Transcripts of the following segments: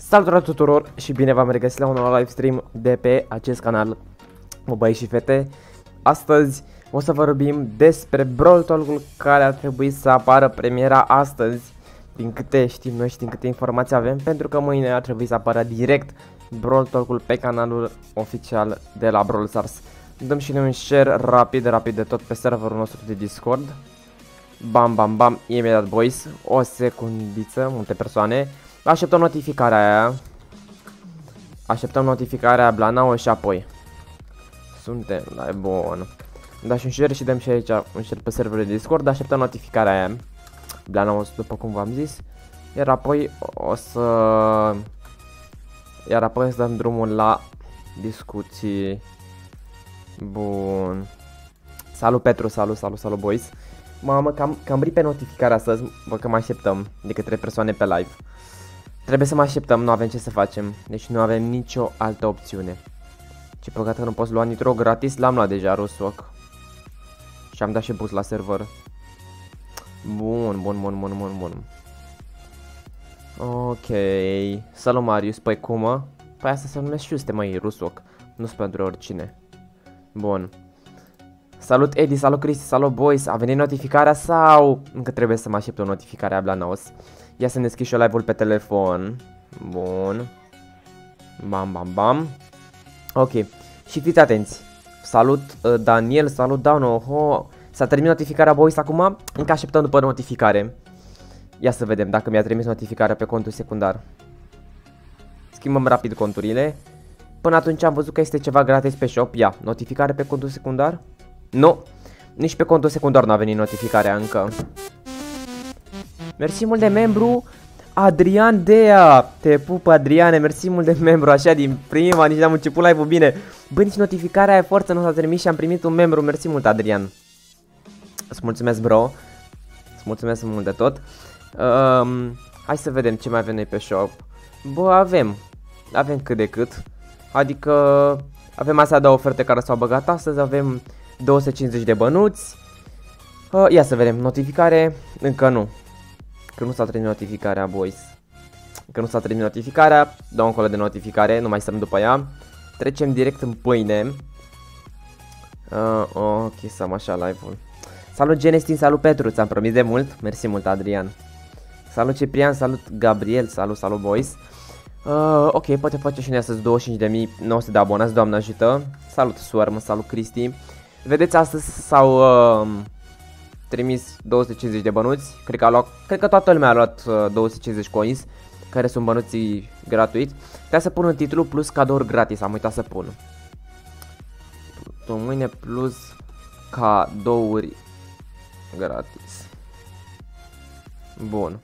Salutare tuturor și bine v-am regăsit la un nou live stream de pe acest canal, băieți și fete. Astăzi o să vorbim despre Brawl Talk-ul care ar trebui să apară premiera astăzi, din câte știm noi și din câte informații avem, pentru că mâine ar trebui să apară direct Brawl Talk-ul pe canalul oficial de la Brawl Stars. Dăm și noi un share rapid de tot pe serverul nostru de Discord. Bam, bam, bam, imediat, boys, o secundiță, multe persoane. Așteptăm notificarea aia. Așteptăm notificarea aia Blanao și apoi suntem la bun. Da, și un share și dăm și aici un share pe serverul de Discord. Așteptăm notificarea aia Blanao, după cum v-am zis. Iar apoi o să dăm drumul la discuții. Bun. Salut Petru, salut boys. Mamă, cam pe notificarea astăzi, bă, că mă așteptăm de către persoane pe live. Trebuie să mă așteptăm, nu avem ce să facem. Deci nu avem nicio altă opțiune. Ce păcat că nu poți lua nitro gratis, l-am luat deja, Ruswalk. Și am dat și boost la server. Bun. Ok. Salut Marius, păi cum mă? Păi asta se numesc juste, măi, Ruswalk. Nu-s pentru oricine. Bun. Salut Edi, salut Cristi, salut boys. A venit notificarea sau încă trebuie să mă aștept o notificare a Blanaos? Ia să ne deschid și eu live-ul pe telefon. Bun. Bam. Ok. Și fiți atenți. Salut Daniel, salut Dano. S-a terminat notificarea, boys, acum? Încă așteptăm după notificare. Ia să vedem dacă mi-a trimis notificarea pe contul secundar. Schimbăm rapid conturile. Până atunci am văzut că este ceva gratis pe shop. Ia, notificare pe contul secundar? Nu, nici pe contul secundar nu a venit notificarea încă. Mersi mult de membru Adrian Dea. Te pup, Adriane, mersi mult de membru. Așa din prima, nici n-am început live-ul bine. Bă, nici notificarea aia forță nu s-a trimis și am primit un membru. Mersi mult, Adrian. Îți mulțumesc, bro. Îți mulțumesc mult de tot. Hai să vedem ce mai avem noi pe shop. Bă, avem cât de cât. Adică avem astea două oferte care s-au băgat astăzi. Avem 250 de bănuți. Ia să vedem, notificare. Încă nu. Că nu s-a trimis notificarea, boys. Încă nu s-a trimis notificarea. Dau încolo de notificare, nu mai stăm după ea. Trecem direct în pâine. Ok, să am așa live-ul. Salut Genestin, salut Petru, ți-am promis de mult. Mersi mult, Adrian. Salut Ciprian, salut Gabriel, salut boys. Ok, poate face și noi astăzi 25.900 de abonați, Doamne ajută. Salut Swarm, salut Cristi. Vedeți, astăzi s-au trimis 250 de bănuți. Cred că toată lumea a luat 250 coins, care sunt bănuții gratuiți. Trebuie să pun în titlu plus cadouri gratis, am uitat să pun. Mâine plus cadouri gratis. Bun.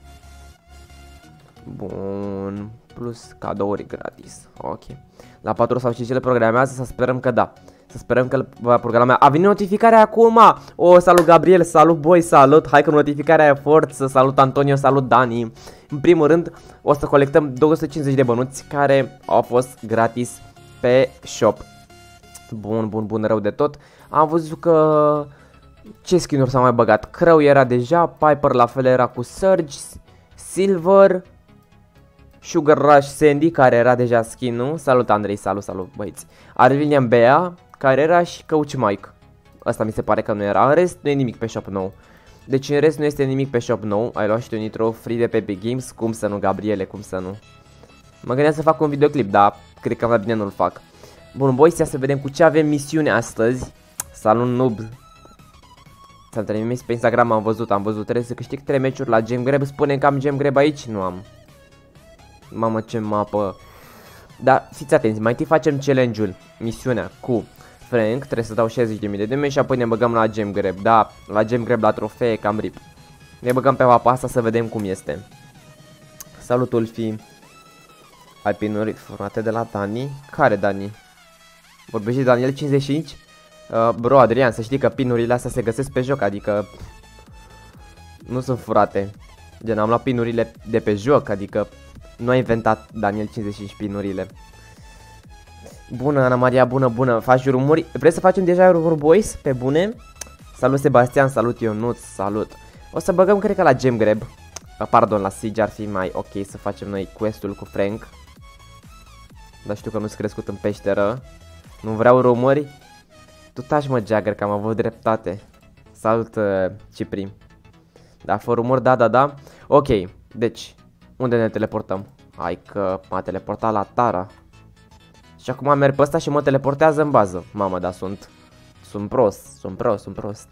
Plus cadouri gratis. Ok. La 4 sau 5 le programează, să sperăm că da. Să sperăm că va programa. A venit notificarea acum. Salut Gabriel, salut boy, salut. Hai că notificarea e forță. Salut Antonio, salut Dani. În primul rând o să colectăm 250 de bănuți care au fost gratis pe shop. Bun, rău de tot. Am văzut că ce skin-uri s-au mai băgat. Crow era deja, Piper la fel era cu Surge, Silver, Sugar Rush Sandy, care era deja skin-ul. Salut Andrei, salut băieți. Arvinian Bea, care era, și Coach Mike. Asta mi se pare că nu era. În rest nu e nimic pe shop nou. Deci în rest nu este nimic pe shop nou. Ai luat și tu nitro free de pe Big Games. Cum să nu, Gabriele, cum să nu. Mă gândeam să fac un videoclip, dar cred că mai bine nu-l fac. Bun, boys, ia să vedem cu ce avem misiune astăzi. Salut Noob. S-a trimis pe Instagram, am văzut. Trebuie să câștig 3 meciuri la Gem Grab. Spune că am Gem Grab aici? Nu am. Mamă, ce mapă. Dar fiți atenți, mai întâi facem challenge-ul, misiunea cu Frank. Trebuie să dau 60.000 de damage și apoi ne băgăm la Gem Grab. Da, la Gem Grab, la trofee, cam rip. Ne băgăm pe mapa asta să vedem cum este. Salut Ulfi. Ai pinuri furate de la Dani? Care Dani? Vorbești de Daniel 55? Bro, Adrian, să știi că pinurile astea se găsesc pe joc, adică nu sunt furate. Gen, am luat pinurile de pe joc, adică nu a inventat Daniel 55 pinurile. Bună, Ana Maria, bună. Faci rumuri? Vrei să facem deja rumuri, boys? Pe bune? Salut Sebastian, salut Ionuț, salut. O să băgăm, cred că la Gem Grab. Pardon, la Siege ar fi mai ok să facem noi quest-ul cu Frank. dar știu că nu-s crescut în peșteră. Nu vreau rumori. Tu taci, mă, Jagger, că am avut dreptate. Salut, Cipri. Da, fă rumori, da. Ok, deci, unde ne teleportăm? Hai că m-a teleportat la Tara. Și acum merg pe ăsta și mă teleportează în bază. Mamă, da, sunt prost.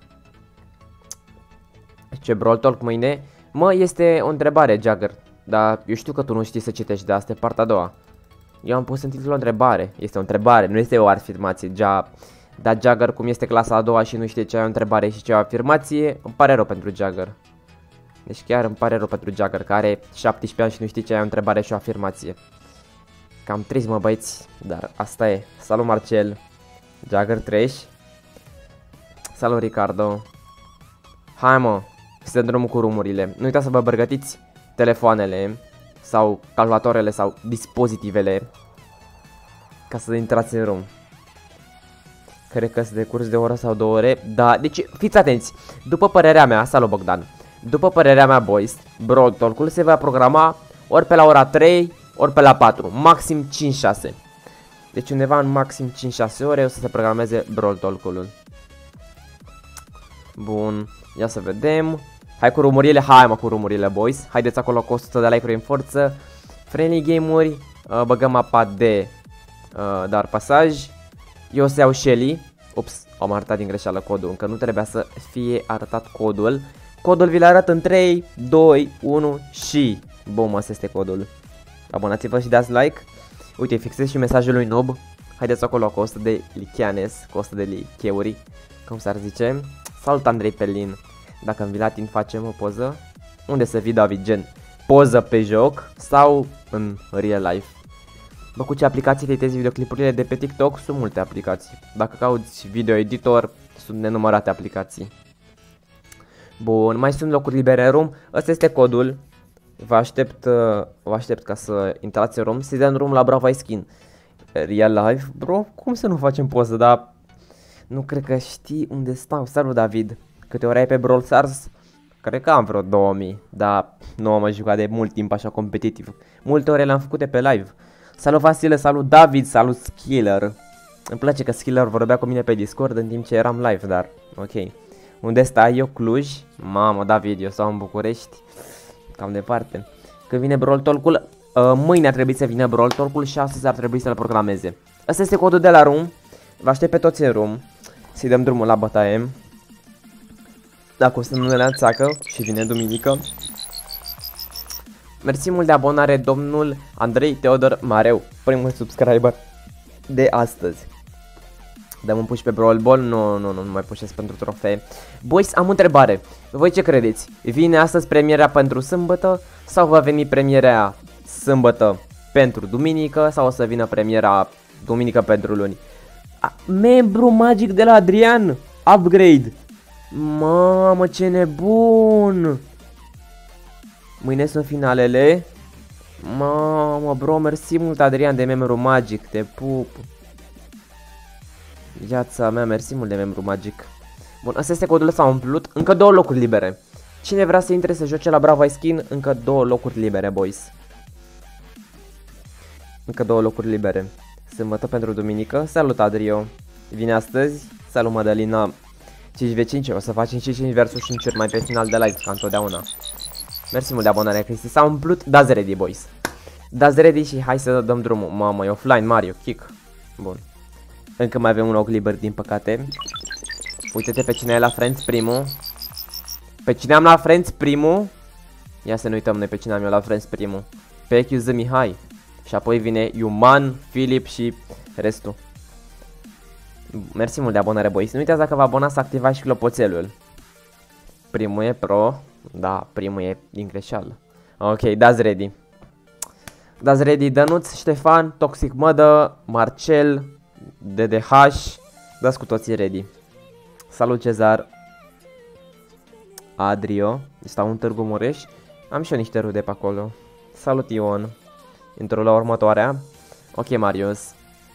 Ce Brawl Talk mâine? Mă, este o întrebare, Jagger. Dar eu știu că tu nu știi să citești, de asta e partea a doua. Eu am pus în titlu o întrebare. Este o întrebare, nu este o afirmație. Dar Jagger, cum este clasa a doua și nu știe ce e o întrebare și ce e o afirmație, îmi pare rău pentru Jagger. Deci chiar îmi pare rău pentru Jagger, care are 17 ani și nu știe ce e o întrebare și o afirmație. Cam trist, mă, băieți, dar asta e. Salut, Marcel. Jagger Trash. Salut, Ricardo. Hai, mă, să dăm drumul cu rumurile. Nu uitați să vă pregătiți telefoanele sau calculatoarele sau dispozitivele ca să intrați în rum. Cred că sunt de curs de o oră sau 2 ore. Da, deci fiți atenți. După părerea mea, salut, Bogdan. După părerea mea, boys, Brawl Talk-ul se va programa ori pe la ora 3, ori pe la 4, maxim 5-6. Deci undeva în maxim 5-6 ore o să se programeze Brawl Talk-ul. Bun, ia să vedem. Hai cu rumurile, hai mă cu rumurile, boys. Haideți acolo cu 100 de like-uri în forță. Friendly game-uri, băgăm mapa de dar pasaj. Eu o să iau Shelly. Ups, am arătat din greșeală codul, încă nu trebuia să fie arătat codul. Codul vi-l arăt în 3, 2, 1 și... Bum, asta este codul. Abonați-vă și dați like. Uite, fixez și mesajul lui Noob. Haideți acolo cu 100 de lichianes, cu 100 de licheuri, cum s-ar zice. Salut, Andrei Pelin. Dacă îmi vii la timp facem o poză. Unde să vii, David, gen poză pe joc sau în real life? Bă, cu ce aplicații editezi videoclipurile de pe TikTok? Sunt multe aplicații. Dacă cauți video editor, sunt nenumărate aplicații. Bun, mai sunt locuri libere în room. Ăsta este codul. Vă aștept ca să intrați în room. Să-i dăm room la Bravo Skin. Real life, bro, cum să nu facem poză, dar nu cred că știi unde stau. Salut, David. Câte ore ai pe Brawl Stars? Cred că am vreo 2000, dar nu am jucat de mult timp așa competitiv. Multe ore le-am făcute pe live. Salut, Vasile, salut, David, salut, Skiller. Îmi place că Skiller vorbea cu mine pe Discord în timp ce eram live, dar ok. Unde stai eu? Cluj? Mamă, David, eu stau în București. Cam departe. Când vine Brawl Talk-ul, mâine ar trebui să vină Brawl Talk-ul și astăzi ar trebui să-l programeze. Asta este codul de la room. Vă aștept pe toți în room. Să-i dăm drumul la bătaie. Dacă o să nu ne le înțeacă și vine duminică. Mersi mult de abonare, domnul Andrei Teodor Mareu, primul subscriber de astăzi. Dăm un push pe Brawl Ball? Nu mai pușesc pentru trofee. Boys, am o întrebare. Voi ce credeți? Vine astăzi premierea pentru sâmbătă sau va veni premierea sâmbătă pentru duminică sau o să vină premiera duminică pentru luni? Membru magic de la Adrian, upgrade. Mamă, ce nebun! Mâine sunt finalele. Mamă, bro, mersi mult, Adrian, de membru magic, te pup. Viața mea, mersi mult de membru magic. Bun, asta este codul, s-a umplut. Încă 2 locuri libere. Cine vrea să intre să joace la Bravo Skin, încă 2 locuri libere, boys. Încă 2 locuri libere. Sâmbătă pentru duminică. Salut, Adrio. Vine astăzi. Salut, Madalina. 5v5, o să facem 5 versus 5 ori mai pe final de live, ca întotdeauna. Mersi mult de abonare, Cristi. S-a umplut. Dați ready, boys. Dați ready și hai să dăm drumul. Mamă, e offline, Mario, kick. Bun. Încă mai avem un loc liber, din păcate. Uite-te pe cine e la Friends primul. Pe cine am la Friends primul. Ia să ne uităm noi pe cine am eu la Friends primul. Pe Echiză Mihai. Și apoi vine Iuman, Filip și restul. Mersi mult de abonare, boys. Nu uitați, dacă vă abonați să activați și clopoțelul. Primul e pro. Da, primul e din greșeală. Ok, dați ready. Dați ready, Dănuț, Ștefan, Toxic Mădă, Marcel, DDH. Dați cu toții ready. Salut, Cezar. Adrio. Stau în Târgu Mureș. Am și eu niște rude pe acolo. Salut, Ion. Intru la următoarea. Ok, Marius.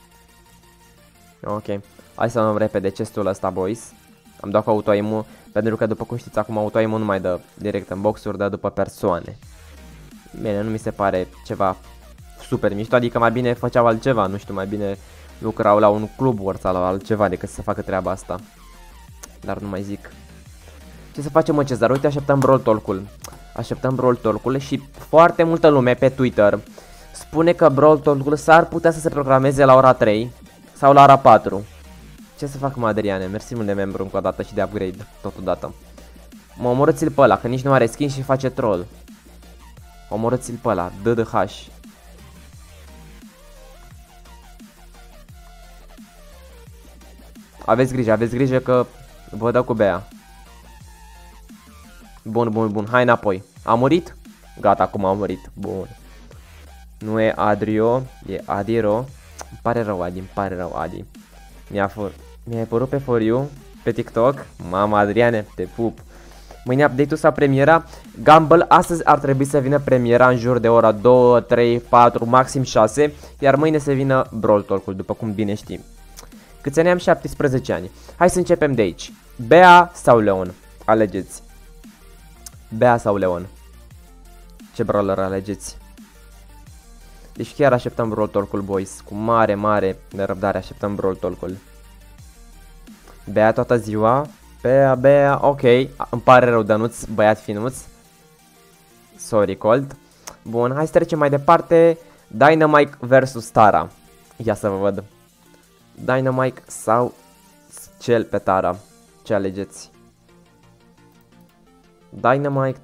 Ok. Hai să luăm repede chestul ăsta, boys. Am dat cu autoimul, pentru că după cum știți acum autoimul nu mai dă direct în boxuri, dă după persoane. Bine, nu mi se pare ceva super mișto, adică mai bine făceau altceva, nu știu, mai bine lucrau la un club ori sau la altceva decât să facă treaba asta. Dar nu mai zic. Ce să facem, mă, Cezar? Uite, așteptăm Brawl Talk-ul. Așteptăm Brawl Talk-ul și foarte multă lume pe Twitter spune că Brawl Talk-ul s-ar putea să se programeze la ora 3 sau la ora 4. Ce să fac, mă, Adriane? Mersi mult de membru încă o dată și de upgrade totodată. Mă, omorâți-l pe ăla, că nici nu are skin și face troll. Omorâți-l pe ăla, DDH. Aveți grijă că vă dă cu Bea. Bun, hai înapoi. A murit? Gata, acum a murit. Bun. Nu e Adrio, e Adiro. Îmi pare rău, Adi. Mi-a apărut pe For You, pe TikTok. Mama, Adriane, te pup. Mâine update-ul sau premiera. Gumball, astăzi ar trebui să vină premiera în jur de ora 2, 3, 4, maxim 6. Iar mâine să vină Brawl Talk-ul, după cum bine știm. Câți ani am? 17 ani. Hai să începem de aici. Bea sau Leon? Alegeți. Bea sau Leon? Ce brawler alegeți? Deci chiar așteptăm Brawl Talk-ul, boys. Cu mare nerăbdare așteptăm Brawl Talk-ul. Bea toată ziua. Bea, ok. Îmi pare rău, Dănuț, băiat finuț. Sorry, Colt. Bun, hai să trecem mai departe. Dynamite versus Tara. Ia să vă văd. Dynamite sau cel pe Tara? Ce alegeți? Dynamite,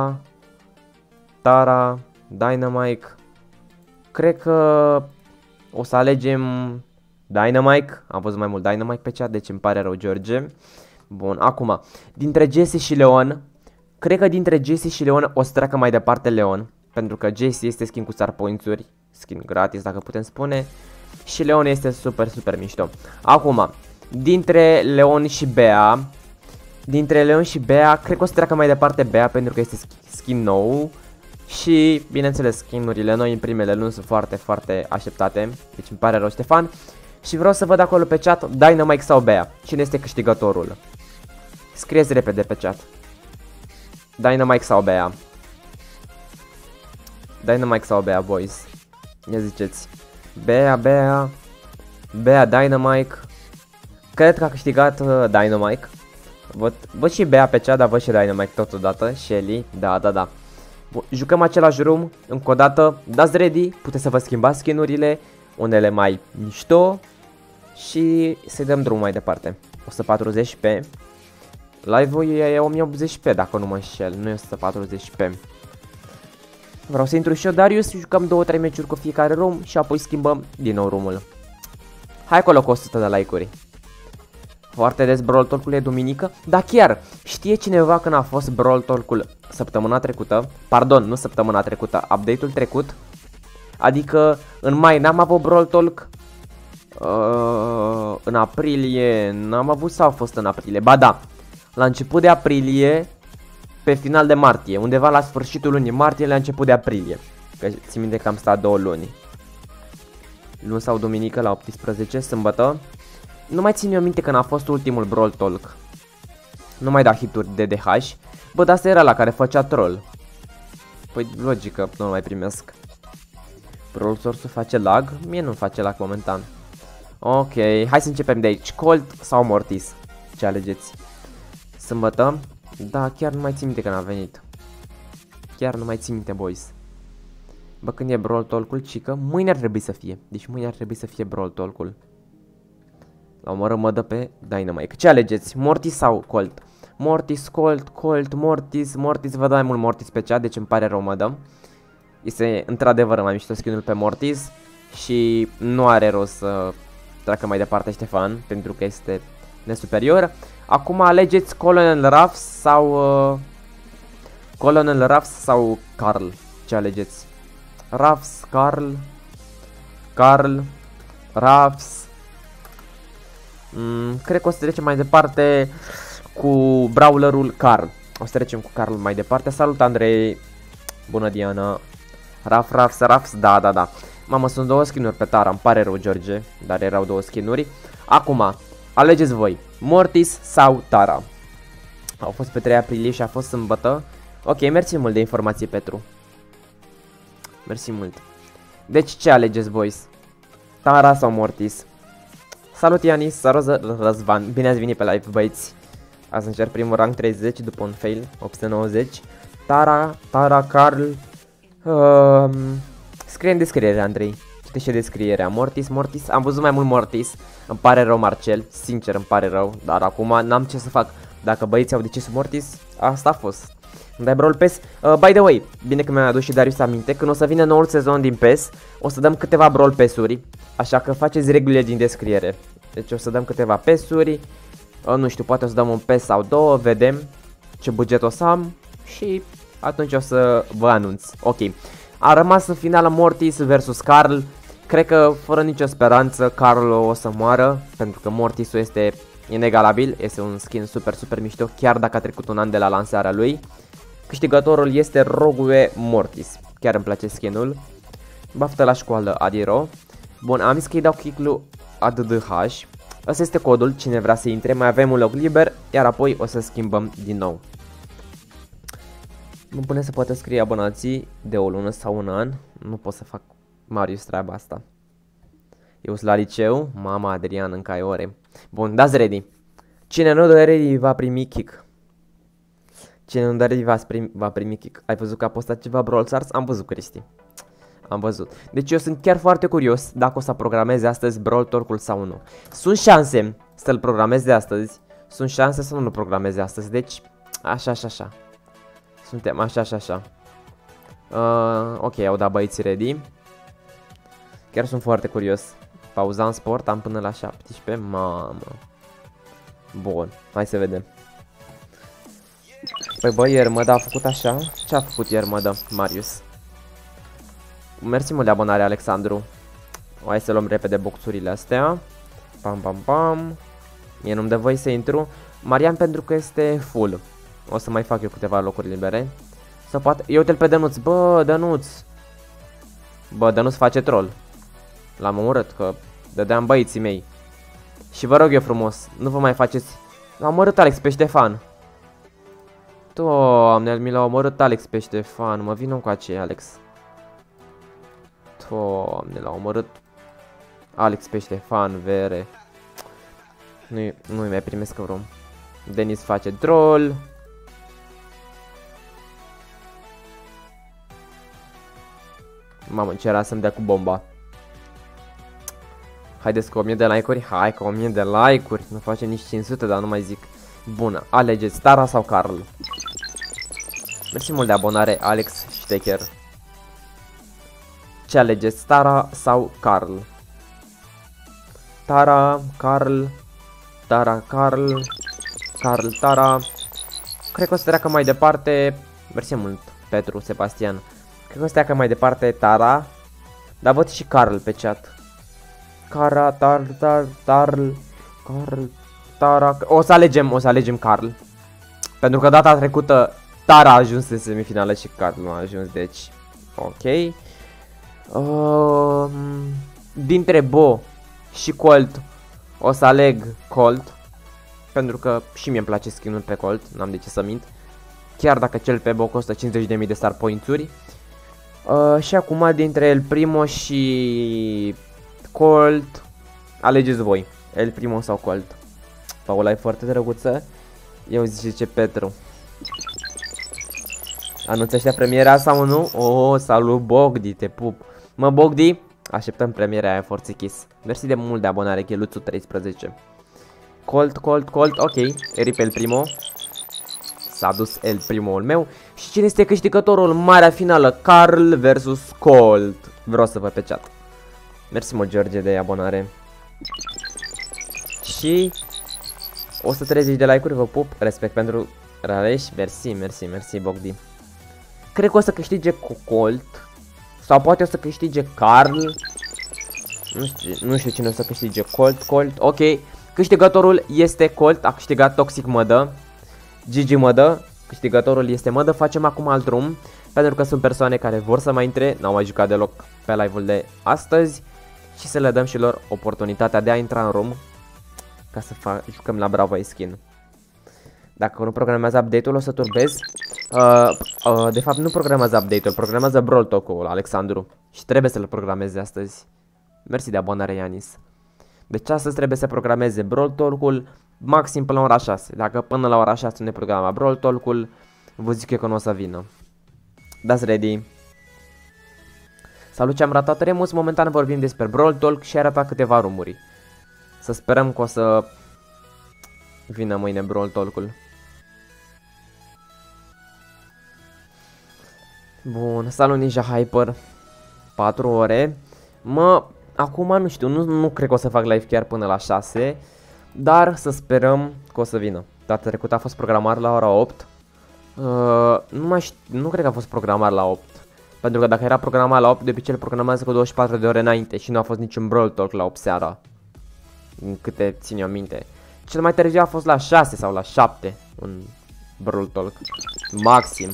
Tara, Dynamite. Cred că o să alegem Dynamite. Am văzut mai mult Dynamite pe chat, deci îmi pare rău, George. Bun, acum, dintre Jesse și Leon, cred că dintre Jesse și Leon o să treacă mai departe Leon, pentru că Jesse este skin cu star points-uri, skin gratis dacă putem spune, și Leon este super mișto. Acum, dintre Leon și Bea, cred că o să treacă mai departe Bea pentru că este skin nou. Și, bineînțeles, skinurile noi în primele luni sunt foarte așteptate. Deci îmi pare rău, Ștefan. Și vreau să văd acolo pe chat Dynamite sau Bea. Cine este câștigătorul? Scrieți repede pe chat. Dynamite sau Bea? Dynamite sau Bea, boys? Ia ziceți. Bea, Dynamite. Cred că a câștigat Dynamite. Văd și Bea pe chat, dar văd și Dynamite totodată. Shelly, da. Bun, jucăm același room, încă o dată, dați ready, puteți să vă schimbați skinurile, unele mai mișto și să-i dăm drum mai departe. 140p, live-ul e 1080p dacă nu mă înșel, nu e 140p. Vreau să intru și eu, Darius, jucăm 2-3 meciuri cu fiecare room și apoi schimbăm din nou room-ul. Hai acolo cu 100 de like-uri. Foarte des Brawl Talk-ul e duminică, dar chiar știe cineva când a fost Brawl Talk-ul săptămâna trecută? Pardon, nu săptămâna trecută, update-ul trecut. Adică în mai n-am avut Brawl Talk, în aprilie n-am avut sau a fost în aprilie? Ba da, la început de aprilie, pe final de martie, undeva la sfârșitul lunii martie, la început de aprilie. Că țin minte că am stat 2 luni. Luni sau duminică la 18, sâmbătă. Nu mai țin eu minte când a fost ultimul Brawl Talk. Nu mai da hituri de DH. Bă, dar asta era la care făcea troll. Păi logică, nu mai primesc. Brawl Source face lag? Mie nu face lag momentan. Ok, hai să începem de aici. Colt sau Mortis? Ce alegeți? Sâmbătă? Da, chiar nu mai țin minte când a venit. Chiar nu mai țin minte, boys. Bă, când e Brawl Talk-ul, cică, mâine ar trebui să fie. Deci mâine ar trebui să fie Brawl Talk-ul. La o mă dă pe Dynamite. Ce alegeți? Mortis sau Colt? Mortis, Colt, Mortis. Mortis, vă dau mai mult Mortis pe chat, deci îmi pare rău, mă dă. Este într-adevăr mai mișto skin-ul pe Mortis. Și nu are rost să treacă mai departe Ștefan, pentru că este nesuperior. Acum alegeți Colonel Ruffs sau Carl. Ce alegeți? Ruffs, Carl, Ruffs. Cred că o să trecem mai departe cu brawlerul Carl. O să trecem cu Carl mai departe. Salut, Andrei. Bună, Diana. Ruffs, da. Mamă, sunt 2 skin-uri pe Tara. Îmi pare rău, George, dar erau 2 skin-uri. Acum, alegeți voi, Mortis sau Tara. Au fost pe 3 aprilie și a fost sâmbătă. Ok, mersi mult de informații, Petru. Mersi mult. Deci ce alegeți, boys? Tara sau Mortis? Salut Ianis, salut Răzvan, bine ați venit pe live, băieți. Azi încerc primul rank 30 după un fail, 890. Tara, Carl. Scrie în descriere, Andrei. Citește descrierea. Mortis, am văzut mai mult Mortis. Îmi pare rău, Marcel, sincer îmi pare rău. Dar acum n-am ce să fac. Dacă băieții au decis Mortis, asta a fost. Îmi dai Brawl Pass. By the way, bine că mi-a adus și Darius aminte. Când o să vină noul sezon din PES, o să dăm câteva Brawl Pass-uri. Așa că faceți regulile din descriere. Deci o să dăm câteva PES-uri. Nu știu, poate o să dăm un PES sau două. Vedem ce buget o să am. Și atunci o să vă anunț. Ok. A rămas în finală Mortis versus Carl. Cred că fără nicio speranță Carl o să moară. Pentru că Mortisul este inegalabil. Este un skin super mișto. Chiar dacă a trecut un an de la lansarea lui. Câștigătorul este Rogue Mortis. Chiar îmi place skinul. Baftă la școală, Adiro. Bun, am zis că îi dau kick-ul ADDH. Asta este codul, cine vrea să intre. Mai avem un loc liber, iar apoi o să schimbăm din nou. Nu pune să poată scrie abonații de o lună sau un an. Nu pot să fac, Marius, treaba asta. Eu sunt la liceu. Mama, Adrian, încă ai ore. Bun, dați ready. Cine nu dă ready va primi kick. Cine nu dă ready va primi kick. Ai văzut că a postat ceva Brawl Stars? Am văzut, Cristi. Am văzut. Deci eu sunt chiar foarte curios dacă o să programeze astăzi Brawl Talk-ul sau nu. Sunt șanse să-l programeze astăzi. Sunt șanse să nu-l programeze astăzi. Deci, așa. Suntem așa. Ok, au dat băieții ready. Chiar sunt foarte curios. Pauzam sport, am până la 17. Mamă. Bun, hai să vedem. Păi băi, Iermăda a făcut așa. Ce a făcut Iermăda, Marius? Mersi mult de abonare, Alexandru. Hai să luăm repede boxurile astea. Pam. Mie nu-mi dă voie să intru. Marian pentru că este full. O să mai fac eu câteva locuri libere. Sau poate... Eu uite-l pe Dănuț. Bă, Dănuț. Bă, Dănuț face troll. L-am omorât că dădeam băieții mei. Și vă rog eu frumos, nu vă mai faceți... L-a omorât Alex pe Ștefan. Doamne, mi l-a omorât Alex pe Ștefan. Mă vină cu aceea, Alex. Doamne, l-a omorât Alex pe Ștefan, vere. Nu-i mai primesc că vreau. Denis face troll. Mamă, ce era să-mi dea cu bomba. Haideți cu 1000 de like-uri. Hai cu 1000 de like-uri. Nu face nici 500, dar nu mai zic. Bună, alegeți Tara sau Carl. Mersi mult de abonare, Alex Stecher. Ce alegeți, Tara sau Carl? Tara, Carl. Tara, Carl. Carl, Tara. Cred că o să treacă mai departe. Mersi mult, Petru, Sebastian. Cred că o să treacă mai departe Tara. Dar văd și Carl pe chat. Cara, Carl. Tara. O să alegem Carl. Pentru că data trecută Tara a ajuns în semifinală și Carl nu a ajuns, deci ok. Dintre Bo și Colt o să aleg Colt. Pentru că și mie îmi place skin-ul pe Colt, n-am de ce să mint. Chiar dacă cel pe Bo costă 50.000 de star points-uri. Și acum dintre El Primo și Colt, alegeți voi, El Primo sau Colt. Paula e foarte drăguță. Eu zice Petru. Anunțește premiera sau nu? Oh, salut Bogdi, te pup. Mă, Bogdi, așteptăm premiera aia, Forță Kiss. Mersi de mult de abonare, Cheluțu 13. Colt, ok, rip El Primo. S-a dus El Primo-ul meu. Și cine este câștigătorul? Marea finală, Carl versus Colt. Vreau să văd pe chat. Mersi mult, George, de abonare. Și 130 de like-uri, vă pup. Respect pentru Raleș. Mersi, Bogdi. Cred că o să câștige cu Colt. Sau poate o să câștige Carl. Nu știu cine o să câștige. Colt, ok. Câștigătorul este Colt. A câștigat Toxic Mădă. Gigi Mădă. Câștigătorul este Mădă. Facem acum alt room. Pentru că sunt persoane care vor să mai intre. N-au mai jucat deloc pe live-ul de astăzi. Și să le dăm și lor oportunitatea de a intra în room. Ca să jucăm la Bravo Skin. Dacă nu programează update-ul, o să turbez. De fapt, nu programează update-ul, programează Brawl Talk-ul, Alexandru. Și trebuie să-l programeze astăzi. Mersi de abonare, Ianis. Deci astăzi trebuie să programeze Brawl Talk-ul maxim până la ora 6. Dacă până la ora 6 nu ne programa Brawl Talk-ul, vă zic eu că nu o să vină. Dați ready. Salut, ce am ratat Remus. Momentan vorbim despre Brawl Talk și arată câteva rumuri. Să sperăm că o să vină mâine Brawl Talk-ul. Bun, salut Ninja Hyper. 4 ore. Acum nu știu, nu cred că o să fac live chiar până la 6. Dar sperăm că o să vină. Data trecută a fost programat la ora 8. Nu cred că a fost programat la 8. Pentru că dacă era programat la 8, de obicei îl programează cu 24 de ore înainte. Și nu a fost niciun Brawl Talk la 8 seara. În câte țin eu minte. Cel mai târziu a fost la 6 sau la 7 un Brawl Talk. Maxim.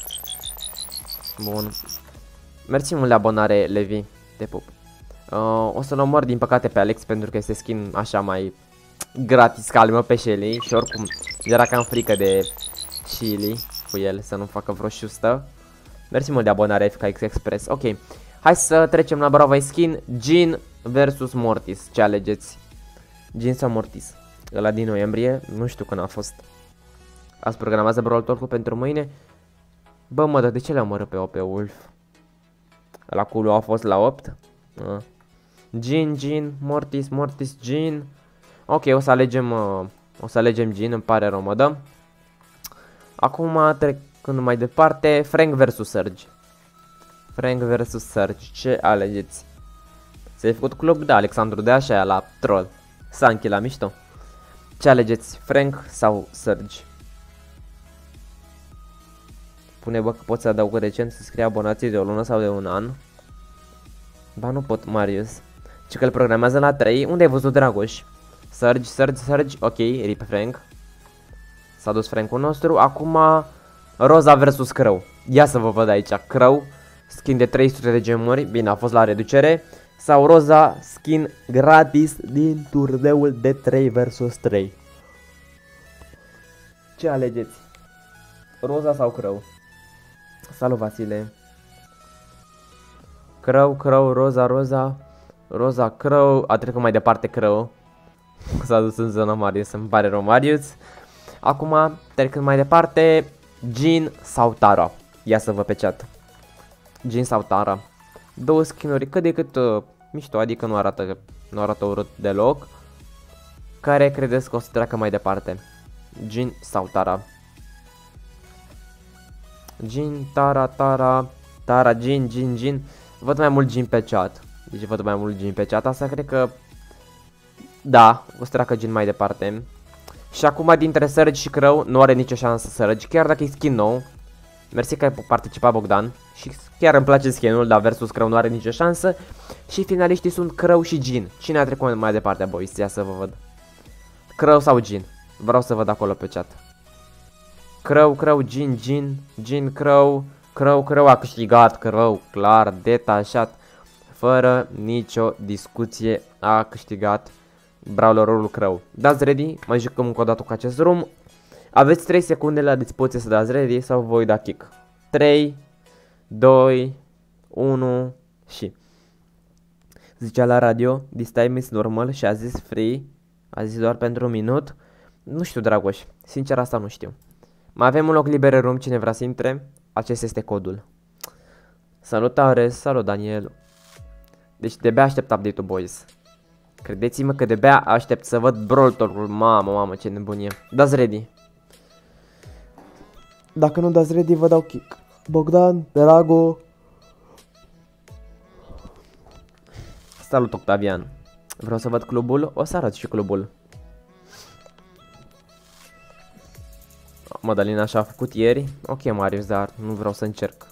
Bun. Mersi mult de abonare, Levi. Te pup. O să-l omor din păcate pe Alex pentru că este skin așa mai gratis calmă pe Shelly. Și oricum era cam frică de Chili cu el să nu facă vreo șustă. Mersi mult de abonare FKX Express. Ok, hai să trecem la Bravo Skin. Jean versus Mortis. Ce alegeți? Jean sau Mortis? Ăla din noiembrie, nu știu când a fost. Ați programat Brawl Talk-ul pentru mâine? Bă, mă, dar de ce le-am omorât pe Wolf? Ăla cu a fost la 8? Jean, Mortis, Jean. Ok, o să alegem Jean, îmi pare rău, mă dăm. Acum trecând mai departe, Frank vs Surge. Frank vs Surge, ce alegeți? Ți-ai făcut club? Da, Alexandru, de așa la troll. Sanchi la mișto. Ce alegeți? Frank sau Surge? Pune, bă, că pot să adaug recent să scrie abonații de o lună sau de un an. Ba, nu pot, Marius. Și că îl programează la 3. Unde ai văzut, Dragoș? Surge. Ok, rip Frank. S-a dus Frankul nostru. Acum Roza vs Crow. Ia să vă văd aici. Crow, skin de 300 de gemuri. Bine, a fost la reducere. Sau Roza, skin gratis din turneul de 3 vs 3. Ce alegeți? Roza sau Crow? Salut, Vasile. Crow, Roza, Crow. A trecut mai departe Crow. S-a dus în zona Marius, îmi pare rău, Marius. Acum, trecând mai departe, Jean sau Tara. Ia să vă pe chat. Jean sau Tara. Două skinuri cât de cât mișto, adică nu arată urât deloc. Care credeți că o să treacă mai departe? Jean sau Tara? Jean, Tara, Jean. Văd mai mult Jean pe chat. Deci văd mai mult Jean pe chat. Asta cred că da, o să treacă Jean mai departe. Și acum dintre Surge și Crow nu are nicio șansă Surge, chiar dacă e skin nou. Mersi că ai participat, Bogdan. Și chiar îmi place skinul, dar versus Crow nu are nicio șansă. Și finaliștii sunt Crow și Jean. Cine a trecut mai departe, boys? Ia să vă văd. Crow sau Jean? Vreau să văd acolo pe chat. Crow, Jean, Crow a câștigat, Crow, clar, detașat. Fără nicio discuție a câștigat brawlerul Crow. Dați ready, mai jucăm încă o dată cu acest room. Aveți 3 secunde la dispoziție să dați ready sau voi da kick. 3, 2, 1 și... Zicea la radio, this time is normal și a zis free. A zis doar pentru un minut. Nu știu, Dragoș, sincer asta nu știu. Mai avem un loc liber în room, cine vrea să intre. Acesta este codul. Salut Ares, salut Daniel. Deci de-abia aștept update-ul, boys. Credeți-mă că de-abia aștept să văd Brawl Talk-ul. Mamă, ce nebunie. Dați ready. Dacă nu dați ready, vă dau kick. Bogdan, Drago. Salut, Octavian. Vreau să văd clubul, o să arăt și clubul. Madalina așa a făcut ieri. Ok, Marius, dar nu vreau să încerc.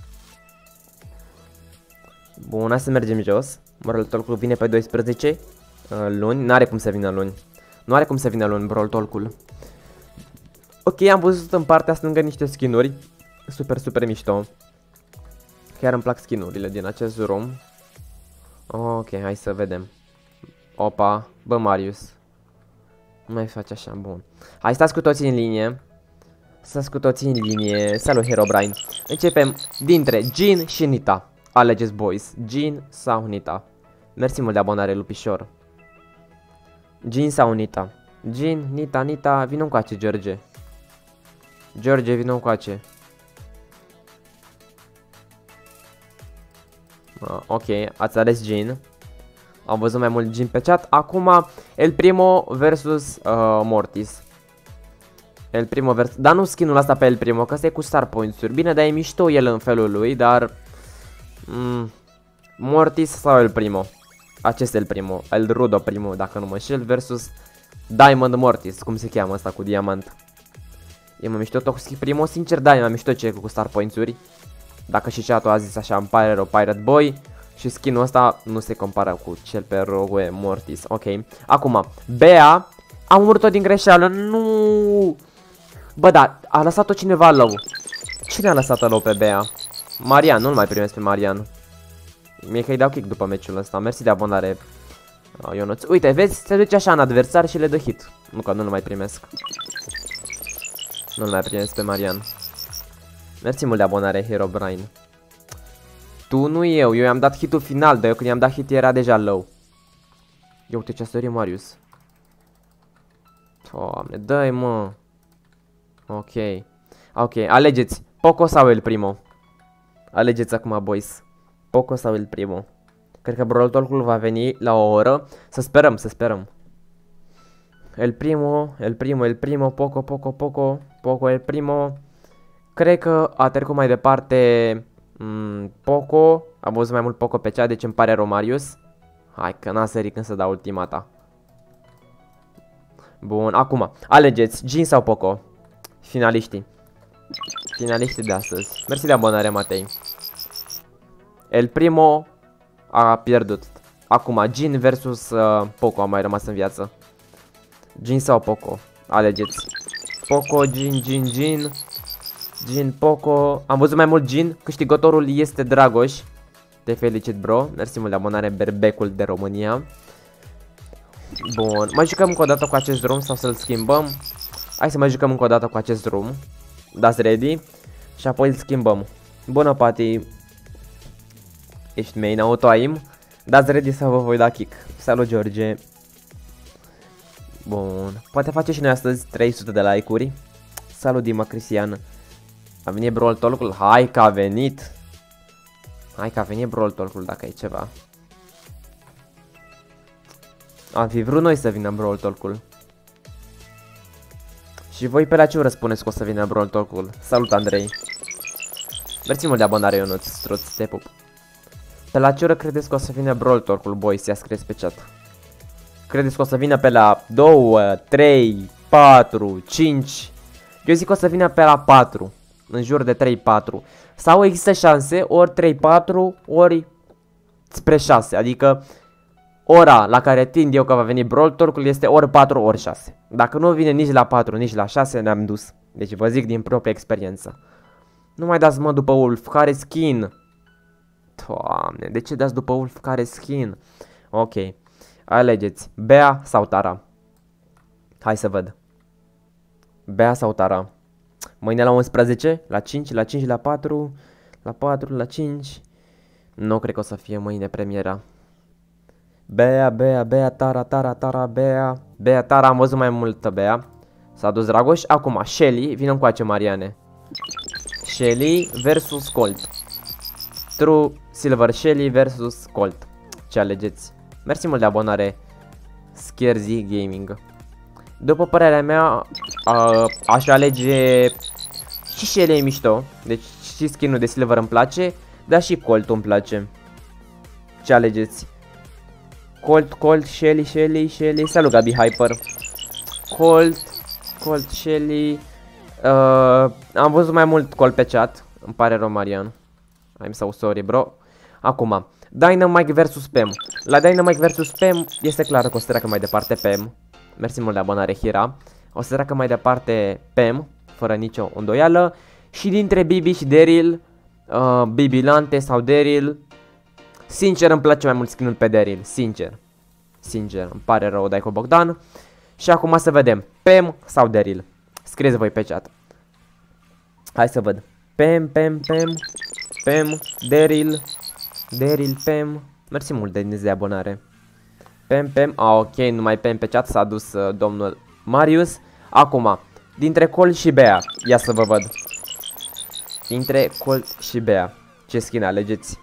Bun, hai să mergem jos. Brawl Talk-ul vine pe 12 luni. N-are cum să vină luni. Nu are cum să vină luni Brawl Talk-ul. Ok, am văzut în partea stângă niște skin-uri super mișto. Chiar îmi plac skin-urile din acest room. Ok, hai să vedem. Opa, bă Marius, nu mai faci așa, bun. Hai, stați cu toții în linie. Stați cu toții în linie. Salut, Herobrine. Începem dintre Jean și Nita. Alegeți, boys. Jean sau Nita? Mersi mult de abonare, Lupișor. Jean sau Nita? Jean, Nita, Nita, vină încoace, George. George, vină încoace. Ok, ați ales Jean. Am văzut mai mult Jean pe chat. Acum, El Primo versus Mortis. El Primo versus... Dar nu skin-ul ăsta pe El Primo, că ăsta e cu star points-uri. Bine, dar e mișto el în felul lui, dar... Mortis sau El Primo? Acest El Primo, El Rudo Primo, dacă nu mă înșel, versus Diamond Mortis, cum se cheamă asta cu diamant. E mai mișto Toxic Primo, sincer, da, e mai mișto ce cu star points-uri. Dacă și chat-ul a zis așa, îmi pare rău, Pirate Boy. Și skin-ul ăsta nu se compară cu cel pe Rogue Mortis, ok. Acum, Bea, am omorât-o din greșeală, nu... Bă, da, a lăsat-o cineva low. Cine a lăsat-o low pe Bea? Marian, nu-l mai primesc pe Marian. Mie că îi dau kick după meciul ăsta, mersi de abonare, Ionuț. Uite, vezi, se duce așa în adversar și le dă hit. Nu că nu-l mai primesc. Nu-l mai primesc pe Marian. Mersi mult de abonare, Herobrine. Tu, nu eu i-am dat hitul final, dar eu când i-am dat hit era deja low. Ia uite ce-a sărit Marius. Doamne, dă-i, mă. Ok. Ok, alegeți, Poco sau El Primo? Alegeți acum, boys. Poco sau El Primo? Cred că Brawl Talk-ul va veni la o oră. Să sperăm, să sperăm. El Primo, El Primo, El Primo, Poco, Poco, Poco, Poco, El Primo. Cred că a trecut mai departe Poco. Am văzut mai mult Poco pe cea, deci îmi pare rău, Marius. Hai că n-a sărit când să dau ultimata. Bun, acum, alegeți Jean sau Poco? Finaliștii. Finaliștii de astăzi. Mersi de abonare, Matei. El Primo a pierdut. Acum, Jean versus Poco a mai rămas în viață. Jean sau Poco? Alegeți. Poco, Jean, Jean, Jean. Jean, Poco. Am văzut mai mult Jean. Câștigătorul este Dragoș. Te felicit, bro. Mersi mult de abonare, Berbecul de România. Bun. Mai jucăm încă o dată cu acest drum sau să-l schimbăm? Hai să mai jucăm încă o dată cu acest drum. Dați ready. Și apoi îl schimbăm. Bună, Pati. Ești main auto-aim. Dați ready să vă voi da kick. Salut, George. Bun. Poate face și noi astăzi 300 de like-uri. Salut, Dima Cristian. A venit Brawl Talk-ul? Hai că a venit. Hai că a venit Brawl Talk-ul dacă e ceva. Am fi vrut noi să vină Brawl Talk-ul. Și voi pe la ce oră spuneți că o să vină Brawl Talk-ul? Salut, Andrei. Mersi mult de abonare, Ionuț, Struț, te pup. Pe la ce oră credeți că o să vină Brawl Talk-ul, boys? Ia scrieți pe chat. Credeți că o să vină pe la 2, 3, 4, 5? Eu zic că o să vină pe la 4. În jur de 3-4. Sau există șanse ori 3-4 ori spre 6. Adică ora la care tind eu că va veni Brawl Talk-ul este ori 4 ori 6. Dacă nu vine nici la 4, nici la 6, ne-am dus. Deci vă zic din propria experiență. Nu mai dați, mă, după Wolf, care skin? Doamne, de ce dați după Wolf, care skin? Ok, alegeți Bea sau Tara? Hai să văd. Bea sau Tara? Mâine la 11, la 5, la 5, la 4, la 4, la 5. Nu cred că o să fie mâine premiera. Bea, Bea, Bea, Tara, Tara, Tara, Bea. Bea, Tara, am văzut mai multă Bea. S-a dus Dragoș. Acum, Shelly, vină încoace, Mariane. Shelly versus Colt. True Silver Shelly versus Colt. Ce alegeți? Mersi mult de abonare, Scherzi Gaming. După părerea mea, aș alege și Shelly e mișto. Deci și skin-ul de Silver îmi place, dar și Colt îmi place. Ce alegeți? Colt, Colt, Shelly, Shelly, Shelly. Salut, Gabi Hyper. Colt, Colt, Shelly. Am văzut mai mult Colt pe chat. Îmi pare rău, Marian. I'm so sorry, bro. Acum, Dynamite versus Pam. La Dynamite versus Pam este clar că o să treacă mai departe Pam. Mersi mult de abonare, Hira. O să treacă mai departe Pam, fără nicio îndoială. Și dintre Bibi și Daryl, Bibi Lante sau Daryl, sincer îmi place mai mult skin-ul pe Daryl. Sincer, îmi pare rău, dai cu Bogdan. Și acum să vedem, Pam sau Daryl. Scrieți voi pe chat. Hai să văd. Pam, Daryl. Daryl, Pem. Mersi mult, Denis, de abonare. Pem. Ok, numai Pem pe chat. S-a dus domnul Marius. Acum, dintre Colt și Bea. Ia să vă văd. Dintre Colt și Bea. Ce skin alegeți?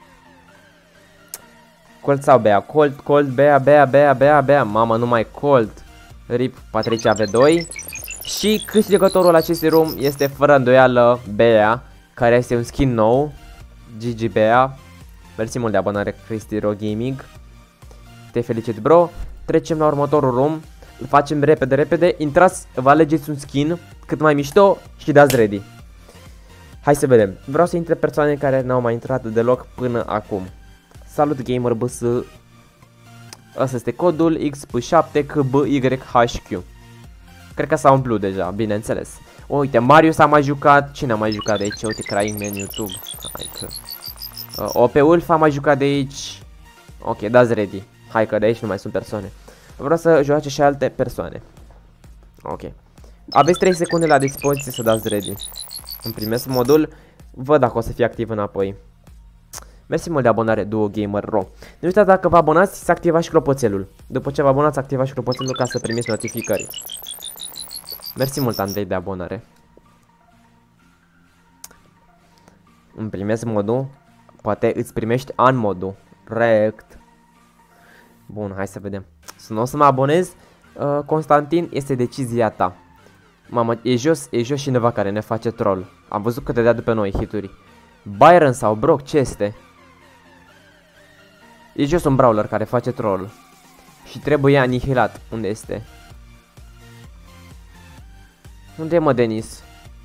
Colt sau Bea? Colt, Bea. Mama, numai Colt. RIP Patricia V2. Și câștigătorul acestui room este fără îndoială Bea, care este un skin nou. GG Bea. Mersi mult de abonare, Cristiro Gaming. Te felicit, bro. Trecem la următorul room. Îl facem repede. Intrați, vă alegeți un skin cât mai mișto și dați ready. Hai să vedem. Vreau să intre persoane care n-au mai intrat deloc până acum. Salut Gamer BS. Asta este codul XP7KBYHQ. Cred că s-a umplut deja, bineînțeles. Uite, Marius a mai jucat. Cine a mai jucat de aici? Uite, Crying Man YouTube. Hai că... OP Wolf a mai jucat de aici. Ok, dați ready. Hai că de aici nu mai sunt persoane. Vreau să joace și alte persoane. Ok. Aveți 3 secunde la dispoziție să dați ready. Îmi primesc modul. Văd dacă o să fie activ înapoi. Mersi mult de abonare, Duo Gamer Ro. Nu uitați, dacă vă abonați, să activați și clopoțelul. După ce vă abonați, activați și clopoțelul ca să primiți notificări. Mersi mult, Andrei, de abonare. Îmi primesc modul. Poate îți primești an modul. Rect. Bun, hai să vedem. Să nu o să mă abonez. Constantin, este decizia ta. Mamă, e jos cineva care ne face troll. Am văzut că te dea după noi hituri. Byron sau Brock, ce este? E jos un brawler care face troll. Și trebuie anihilat. Unde este? Unde e, mă, Denis?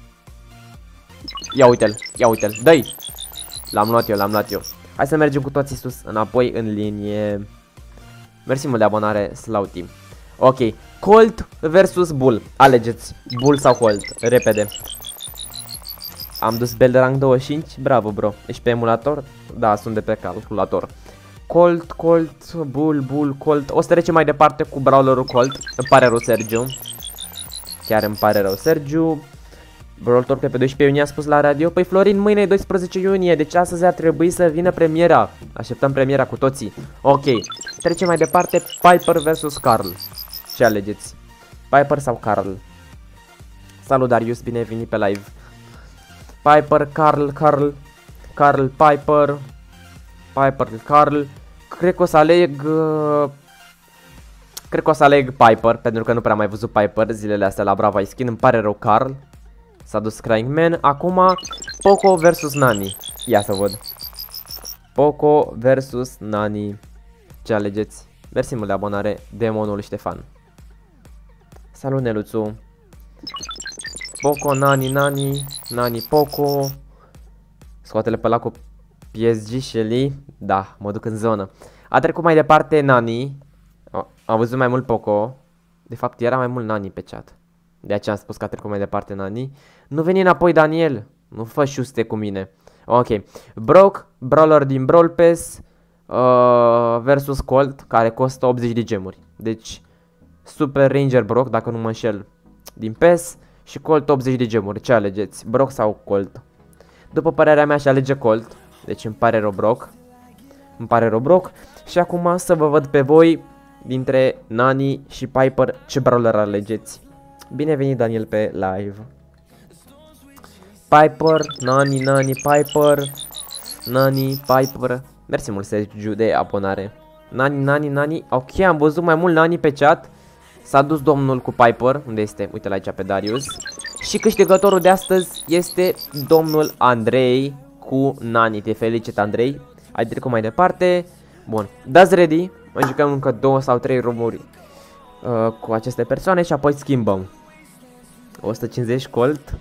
Ia uite-l, dă-i! L-am luat eu. Hai să mergem cu toții sus, înapoi, în linie. Mersi mult de abonare, Slow Team. Ok, Colt versus Bull. Alegeți, Bull sau Colt, repede. Am dus bel de rang 25, bravo, bro. Ești pe emulator? Da, sunt de pe calculator. Colt, Bull, Colt. O să trecem mai departe cu brawlerul Colt. Îmi pare rău, Sergiu. Chiar îmi pare rău, Sergiu. Brawl Talk pe 12 iunie a spus la radio. Păi Florin, mâine e 12 iunie, deci astăzi ar trebui să vină premiera. Așteptăm premiera cu toții. Ok, trecem mai departe. Piper vs Carl. Ce alegeți? Piper sau Carl? Salut Darius, bine ai venit pe live. Piper, Carl, Piper, Carl. Cred că o să aleg Piper, pentru că nu prea am mai văzut Piper zilele astea la Brava Skin. Îmi pare rău, Carl. S-a dus Crying Man. Acum Poco versus Nani. Ia să văd. Poco versus Nani. Ce alegeți? Mersi mult de abonare, Demonul Ștefan. Salut, Neluțu. Poco, Nani, Poco. Scoate-le pe la cu PSG, Shelly. Da, mă duc în zonă. A trecut mai departe Nani. Am văzut mai mult Poco. De fapt era mai mult Nani pe chat. De aceea am spus că a trecut mai departe Nani. Nu veni înapoi, Daniel. Nu fă șuste cu mine. Ok. Brock, brawler din Brawl Pass versus Colt, care costă 80 de gemuri. Deci Super Ranger Brock, dacă nu mă înșel, din PES. Și Colt 80 de gemuri. Ce alegeți? Brock sau Colt? După părerea mea, aș alege Colt. Deci îmi pare rău, Brock. Și acum să vă văd pe voi, dintre Nani și Piper, ce brawler alegeți. Bine venit, Daniel, pe live. Piper, Nani, Piper. Mersi mult, Sergiu, de abonare. Nani. Ok, am văzut mai mult Nani pe chat. S-a dus domnul cu Piper. Unde este? Uite-l aici pe Darius. Și câștigătorul de astăzi este domnul Andrei cu Nani. Te felicit, Andrei. Ai trecut mai departe. Bun, dați ready. Mai jucăm încă 2 sau 3 rumuri cu aceste persoane și apoi schimbăm. 150 Colt.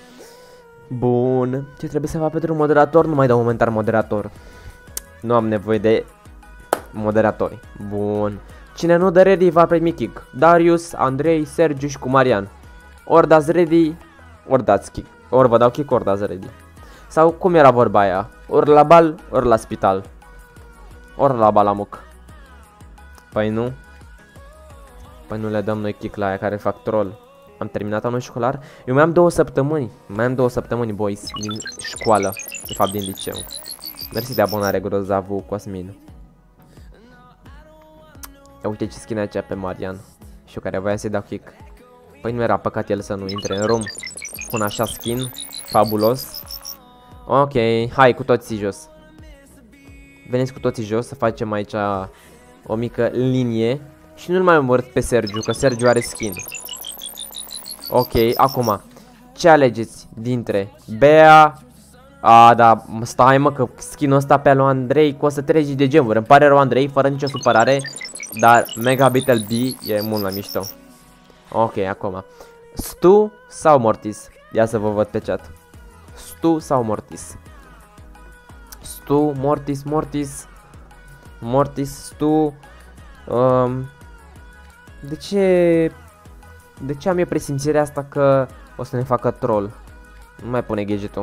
Bun. Ce trebuie să fac pentru un moderator? Nu mai dau momentan moderator. Nu am nevoie de moderatori. Bun. Cine nu dă ready va primi kick. Darius, Andrei, Sergiu și cu Marian. Ori dați ready, ori dați kick. Ori vă dau kick, ori dați ready. Sau cum era vorba aia? Ori la bal, ori la spital. Ori la balamuc. Păi nu. Păi nu le dăm noi kick la aia care fac troll. Am terminat anul școlar. Eu mai am 2 săptămâni. Mai am 2 săptămâni, boys, din școală. De fapt, din liceu. Mersi de abonare, grozavu Cosmin. Ia uite ce skin aici pe Marian. Și eu care voiam să-i dau kick. Păi nu era păcat el să nu intre în room cu un așa skin fabulos. Ok, hai cu toții jos. Veniți cu toții jos să facem aici o mică linie. Și nu-l mai omorât pe Sergiu, că Sergiu are skin. Ok, acum ce alegeți dintre Bea? Da, stai mă că skin-ul ăsta pe lui Andrei costă 30 de gemuri. Îmi pare rău, Andrei, fără nicio supărare, dar Mega Battle B e mult mai mișto. Ok, acum Stu sau Mortis? Ia să vă văd pe chat. Stu sau Mortis? Stu, Mortis, Mortis. Mortis, Stu. De ce am eu presimțirea asta că o să ne facă troll? Nu mai pune gadget-ul.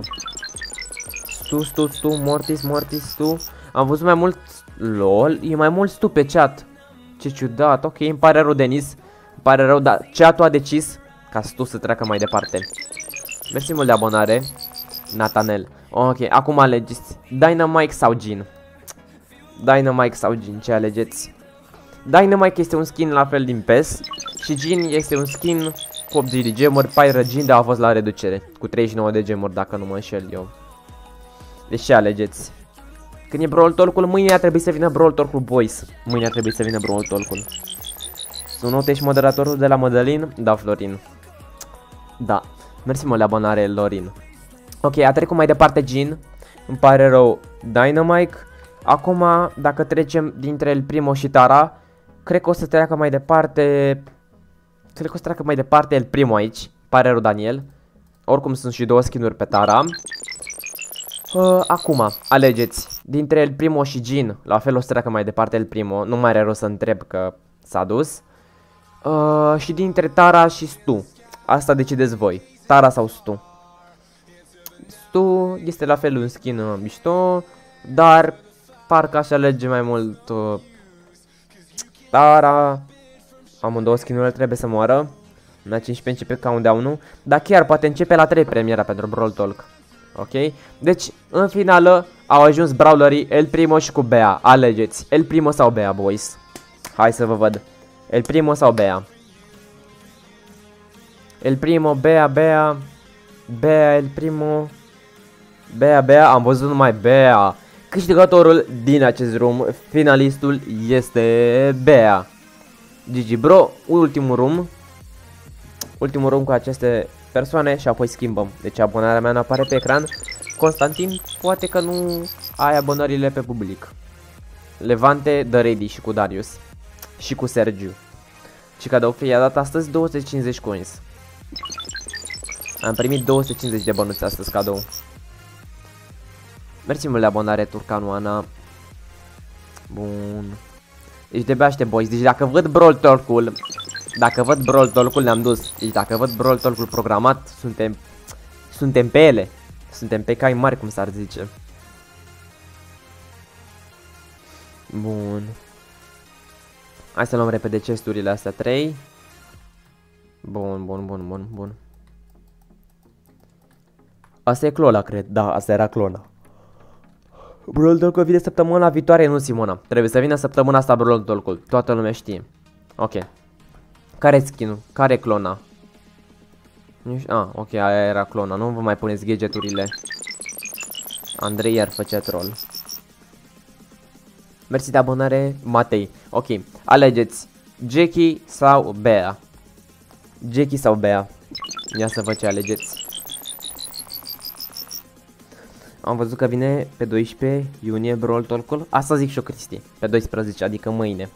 Stu, Mortis, Mortis, Stu. Am văzut mai mult. LOL, e mai mult Stu pe chat. Ce ciudat, ok, îmi pare rău, Denis. Îmi pare rău, dar chat-ul a decis ca Stu să treacă mai departe. Mersi mult de abonare, Natanel. Ok, acum alegeți Dynamite sau Jhin. Dynamite sau Jhin, ce alegeți? Dynamite este un skin la fel din PES. Și Jhin este un skin cu 80 de gemuri. Pyre Jhin, dar a fost la reducere cu 39 de gemuri, dacă nu mă înșel eu. Deci ce alegeți? Când e Brawl Talk-ul, mâine ar trebui să vină Brawl Talk-ul, boys. Mâine ar trebui să vină Brawl Talk-ul. Sunt ești moderatorul de la Mădălin? Da, Florin. Da. Mersi mult de abonare, Lorin. Ok, a trecut mai departe Jhin. Îmi pare rău, Dynamite. Acum, dacă trecem dintre El Primo și Tara, cred că o să treacă mai departe. Cred că o să treacă mai departe El Primo aici. Pare rău, Daniel. Oricum sunt și două skin-uri pe Tara. Acum, alegeți dintre El Primo și Jhin. La fel o să treacă mai departe El Primo. Nu mai are rost să întreb că s-a dus. Și dintre Tara și Stu. Asta decideți voi. Tara sau Stu. Stu este la fel un skin mișto, dar parcă aș alege mai mult Tara. Amândouă skin-urile trebuie să moară. La 15 începe countdown-ul. Dar chiar poate începe la 3 premiera pentru Brawl Talk. Ok? Deci, în finală, au ajuns brawlerii El Primo și cu Bea. Alegeți El Primo sau Bea, boys. Hai să vă văd. El Primo sau Bea? El Primo, Bea, Bea. Bea, El Primo. Bea, Bea, am văzut numai Bea. Câștigătorul din acest room, finalistul, este Bea. GG bro, ultimul room cu aceste persoane și apoi schimbăm. Deci abonarea mea nu apare pe ecran. Constantin, poate că nu ai abonările pe public. Levante, The Ready și cu Darius. Și cu Sergiu. Și cadou fie a dat astăzi 250 coins. Am primit 250 de bănuți astăzi cadou. Mersi mult de abonare, Turcanu Ana. Bun. Deci de aștept, boys. Deci dacă văd Brawl Talk-ul, ne-am dus. Deci dacă văd Brawl Talk-ul programat, suntem pe ele. Suntem pe cai mari, cum s-ar zice. Bun. Hai să luăm repede chesturile astea 3. Bun. Asta e clona, cred. Da, asta era clona. Brawl Talk-ul vine săptămâna viitoare, nu Simona. Trebuie să vină săptămâna asta Brawl Talk-ul. Toată lumea știe. Ok. Care skin-ul? Care clona? Ok, aia era clona. Nu vă mai puneți gadgeturile. Andrei iar făcea troll. Mersi de abonare, Matei. Ok, alegeți Jackie sau Bea. Jackie sau Bea. Ia să văd ce alegeți. Am văzut că vine pe 12 iunie Brawl Talk-ul. Asta zic și eu, Cristi. Pe 12, adică mâine.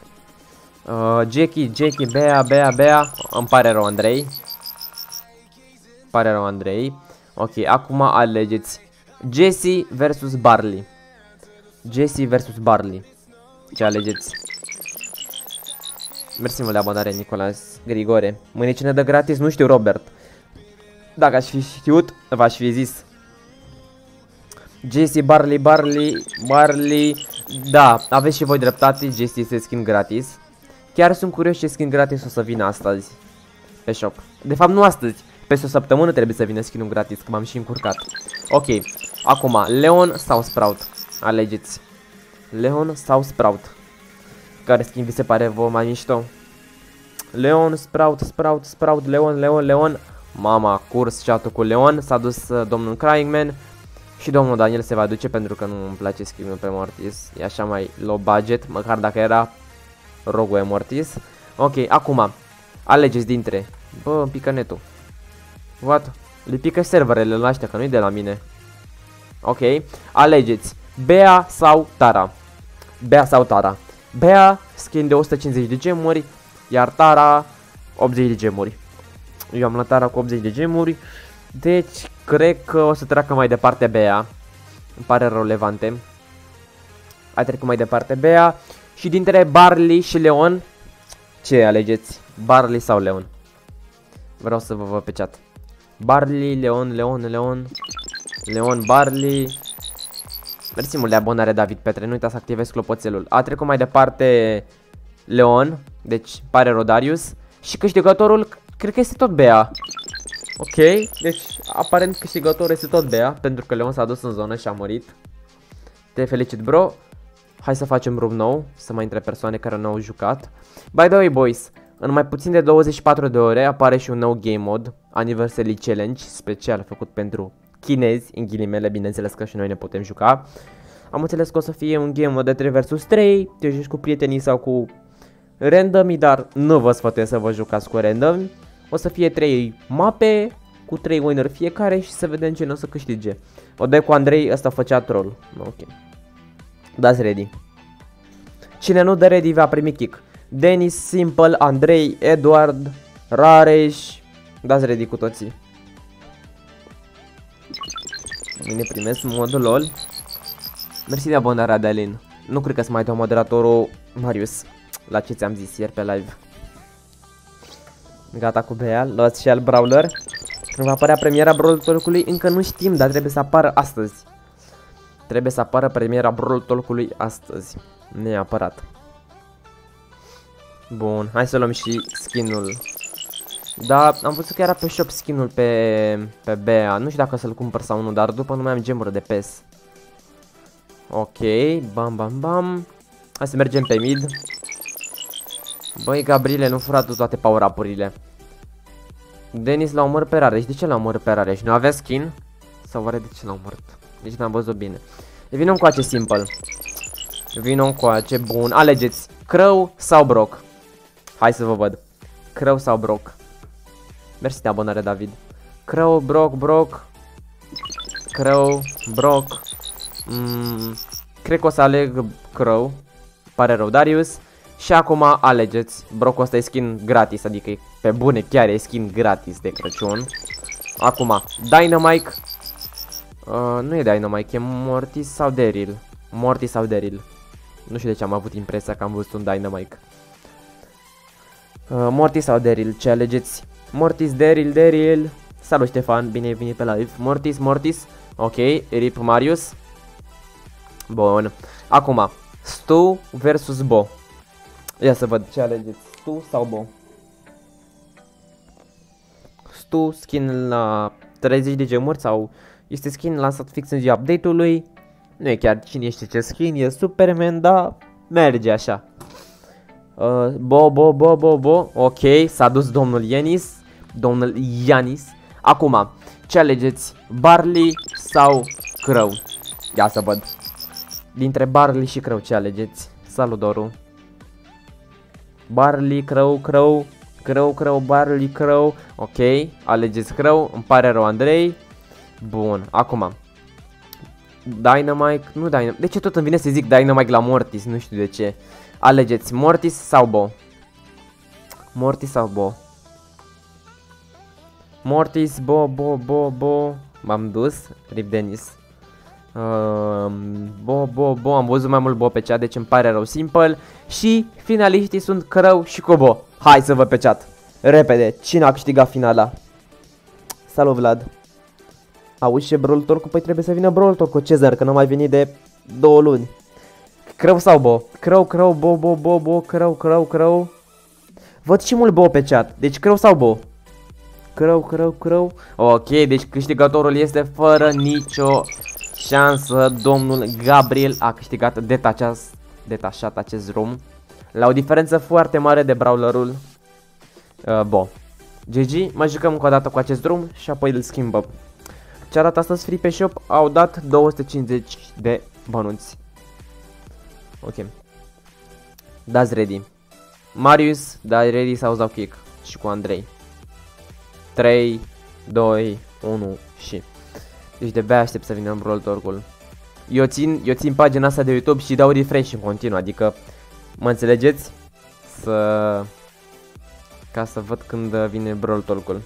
Jackie, Bea. Îmi pare rău, Andrei. Ok, acum alegeți Jessie versus Barley. Ce alegeți? Mersi mult de abonare, Nicolas Grigore. Mâine cine dă gratis? Nu știu, Robert. Dacă aș fi știut, v-aș fi zis. Jessie, Barley. Da, aveți și voi dreptate, Jessie este skin gratis. Chiar sunt curios ce skin gratis o să vină astăzi pe shop. De fapt nu astăzi, peste o săptămână trebuie să vină skin-ul gratis, că m-am și încurcat. Ok, acum, Leon sau Sprout? Alegeți. Leon sau Sprout? Care skin vi se pare vouă mai mișto? Leon, Sprout, Leon. Mama, curs chat-ul cu Leon. S-a dus domnul Cryingman. Și domnul Daniel se va duce pentru că nu îmi place skin-ul pe Mortis. E așa mai low budget, măcar dacă era Rogue Mortis. Ok, acum alegeți dintre. Bă, îmi pică netul. What? Le pică serverele la ăștia, că nu-i de la mine. Ok, alegeți Bea sau Tara. Bea, skin de 150 de gemuri, iar Tara 80 de gemuri. Eu am luat Tara cu 80 de gemuri. Deci, cred că o să treacă mai departe Bea. Îmi pare rău, Levante. A trecut mai departe Bea. Și dintre Barley și Leon, ce alegeți? Barley sau Leon? Vreau să vă văd pe chat. Barley, Leon, Barley. Mersi mult de abonare, David Petre. Nu uita să activezi clopoțelul. A trecut mai departe Leon. Deci pare Rodarius. Și câștigătorul, cred că este tot Bea. Ok, deci aparent câștigătorul este tot Bea, pentru că Leon s-a dus în zonă și a murit. Te felicit, bro. Hai să facem room nou, să mai intre persoane care nu au jucat. By the way, boys, în mai puțin de 24 de ore apare și un nou game mod, Anniversary Challenge, special făcut pentru chinezi, în ghilimele, bineînțeles că și noi ne putem juca. Am înțeles că o să fie un game mod de 3 vs 3, te joci cu prietenii sau cu randomi, dar nu vă sfătuiesc să vă jucați cu randomi. O să fie 3 mape, cu 3 winner fiecare și să vedem cine o să câștige. O dai cu Andrei, ăsta făcea troll. Ok. Dați ready. Cine nu dă ready va primi kick. Denis, Simple, Andrei, Edward, Rareș. Dați ready cu toții. Mine primesc modul LOL. Mersi de abonarea, Adelin. Nu cred că să mai dau moderatorul Marius. La ce ți-am zis ieri pe live. Gata cu Bea, luați și al Brawler. Când va apărea premiera Brawl Talk-ului, încă nu știm, dar trebuie să apară astăzi. Trebuie să apară premiera Brawl Talk-ului astăzi. Neapărat. Bun, hai să luăm și skin-ul. Da, am văzut că era pe shop skin-ul pe Bea. Nu știu dacă să-l cumpăr sau nu, dar după nu mai am gemuri de PES. Ok, bam. Hai să mergem pe mid. Băi, Gabriele, nu fura tu toate power-up-urile. Denis l-a omorât pe Rareș. De ce l-a omorât pe Rareș? Nu avea skin? Sau oare de ce l-a omorât? Deci n-am văzut bine. Vino încoace, Simple. Vino încoace, bun. Alegeți Crow sau Brock. Hai să vă văd. Crow sau Brock. Mersi de abonare, David. Crow, Brock. Crow, Brock. Cred că o să aleg Crow. Pare rău, Darius. Și acum alegeți. Brock ăsta e skin gratis, adică e pe bune, chiar e skin gratis de Crăciun. Acum, Dynamite. Nu e Dynamite, e Mortis sau Daryl. Mortis sau Daryl. Nu știu de ce am avut impresia că am văzut un Dynamite. Mortis sau Daryl, ce alegeți? Mortis, Daryl. Salut, Ștefan, bine ai venit pe live. Mortis. Ok, rip Marius. Bun. Acum, Stu versus Bo. Ia să văd ce alegeți, Stu sau Bo. Stu, skin la 30 de gemuri sau este skin lansat fix în ziua update-ului. Nu e chiar cine știe ce skin, e Superman, dar merge așa. Bo. Ok, s-a dus domnul Ianis. Acum, ce alegeți? Barley sau Crow? Ia să văd. Dintre Barley și Crow ce alegeți? Salut, Doru. Barley, Crow, Barley, Crow. Ok, alegeți Crow. Îmi pare rău, Andrei. Bun, acum Dynamite, nu Dynamite. De ce tot îmi vine să zic Dynamite la Mortis? Nu știu de ce. Alegeți Mortis sau Bo. Mortis, Bo. M-am dus, rip Denis. Bo, am văzut mai mult Bo pe chat, deci îmi pare rău, Simple. Și finaliștii sunt Crow și Cobo. Hai să văd pe chat. Repede, cine a câștigat finala? Salut, Vlad. Auzi ce Brawl Talk-ul? Păi trebuie să vină Brawl Talk-ul, Cezar, că n-a mai venit de 2 luni. Crow sau Bo? Crow, Bo, Crow. Văd și mult Bo pe chat, deci Crow sau Bo? Crow. Ok, deci câștigătorul este fără nicio șansă, domnul Gabriel a câștigat detașat acest room. La o diferență foarte mare de brawlerul Bo. GG, mai jucăm încă o dată cu acest drum și apoi îl schimbăm. Ce a dat astăzi free pe shop? Au dat 250 de bănuți. Ok. Dați ready. Marius, dați ready sau dau kick. Și cu Andrei. 3, 2, 1 și... Deci de-abia aștept să vină Brawl Talk-ul. Eu țin pagina asta de YouTube și dau refresh în continuu, adică... Mă înțelegeți? Ca să văd când vine Brawl Talk-ul.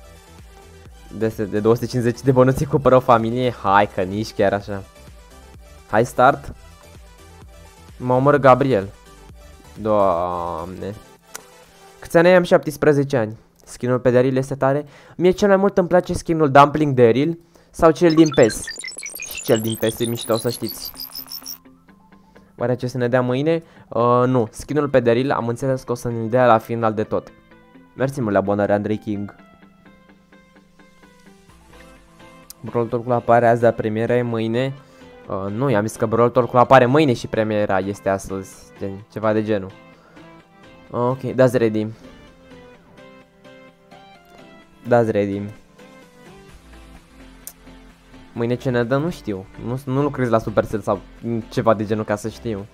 De 250 de bănuți cumpără o familie. Hai că nici chiar așa. Hai start. Mă omor Gabriel. Doamne. Câți ani am? 17 ani. Skinul pe Daryl este tare. Mie cel mai mult îmi place skinul Dumpling Daryl sau cel din PES. Și cel din PES e mișto, să știți. Oare ce să ne dea mâine? Nu, skinul pe Daryl am înțeles că o să ne dea la final de tot. Mersi mult la abonare, Andrei King. Brawl Talk-ul apare azi, dar premiera e mâine. Nu, i-am zis că Brawl Talk-ul apare mâine și premiera este astăzi. Ceva de genul. Ok, dați ready. Dați ready. Mâine ce ne dă nu știu. Nu lucrez la Supercell sau ceva de genul ca să știu.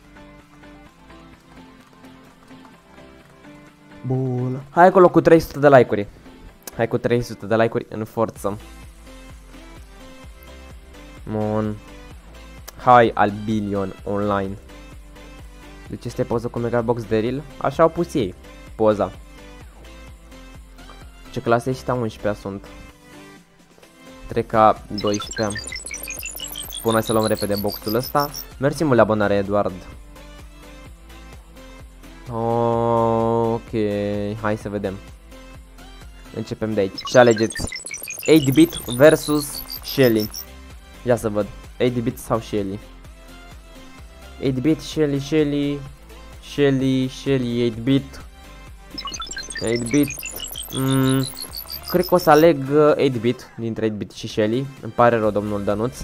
Bun. Hai acolo cu 300 de like-uri. Hai cu 300 de like-uri în forță. Bun. Hai al billion online. Deci este poză cu Megabox Daryl. Așa au pus ei poza. Ce clase ești? 11-a sunt. Trec ca 12-a. Până să luăm repede boxul ăsta. Mersi mult la abonare, Eduard. Ok, hai să vedem. Începem de aici. Ce alegeți? 8-bit versus Shelly. Ia să văd. 8-bit sau Shelly? 8-bit, Shelly, 8-bit. 8-bit. Cred că o să aleg 8-bit dintre 8-bit și Shelly. Îmi pare rău, domnul Dănuț.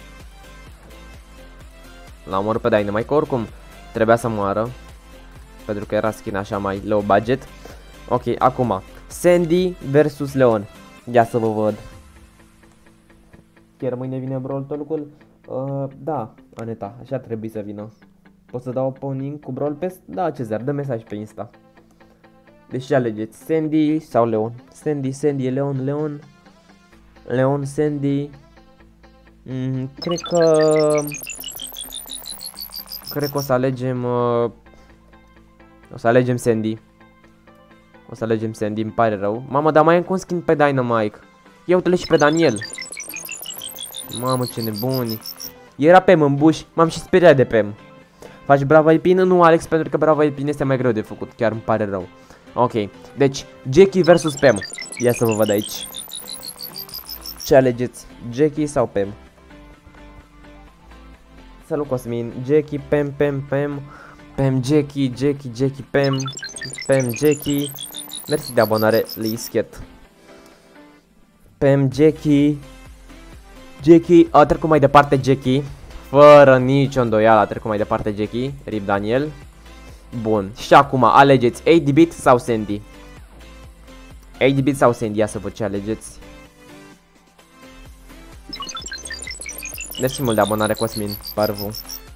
L-am omorât pe Dynamite, oricum trebuia să moară. Pentru că era skin așa mai low budget. Ok, acum Sandy versus Leon. Ia să vă văd. Chiar mâine vine Brawl Talk-ul? Da, Aneta, așa trebuie să vină. Pot să dau opening cu Brawl Pass? Da, Cezar, dă mesaj pe Insta. Deci ce alegeți? Sandy sau Leon? Sandy, Leon, Sandy. Cred că o să alegem Sandy. O să alegem Sandy, îmi pare rău. Mamă, dar mai am un skin pe Dynamite. Ia uite-le și pe Daniel. Mamă, ce nebuni. Era Pam în bush, m-am și speriat de Pam. Faci Bravo Alpin? Nu, Alex, pentru că Bravo Alpin este mai greu de făcut. Chiar îmi pare rău. Ok, deci Jackie versus Pam. Ia să vă văd aici. Ce alegeți? Jackie sau Pam? Salut, Cosmin. Jackie, Pam. Pam, Jackie, Pam. Pam, Jackie. Mersi de abonare, Lischet. Pam, Jackie, a trecut mai departe Jackie. Fără nicio îndoială a trecut mai departe Jackie. Rip Daniel. Bun, și acum alegeți 8-bit sau Sandy? 8-bit sau Sandy? Ia să văd ce alegeți. Mersi mult de abonare, Cosmin Parvu.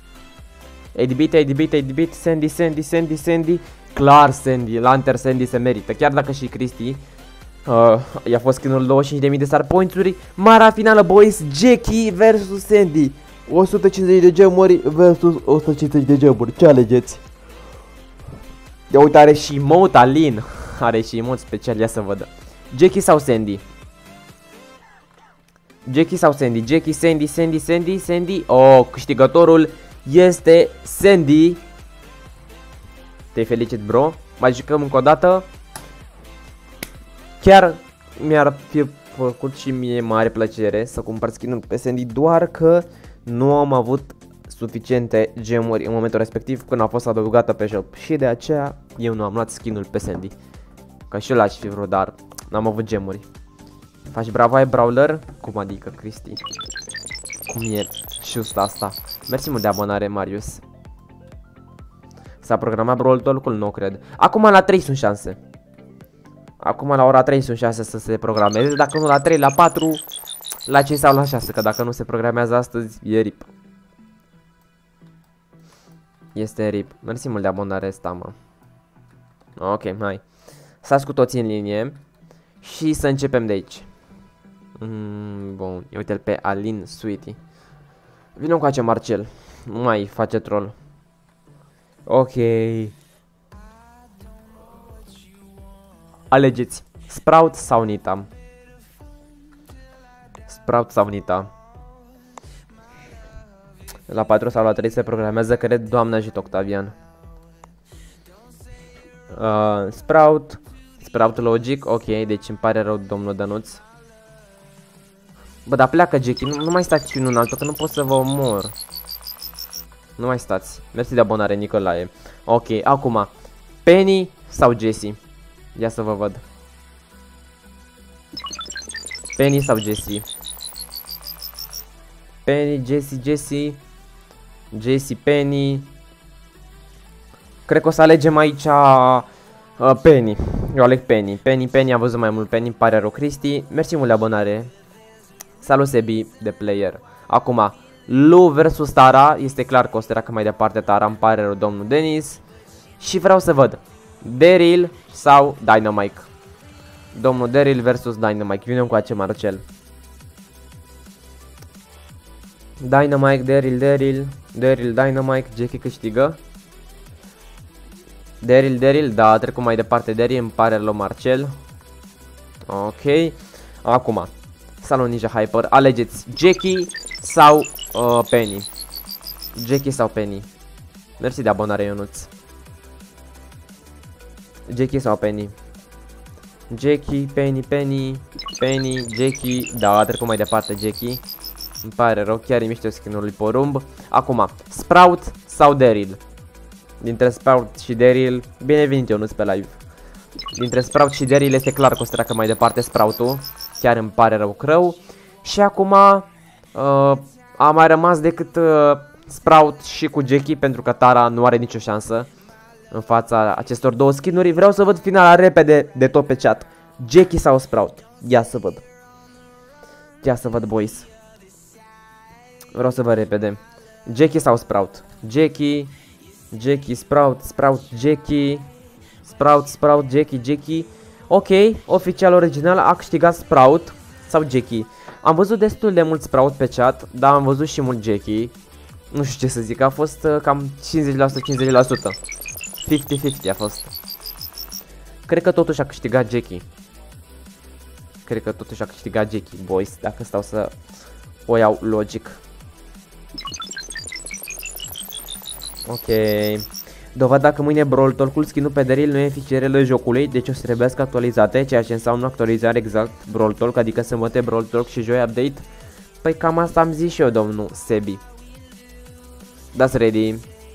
8-bit, Sandy. Clar Sandy, Lanter Sandy se merită. Chiar dacă și Cristi i-a fost skinul 25.000 de star points-uri. Mara finală, boys. Jackie versus Sandy. 150 de gemuri versus 150 de gemuri. Ce alegeți? Ia uite, are și emote Alin. Are și emote special, ia să văd. Jackie sau Sandy? Sandy. Oh, câștigătorul este Sandy. Te felicit, bro. Mai jucăm încă o dată. Chiar mi-ar fi făcut și mie mare plăcere să cumpăr skin-ul pe Sandy, doar că nu am avut suficiente gemuri în momentul respectiv când a fost adăugată pe shop. Și de aceea eu nu am luat skin-ul pe Sandy. Că și eu l-aș fi vrut, dar n-am avut gemuri. Faci Bravo, ai brawler? Cum adică, Cristi? Cum e just asta? Mersi mult de abonare, Marius. S-a programat Brawl Talk-ul? Nu cred. Acum la 3 sunt șanse. Acum la ora 3 sunt șanse să se programeze. Dacă nu la 3, la 4, la 5 sau la 6. Că dacă nu se programează astăzi, e rip. Este rip. Mersi mult de abonare asta, mă. Ok, hai. Stați cu toții în linie. Și să începem de aici. Bun, uite-l pe Alin Sweetie. Vino încoace, Marcel. Nu mai face troll. Ok. Alegeți Sprout sau Nita. Sprout sau Nita. La 4 sau la 3 se programează, cred. Doamne ajută, Octavian. Sprout logic. Ok, deci îmi pare rău, domnul Dănuț. Bă, dar pleacă, Jackie. Nu mai stați unul în altul, că nu pot să vă omor. Nu mai stați. Mersi de abonare, Nicolae. Ok, acum Penny sau Jessie? Ia să vă văd. Penny sau Jessie? Penny, Jessie. Jessie, Penny. Cred că o să alegem aici Penny. Eu aleg Penny. Penny, am văzut mai mult Penny. Îmi pare rău, Cristi. Mersi mult de abonare. Salut, Sebi, de player. Acum, Lu versus Tara. Este clar că o să treacă mai departe Tara. Îmi pare rău, domnul Denis. Și vreau să văd Daryl sau Dynamite. Domnul Daryl versus Dynamite. Vine încoace, Marcel. Dynamite, Daryl, Dynamite. Jackie câștigă. Daryl, da, a trecut mai departe Daryl. Îmi pare rău, Marcel. Ok. Acum, salut, Ninja Hyper. Alegeți Jackie sau Penny. Jackie sau Penny. Mersi de abonare, Ionuț. Jackie sau Penny. Jackie, Penny, Jackie. Da, a trecut mai departe Jackie. Îmi pare rău, chiar e mișto skin-ul lui Porumb. Acum, Sprout sau Daryl. Dintre Sprout și Daryl, bine venit, Ionuț, pe live. Dintre Sprout și Daryl este clar că o să treacă mai departe Sprout-ul. Chiar îmi pare rău crău. Și acum a mai rămas decât Sprout și cu Jackie, pentru că Tara nu are nicio șansă în fața acestor două skin-uri. Vreau să văd finala repede de tot pe chat. Jackie sau Sprout? Ia să văd. Ia să văd, boys. Vreau să văd repede. Jackie sau Sprout? Jackie, Sprout, Jackie. Sprout, Jackie. Ok, oficial original a câștigat Sprout sau Jackie. Am văzut destul de mult Sprout pe chat, dar am văzut și mult Jackie. Nu știu ce să zic, a fost cam 50%, 50-50 a fost. Cred că totuși a câștigat Jackie. Boys, dacă stau să o iau logic. Ok. Dovada că mâine Brawl Talk-ul skin-ul pe Daryl nu e fișierele jocului, deci o să trebuiască actualizate, ceea ce înseamnă actualizare exact Brawl Talk, adică sâmbătă Brawl Talk și joi update. Păi cam asta am zis și eu, domnul Sebi. Dați ready.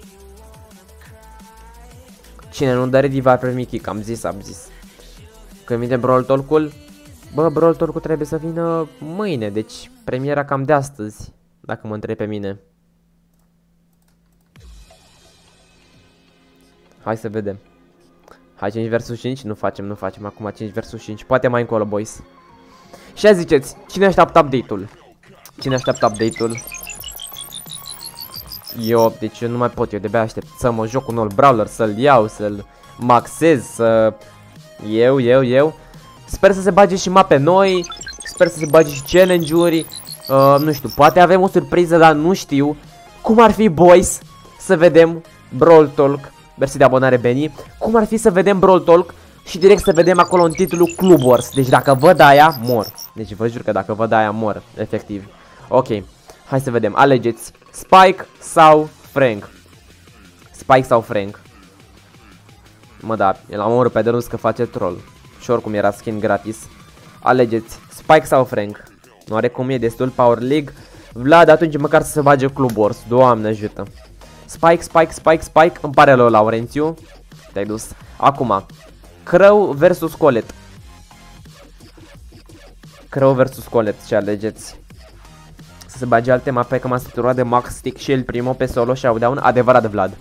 Cine nu dă ready va primi kick, am zis. Când vine Brawl Talk-ul, bă, Brawl Talk-ul trebuie să vină mâine, deci premiera cam de astăzi, dacă mă întrebi pe mine. Hai să vedem. Hai 5 vs 5, nu facem acum 5 vs 5, poate mai încolo, boys. Și ziceți, cine așteaptă update-ul? Eu, deci eu nu mai pot, eu de-abia aștept să mă joc un nou brawler, să-l iau, să-l maxez, să... Eu. Sper să se bage și mape noi, sper să se bage și challenge-uri. Nu știu, poate avem o surpriză, dar nu știu. Cum ar fi, boys, să vedem Brawl Talk? Mersi de abonare, Benny. Cum ar fi să vedem Brawl Talk și direct să vedem acolo în titlul Club Wars? Deci dacă văd aia, mor. Deci vă jur că dacă văd aia, mor, efectiv. Ok, hai să vedem. Alegeți Spike sau Frank. Mă, da, el am omorât pe Dănuț că face troll. Și oricum era skin gratis. Alegeți Spike sau Frank. Nu are cum, e destul Power League. Vlad, atunci măcar să se bage Club Wars. Doamne ajută. Spike. Îmi pare rău, Laurențiu. Te-ai dus. Acum, Crow versus Colette. Ce alegeți? să se bage alte mape, că m-am săturat de Max Stick și el primo pe solo showdown, adevărat de Vlad.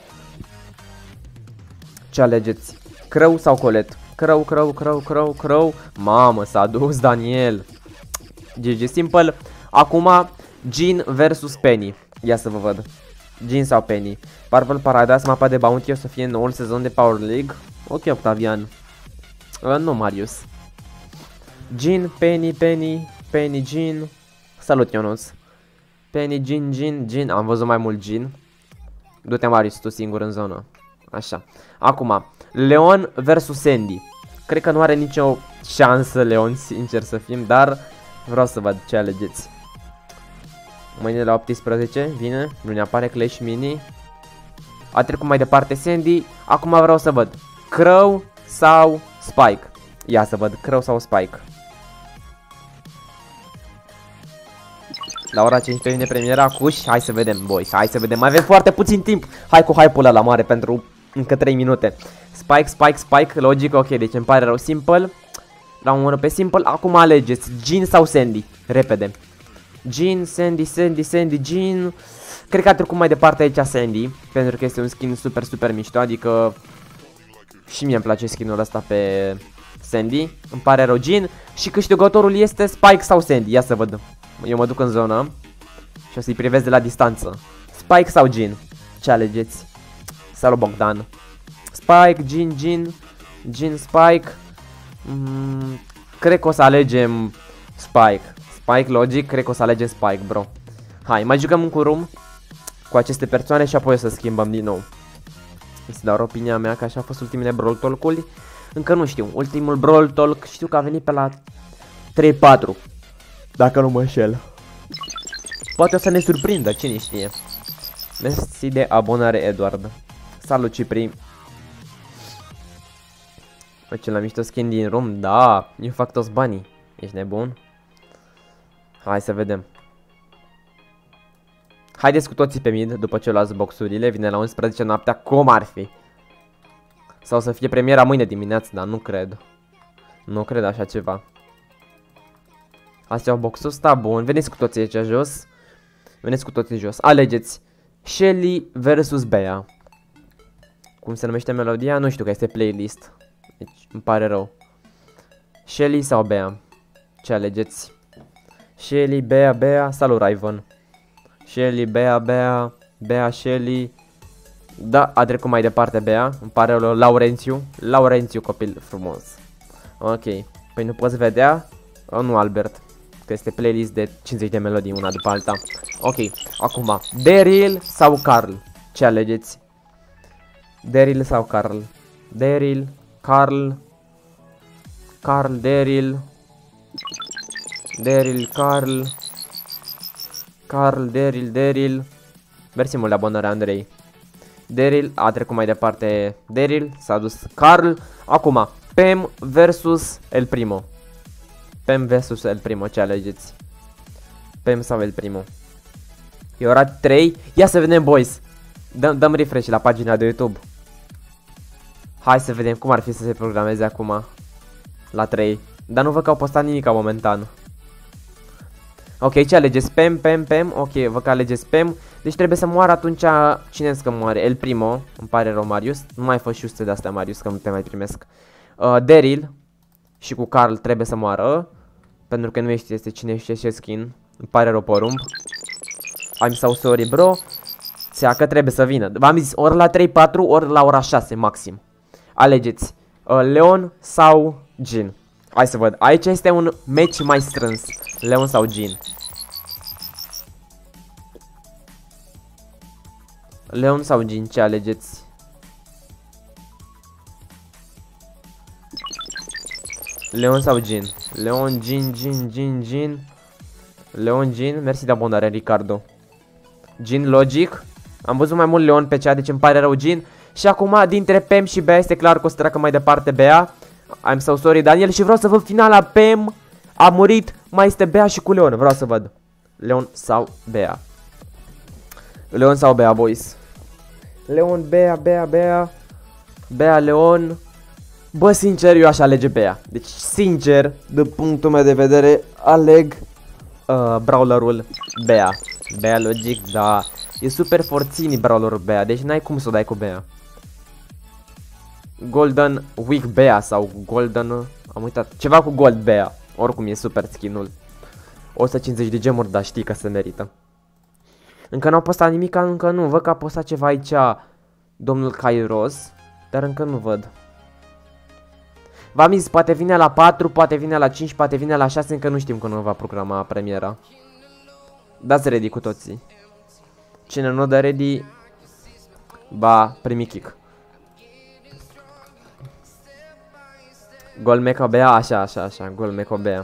Ce alegeți? Crău sau colet? Crău. Mamă, s-a dus Daniel. GG simple. Acum Jhin versus Penny. Ia să vă văd. Jhin sau Penny. Purple Paradise, mapa de bounty o să fie noul sezon de Power League. Ok, Octavian. Nu, Marius. Jhin, Penny, Jhin. Salut, Ionuț. Penny, Jhin. Am văzut mai mult Jhin. Du-te, Marius, tu singur în zonă. Așa. Acum, Leon versus Sandy. Cred că nu are nicio șansă Leon, sincer să fim, dar vreau să văd ce alegeți. Mâine la 18 vine, nu ne apare Clash Mini. A trecut mai departe Sandy. Acum vreau să văd Crow sau Spike. Ia să văd Crow sau Spike. La ora 15 vine premiera cu hai să vedem, boys, hai să vedem. Mai avem foarte puțin timp. Hai cu hype-ul ăla mare pentru încă 3 minute. Spike, logic, ok, deci îmi pare rău. Simple. L-am omorât pe Simple. Acum alegeți Jhin sau Sandy. Repede. Jhin, Sandy, Jhin. Cred că a trecut mai departe aici Sandy, pentru că este un skin super mișto. Adică și mie îmi place skinul ăsta pe Sandy. Îmi pare rău Jhin. Și câștigătorul este Spike sau Sandy. Ia să văd. Eu mă duc în zonă și o să-i privesc de la distanță. Spike sau Jhin? Ce alegeți? Salut, Bogdan. Spike, Jhin, Spike. Cred că o să alegem Spike. Spike, logic, cred că o să alegem Spike, bro. Hai, mai jucăm un curum cu aceste persoane și apoi o să schimbăm din nou. Să dau opinia mea, că așa au fost ultimele Brawl Talk-uri. Încă nu știu, ultimul Brawl Talk știu că a venit pe la 3-4. Dacă nu mă înșel. Poate o să ne surprindă, cine știe. Mersi de abonare, Eduard. Salut, Cipri. Bă, ce la mișto skin din room. Da, eu fac toți banii. Ești nebun? Hai să vedem. Haideți cu toții pe mid după ce luați boxurile. Vine la 11 noaptea, cum ar fi? Sau să fie premiera mâine dimineață, dar nu cred. Nu cred așa ceva. Astea au boxul ăsta, bun. Veniți cu toții aici jos. Veniți cu toții jos. Alegeți Shelly versus Bea. Cum se numește melodia? Nu știu, că este playlist. Deci îmi pare rău. Shelly sau Bea? Ce alegeți? Shelly, Bea. Salut, Raven. Shelly, Bea, Shelly. Da, a trecut mai departe Bea. Îmi pare rău, Laurențiu, copil frumos. Ok. Păi nu poți vedea? Nu, Albert. Că este playlist de 50 de melodii una după alta. Ok, acum Daryl sau Carl? Ce alegeți? Daryl sau Carl? Daryl, Carl, Daryl, Daryl. Mersi mult de abonare, Andrei. Daryl, a trecut mai departe Daryl, s-a dus Carl. Acum, Pam versus El Primo. Pam versus El Primo, ce alegeți? Pam sau El Primo? E ora 3. Ia să vedem, boys. Dăm refresh la pagina de YouTube. Hai să vedem cum ar fi să se programeze acum la 3. Dar nu văd că au postat nimic momentan. Ok, ce alegeți? Pam. Ok, văd că alegeți Pam. Deci trebuie să moară atunci. Cine că moare? El Primo. Îmi pare rău, Marius. Nu mai fă șuste de astea, Marius, că nu te mai primesc. Daryl și cu Carl trebuie să moară, pentru că nu este cine știe ce skin. Îmi pare rău, porumb. I'm so sorry, bro. Țeacă trebuie să vină. V-am zis ori la 3-4, ori la ora 6 maxim. Alegeți Leon sau Jhin. Hai să văd. Aici este un match mai strâns. Leon sau Jhin. Leon sau Jhin, ce alegeți? Leon sau Jhin? Leon, Jhin. Leon, Jhin. Mersi de abonare, Ricardo. Jhin, logic. Am văzut mai mult Leon pe cea, deci îmi pare rău, Jhin. Și acum, dintre Pam și Bea, este clar că o să treacă mai departe Bea. I'm so sorry, Daniel. Și vreau să văd finala. Pam a murit. Mai este Bea și cu Leon. Vreau să văd. Leon sau Bea? Leon sau Bea, boys? Leon, Bea, Leon. Bă, sincer, eu aș alege Bea. Deci, sincer, de punctul meu de vedere, aleg brawlerul Bea. Bea logic, da. E super forțini brawlerul Bea, deci n-ai cum să o dai cu Bea. Golden Weak Bea sau Golden... Am uitat. Ceva cu Gold Bea. Oricum e super skin-ul. 150 de gemuri, dar știi că se merită. Încă n-au postat nimic, încă nu. Văd că a postat ceva aici domnul Kairos, dar încă nu văd. V-am zis, poate vine la 4, poate vine la 5, poate vine la 6, încă nu știm când va programa premiera. Dați ready cu toții. Cine nu dă ready, ba primi kick. Gol Meco Bea, așa, Gol Meco Bea.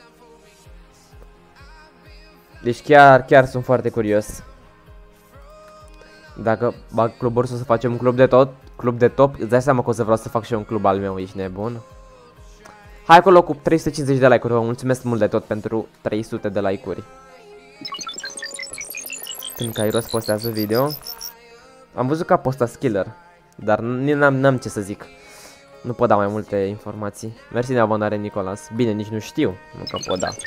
Deci chiar sunt foarte curios. Dacă bag cluburi să facem un club de top, îți dai seama că o să vreau să fac și eu un club al meu, ești nebun? Hai acolo cu 350 de like-uri, vă mulțumesc mult de tot pentru 300 de like-uri. Când Kairos postează video, am văzut că a postat Skiller, dar n-am ce să zic. Nu pot da mai multe informații. Mersi de abonare, Nicolas. Bine, nici nu știu, nu că pot da.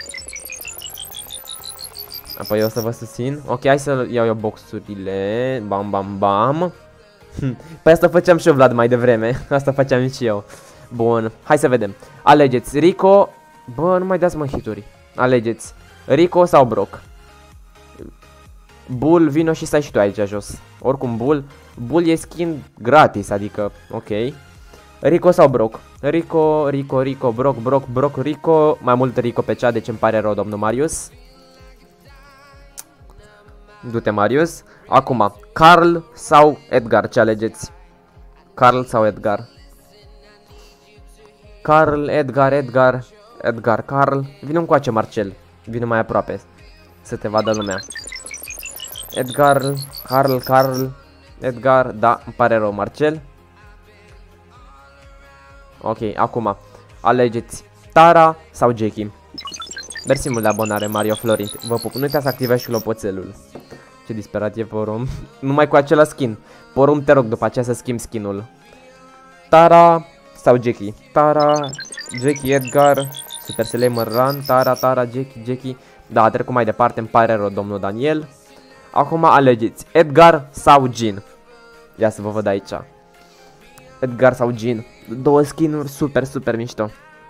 Apoi eu o să vă susțin. Ok, hai să iau eu boxurile. Bam, bam, bam. Păi asta făceam și eu, Vlad, mai devreme. Asta făceam și eu. Bun, hai să vedem. Alegeți Rico. Bă, nu mai dați mă hituri. Alegeți Rico sau Brock. Bull, vino și stai și tu aici jos. Oricum Bull e skin gratis, adică ok. Rico sau Brock? Rico, Brock, Rico. Mai mult Rico pe cea, deci îmi pare rău, domnul Marius. Du-te, Marius. Acum, Carl sau Edgar, ce alegeți? Carl sau Edgar? Carl, Edgar, Carl. Vino încoace, Marcel. Vino mai aproape, să te vadă lumea. Edgar, Carl, Edgar. Da, îmi pare rău, Marcel. Ok, acum alegeți Tara sau Jackie. Mersi mult de abonare, Mario Florint. Vă pup, nu uitați să activați și clopoțelul. Ce disperat e Porum. Numai cu acela skin. Porum, te rog după aceea să schimbi skinul. Tara sau Jackie? Tara, Jackie, Edgar, Supercell Run, Tara, Jackie. Da, a trecut mai departe, îmi pare rău, domnul Daniel. Acum alegeți Edgar sau Jean. Ia să vă văd aici. Edgar sau Jean. Două skinuri super mișto.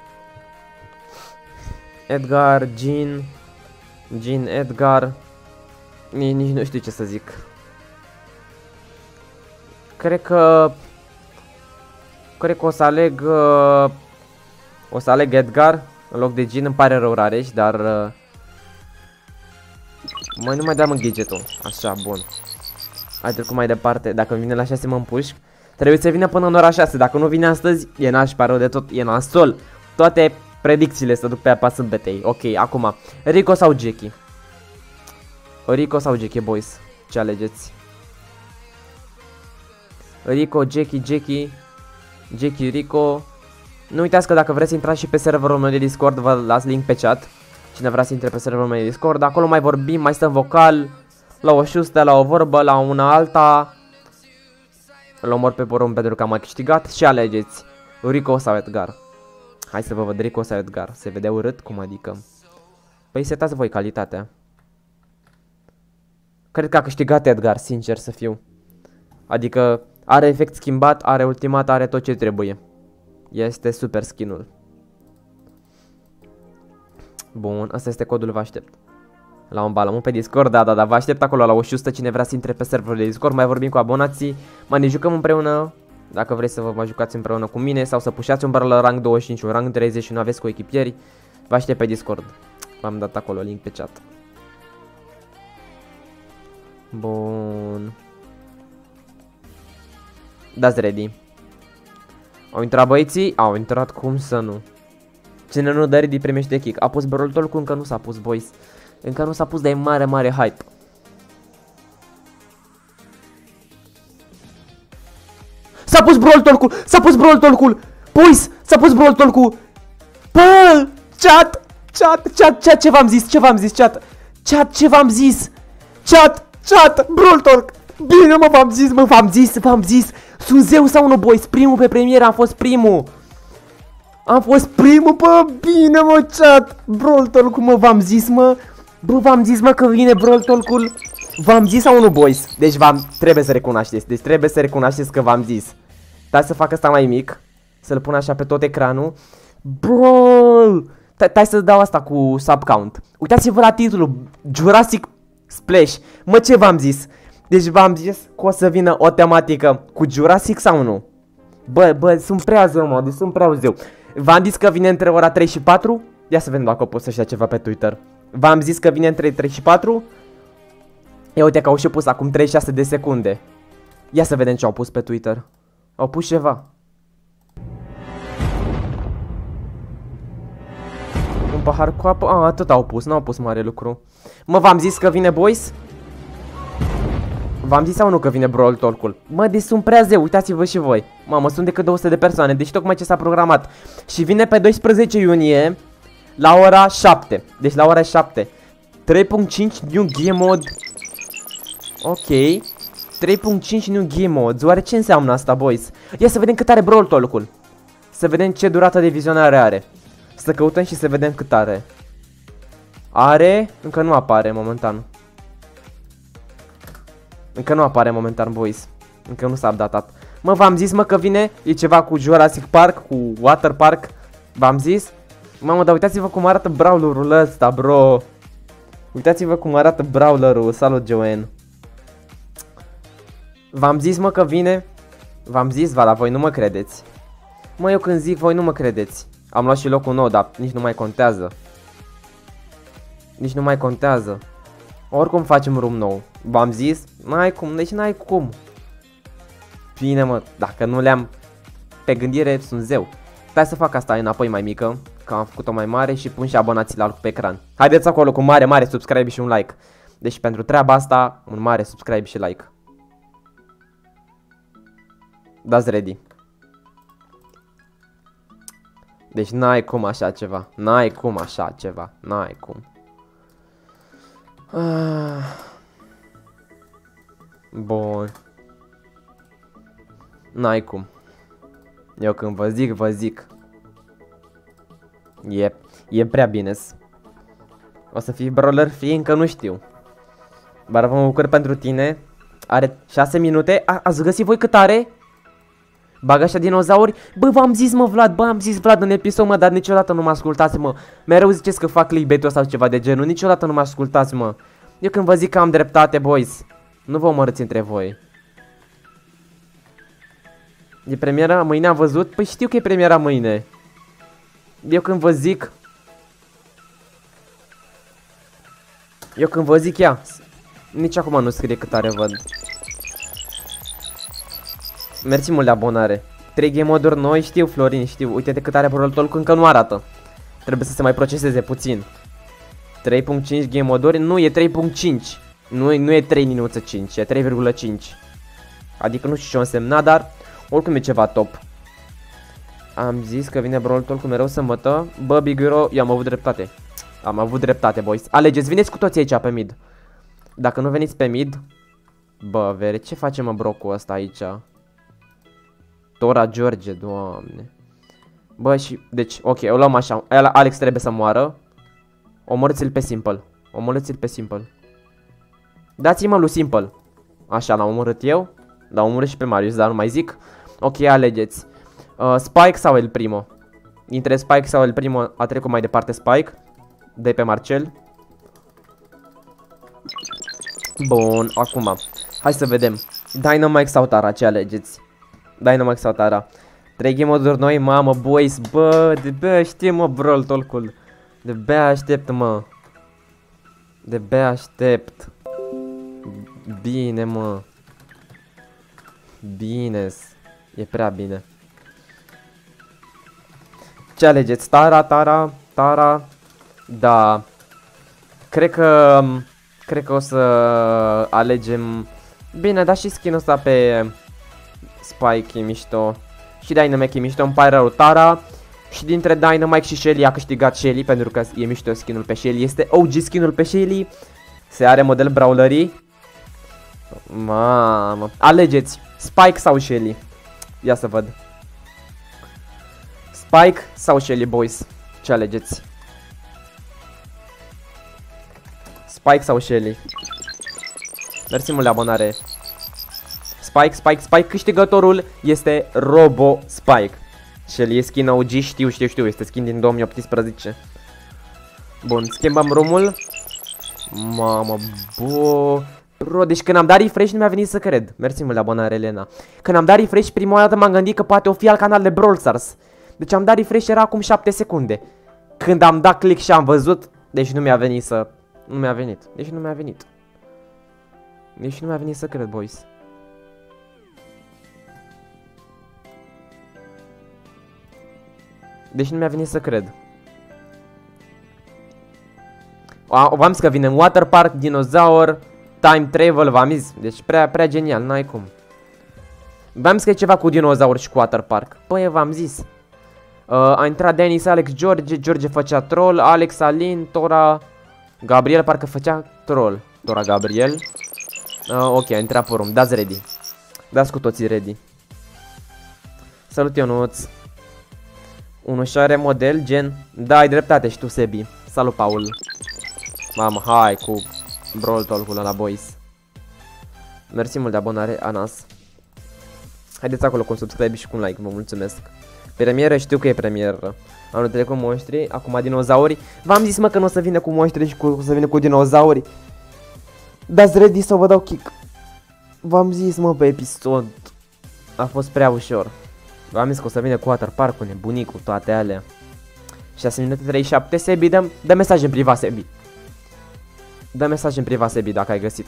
Edgar, Jean, Edgar. Nici nu știu ce să zic. Cred că o să aleg Edgar în loc de Jean. Îmi pare rău, Rareș, dar mai nu mai dam în gadgetul. Așa, bun. Hai trecut mai departe. Dacă vine la 6 mă împușc. Trebuie să vină până în ora 6. Dacă nu vine astăzi, e nașpa rău de tot. E nasol. Toate predicțiile se duc pe apa sâmbetei. Ok, acum Rico sau Jackie? Rico sau Jackie, boys? Ce alegeți? Rico, Jackie, Rico. Nu uitați că dacă vreți să intrați și pe serverul meu de Discord, vă las link pe chat. Cine vrea să intre pe serverul meu de Discord, acolo mai vorbim, mai stăm vocal. La o șustă, la o vorbă, la una alta. Îl omor pe Porum pentru că am mai câștigat. Și alegeți Rico sau Edgar. Hai să vă văd Rico sau Edgar. Se vede urât? Cum adică? Păi setați voi calitatea. Cred că a câștigat Edgar, sincer să fiu. Adică are efect schimbat, are ultimat, are tot ce trebuie. Este super skinul. Bun, ăsta este codul, vă aștept. La un balamon pe Discord, da, vă aștept acolo la o șustă. Cine vrea să intre pe serverul de Discord, mai vorbim cu abonații. Mai ne jucăm împreună. Dacă vreți să vă jucați împreună cu mine sau să pușați un brawler rank 25, un rank 30 și nu aveți cu echipieri, vă aștept pe Discord. V-am dat acolo link pe chat. Bun. Dați ready. Au intrat băieții? Au intrat, cum să nu. Cine nu dă ready primește kick. A pus Brawl Talk, încă nu s-a pus, boys. Încă nu s-a pus, dar e mare hype. S-a pus Brawl Talk-ul! S-a pus Brawl Talk-ul! Boys! S-a pus Brawl Talk-ul! Bă! Chat! Ce v-am zis, chat? Chat, ce v-am zis? Chat! Brawl Talk! Bine, mă, v-am zis! Sunt zeu sau nu, boys? Primul pe premieră, am fost primul! Bă, bine, mă, chat! Brawl Talk, mă, v-am zis, mă! Bă, v-am zis, mă, că vine Brawl Talk-ul. V-am zis sau nu, boys? Deci trebuie să recunoașteți. Deci trebuie să recunoașteți că v-am zis. Stai să fac asta mai mic. Să-l pun așa pe tot ecranul. Bro! Stai să dau asta cu sub count. Uitați-vă la titlul. Jurassic Splash. Mă, ce v-am zis? Deci v-am zis că o să vină o tematică cu Jurassic sau nu? Bă, sunt prea zău, mă. Deci sunt prea zău. V-am zis că vine între ora 3 și 4. Ia să vedem dacă o pot să-și ceva pe Twitter. V-am zis că vine între 3 și 4. Ia uite că au și pus acum 36 de secunde. Ia să vedem ce au pus pe Twitter. Au pus ceva. Un pahar cu apă. Atât au pus, n-au pus mare lucru. Mă, v-am zis că vine, boys? V-am zis sau nu că vine Brawl Talk-ul? Mă, deci sunt prea zeu, uitați-vă și voi. Mamă, sunt decât 200 de persoane, deci tocmai ce s-a programat. Și vine pe 12 iunie la ora 7. Deci la ora 7. 3.5 New Game Mode. Ok. 3.5 New Game Mode. Oare ce înseamnă asta, boys? Ia să vedem cât are Brawl Talk-ul. Să vedem ce durată de vizionare are. Să căutăm și să vedem cât are. Are? Încă nu apare momentan. Încă nu apare momentan, boys. Încă nu s-a updatat. Mă, v-am zis, mă, că vine. E ceva cu Jurassic Park, cu Water Park. V-am zis. Mamă, dar uitați-vă cum arată brawlerul ăsta, bro. Uitați-vă cum arată brawlerul. Salut, Joanne. V-am zis, mă, că vine. V-am zis, va, la voi nu mă credeți. Mă, eu când zic, voi nu mă credeți. Am luat și locul nou, dar nici nu mai contează. Nici nu mai contează. Oricum facem room nou. V-am zis, n-ai cum, deci n-ai cum. Bine, mă, dacă nu le-am pe gândire, sunt zeu. Stai să fac asta înapoi mai mică, că am făcut-o mai mare și pun și abonații la pe ecran. Haideți acolo cu mare subscribe și un like. Deci pentru treaba asta, un mare subscribe și like. Dați ready. Deci n-ai cum așa ceva. N-ai cum așa ceva. N-ai cum. Bun. N-ai cum. Eu când vă zic, vă zic. E prea bine. O să fii brawler, fie încă nu știu. Dar vă bucur pentru tine. Are 6 minute. Ați găsit voi cât are? Bagă așa dinozauri. Bă, v-am zis, mă, Vlad, bă, am zis, Vlad, în episod, mă, dar niciodată nu mă ascultați, mă. Mereu ziceți că fac clickbait-ul sau ceva de genul. Niciodată nu mă ascultați, mă. Eu când vă zic că am dreptate, boys, nu vă omorâți între voi. E premiera mâine, am văzut? Păi știu că e premiera mâine. Eu când vă zic... ia. Nici acum nu scrie cât are, văd. Mersi mult de abonare. 3 game mode-uri noi, știu, Florin, știu. Uite de cât are Brawl Talk, încă nu arată. Trebuie să se mai proceseze puțin. 3.5 game mode-uri, nu, e 3.5. Nu e 3,5, e 3,5. Adică nu știu ce o însemna, dar oricum e ceva top. Am zis că vine Brawl Talk mereu sâmbătă. Bă, Big Hero, eu am avut dreptate. Am avut dreptate, boys. Alegeți, veniți cu toți aici pe mid. Dacă nu veniți pe mid, bă, vere, ce facem, mă, bro, cu ăsta aici? Tora George, doamne. Bă, și, deci, ok, o luăm așa. Alex trebuie să moară. Omorâți-l pe Simple. Omorâți-l pe Simple. Dați-mă lui Simple. Așa, l-am omorât eu. L-am omorât și pe Marius, dar nu mai zic. Ok, alegeți. Spike sau El Primo? Dintre Spike sau El Primo a trecut mai departe Spike. De pe Marcel. Bun, acum. Hai să vedem. Dynamite sau Tara, ce alegeți? Dynamite sau Tara? 3 game mode-uri noi, mamă, boys. Bă, de-abia aștept, mă, Brawl Talk-ul. De-abia aștept, mă. De-abia aștept. Bine, mă. Bine-s. E prea bine. Ce alegeți? Tara? Da. Cred că o să alegem. Bine, dar și skin-ul ăsta pe Spike e mișto. Și Dynamite e mișto, îmi pare rău Tara. Și dintre Dynamite și Shelly a câștigat Shelly, pentru că e mișto skin-ul pe Shelly. Este OG skin-ul pe Shelly. Se are model brawlerii. Mamă. Alegeți Spike sau Shelly. Ia să văd. Spike sau Shelly, boys? Ce alegeți? Spike sau Shelly? Mersi mult de abonare. Spike, câștigătorul este Robo Spike. Shelly e skin OG, știu, este skin din 2018. Bun, schimbăm roomul. Mamă, bro, deci când am dat refresh nu mi-a venit să cred. Mersi mult de abonare, Elena. Când am dat refresh, prima dată m-am gândit că poate o fi al canal de Brawl Stars. Deci am dat refresh, era acum 7 secunde. Când am dat click și am văzut, deci nu mi-a venit să... Nu mi-a venit, deci nu mi-a venit. Deci nu mi-a venit să cred, boys. Deci nu mi-a venit să cred. V-am zis că vine în water park, dinozaur, time travel, v-am zis. Deci prea genial, n-ai cum. V-am zis că e ceva cu dinozaur și cu water park. Păi v-am zis. A intrat Denis, Alex, George făcea troll, Alex, Alin, Tora, Gabriel parcă făcea troll. Tora, Gabriel. Ok, a intrat pe room, dați ready. Dați cu toții ready. Salut, Ionuț. Un ușoare model, gen... Da, ai dreptate și tu, Sebi. Salut, Paul. Mamă, hai cu Brawl Talk-ul ăla, boys. Mersi mult de abonare, Anas. Haideți acolo cu un subscribe și cu un like, vă mulțumesc. Premieră, știu că e premieră. Anul trecut cu monștri, acum dinozauri. V-am zis, mă, că nu o să vină cu monștri și o să vină cu dinozauri. Dați ready să vă dau kick. V-am zis, mă, pe episod. A fost prea ușor. V-am zis că o să vină cu water park-ul, nebunicul, toate alea. 6 minute 37, Sebi, dă mesaj în privat, Sebi. Dă mesaj în privat, Sebi, dacă ai găsit.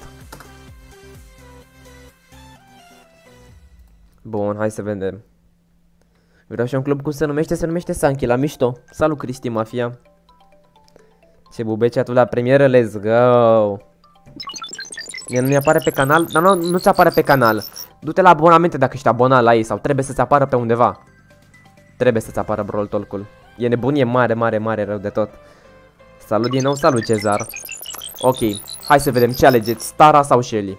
Bun, hai să vedem. Vreau și un club cum se numește Sanchi, la mișto. Salut, Cristi Mafia. Ce bubeceatul la premieră, let's go. Mie nu mi apare pe canal, dar nu ți apare pe canal. Du-te la abonamente dacă ești abonat la ei sau trebuie să-ți apară pe undeva. Trebuie să-ți apară Brawl Talk-ul. E nebunie mare rău de tot. Salut din nou, salut Cezar. Ok, hai să vedem ce alegeți, Tara sau Shelly?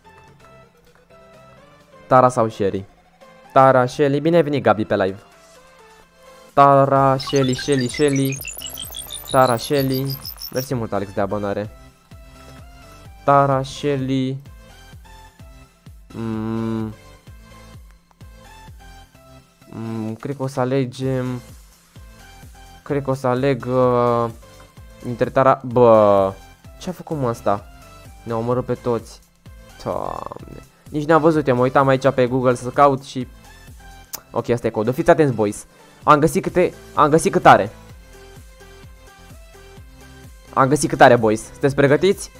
Tara sau Shelly? Tara, Shelly, bine ai venit, Gabi, pe live. Tara, Shelly. Tara, Shelly. Mersi mult, Alex, de abonare. Tara, Shelly. Cred că o să alegem. Cred că o să aleg între Tara. Bă, ce-a făcut, mă, asta? Ne-a omorât pe toți. Doamne. Nici n-am văzut, eu mă uitam aici pe Google să caut și... Ok, asta e codul. Fiți atenți, boys. Am găsit câtare. Am găsit câtare, boys. Sunteți pregătiți?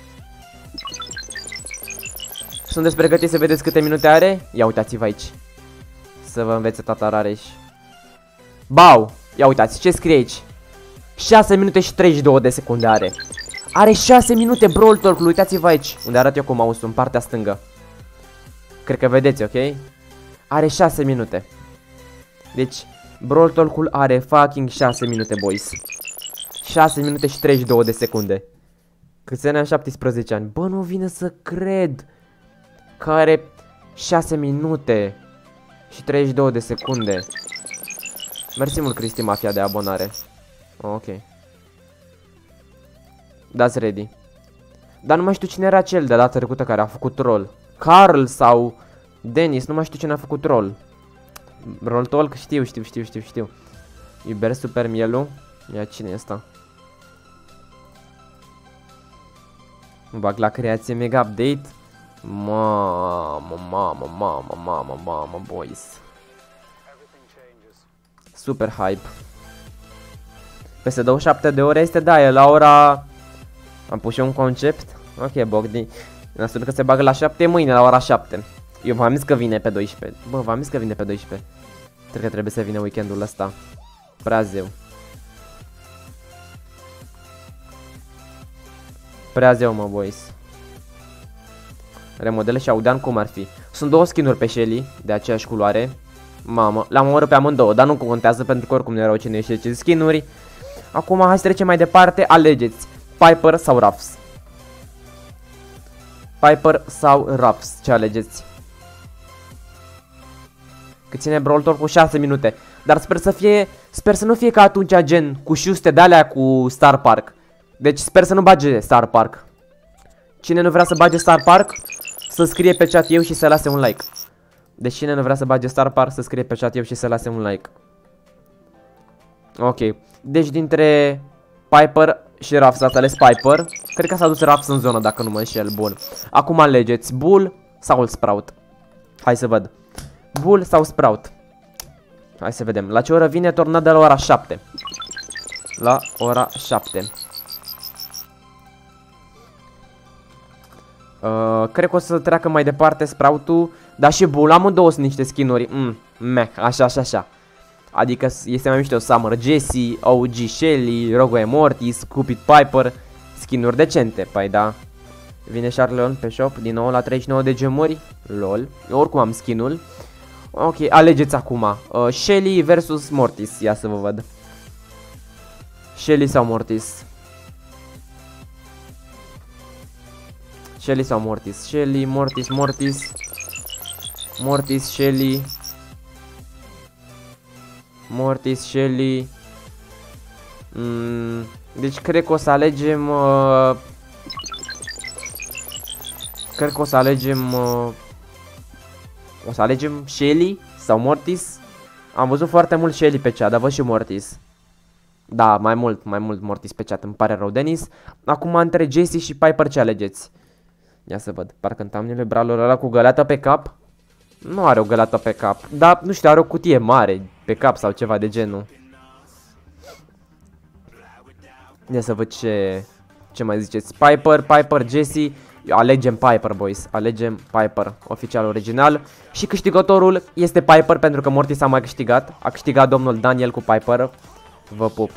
Sunteți pregătiți să vedeți câte minute are? Ia uitați-vă aici. Să vă învețe tata Rareș. Bau! Ia uitați, ce scrie aici? 6 minute și 32 de secunde are. Are 6 minute Brawl Talk-ul, uitați-vă aici. Unde arăt eu cu mouse-ul, în partea stângă. Cred că vedeți, ok? Are 6 minute. Deci, Brawl Talk-ul are fucking 6 minute, boys. 6 minute și 32 de secunde. Câți ani am? 17 ani. Bă, nu vine să cred că are 6 minute și 32 de secunde. Mersi mult, Cristi Mafia, de abonare. Ok. Dați ready. Dar nu mai știu cine era cel de data trecută care a făcut troll. Carl sau Denis, nu mai știu cine a făcut troll. Brawl Talk, știu. Iuber Super Mielu. Ia, cine e ăsta? Mă bag la creație mega update. Mamă, boys. Super hype. Peste 27 de ore este, da, e la ora... Am pus și un concept. Ok, Bogdi. În asupra că se bagă la 7, mâine la ora 7. Eu v-am zis că vine pe 12. Bă, v-am zis că vine pe 12. Cred că trebuie să vină weekendul ăsta. Prea zeu, mă, boys. Remodele și Audean cum ar fi? Sunt două skin-uri pe Shelly, de aceeași culoare. Mamă, le-am omorât pe amândouă, dar nu contează pentru că oricum nu erau cine știe ce skin-uri. Acum hai să trecem mai departe, alegeți Piper sau Ruffs? Piper sau Ruffs, ce alegeți? Că ține Brawl Talk cu 6 minute. Dar sper să nu fie ca atunci gen cu șuste de alea cu Star Park. Deci sper să nu bage Star Park. Cine nu vrea să bage Star Park, să scrie pe chat eu și să lase un like. Deci cine nu vrea să bage Star Park, să scrie pe chat eu și să lase un like. Ok. Deci dintre Piper și Ruffs ați ales Piper. Cred că s-a dus Ruffs în zonă, dacă nu mă înșel. Bun. Acum alegeți Bull sau Sprout. Hai să văd. Bull sau Sprout. Hai să vedem. La ce oră vine tornada? La ora 7. La ora 7. Cred că o să treacă mai departe Sprout-ul. Dar și Bull, amândouă sunt niște skin-uri. Așa. Adică este mai mișto Summer Jessie, OG Shelly, Rogue Mortis, Cupid Piper. Skin-uri decente, păi da. Vine Charleon pe shop din nou la 39 de gemuri. Lol. Eu oricum am skin-ul. Ok, alegeți acum. Shelly versus Mortis. Ia să vă văd. Shelly sau Mortis? Shelly sau Mortis? Shelly, Mortis, Mortis. Mortis, Shelly. Mortis, Shelly. Deci cred că o să alegem... Cred că o să alegem... O să alegem Shelly sau Mortis. Am văzut foarte mult Shelly pe chat, dar văd și Mortis. Da, mai mult Mortis pe chat, îmi pare rău, Denis. Acum între Jessie și Piper ce alegeți? Ia să văd, parcă în thumbnail Brawler ăla cu găleată pe cap. Nu are o găleată pe cap, dar nu știu, are o cutie mare pe cap sau ceva de genul. Ia să văd ce mai ziceți. Piper, Jessie. Alegem Piper, boys. Alegem Piper, oficial original. Și câștigătorul este Piper, pentru că Mortis a mai câștigat. A câștigat domnul Daniel cu Piper. Vă pup.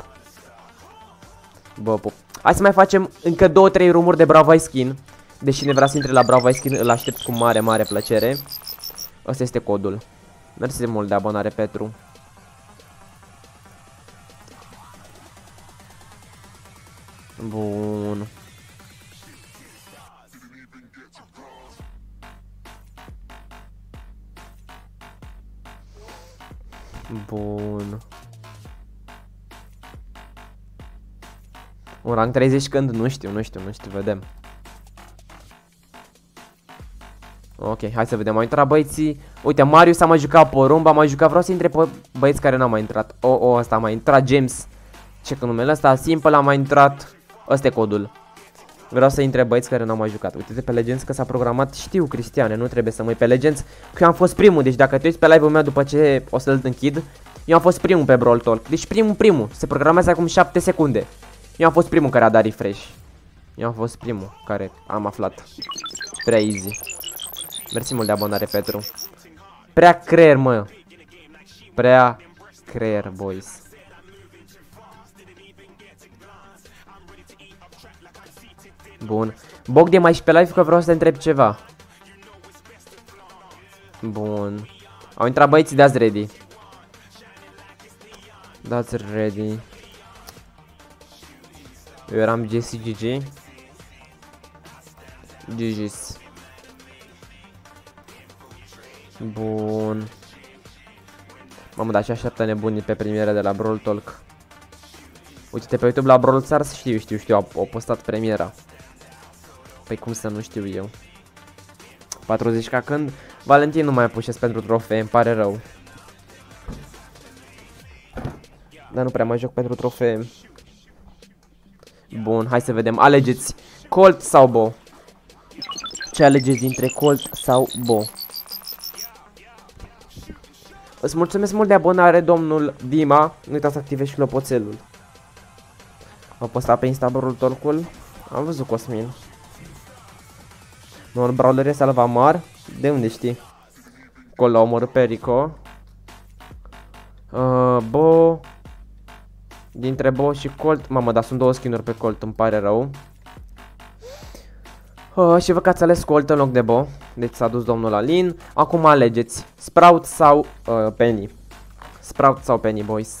Vă pup. Hai să mai facem încă 2-3 rumuri de Bravo Skin. Deci cine vrea să intre la Bravo Skin, îl aștept cu mare plăcere. Ăsta este codul. Mersi mult de abonare, Petru. Bun. Bun. Un rang 30 când? Nu știu, vedem. Ok, hai să vedem, au intrat băieții. Uite, Marius a mai jucat porumb, a mai jucat, vreau să intre pe băieți care n-au mai intrat. Ăsta a mai intrat, James. Ce că numele ăsta, Simple a mai intrat. Ăsta e codul. Vreau să intre băieți care n-au mai jucat. Uite pe Legends că s-a programat. Știu, Cristiane, nu trebuie să mă uit pe Legends, că eu am fost primul, deci dacă te uiți pe live-ul meu după ce o să-l închid, eu am fost primul pe Brawl Talk. Deci primul, se programează acum 7 secunde. Eu am fost primul care a dat refresh. Eu am fost primul care am aflat. Prea easy. Mersi mult de abonare, Petru. Prea creier, mă. Prea creier, boys. Bun. Bogde, mai și pe live că vreau să te întreb ceva. Bun. Au intrat băieții, dați ready. Dați ready. Eu eram Jessie GG. GG's. Bun. Mamă, dar și așteaptă nebunii pe premiera de la Brawl Talk. Uite-te pe YouTube la Brawl Stars, știu, au postat premiera. Păi cum să nu știu eu. 40 ca când? Valentin nu mai pușesc pentru trofee, îmi pare rău. Dar nu prea mai joc pentru trofee. Bun, hai să vedem. Alegeți Colt sau Bo? Ce alegeți dintre Colt sau Bo? Îți mulțumesc mult de abonare, domnul Dima. Nu uitați să activezi și clopoțelul. Am postat pe Insta Brawl Talk-ul. Am văzut Cosmin. Noul brawler e Salvamar. De unde știi? Col l-a omorât pe Rico. Bo. Dintre Bo și Colt. Mamă, dar sunt două skin-uri pe Colt, îmi pare rău. Și văd că ați ales Colt în loc de Bo. Deci s-a dus domnul Alin. Acum alegeți Sprout sau Penny. Sprout sau Penny, boys.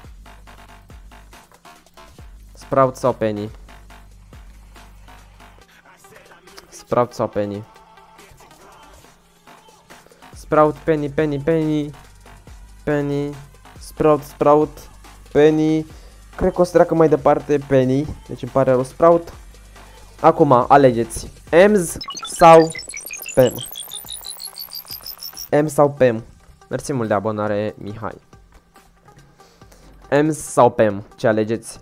Sprout sau Penny. Sprout sau Penny. Sprout, Penny, Penny, Penny. Penny. Sprout, Sprout. Penny. Cred că o să treacă mai departe Penny. Deci îmi pare rău. Sprout. Acum alegeți Ems sau Pem. Ems sau Pem. Mersi mult de abonare, Mihai. Ems sau Pem, ce alegeți?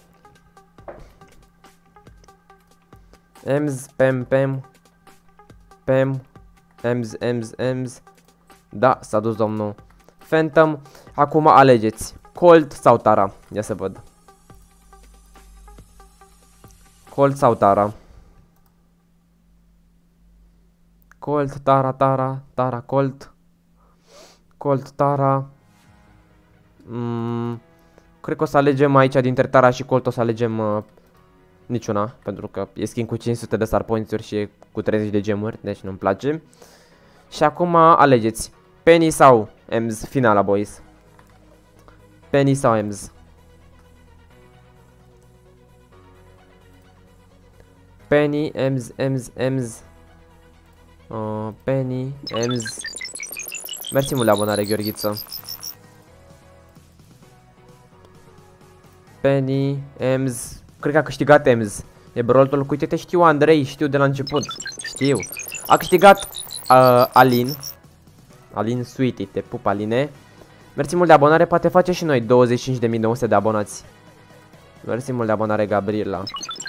Ems, Pem, Pem. Pem, Ems. Da, s-a dus domnul Phantom. Acum alegeți Colt sau Tara. Ia să văd. Colt sau Tara. Colt, Tara, Colt. Colt, Tara. Cred că o să alegem aici dintre Tara și Colt, o să alegem niciuna, pentru că e skin cu 500 de star points-uri și e cu 30 de gemuri, deci nu-mi place. Și acum alegeți Penny sau Ems, finala, boys. Penny sau Ems. Penny, Ems. Penny, Ems. Mersi mult de abonare, Gheorghiță. Penny, Ems. Cred că a câștigat Ems. E broltul cu uite, știu Andrei, știu de la început. Știu. A câștigat Alin. Alin Sweetie, te pup, Aline. Mersi mult de abonare, poate face și noi 25.900 de abonați. Mersi mult de abonare, Gabriela.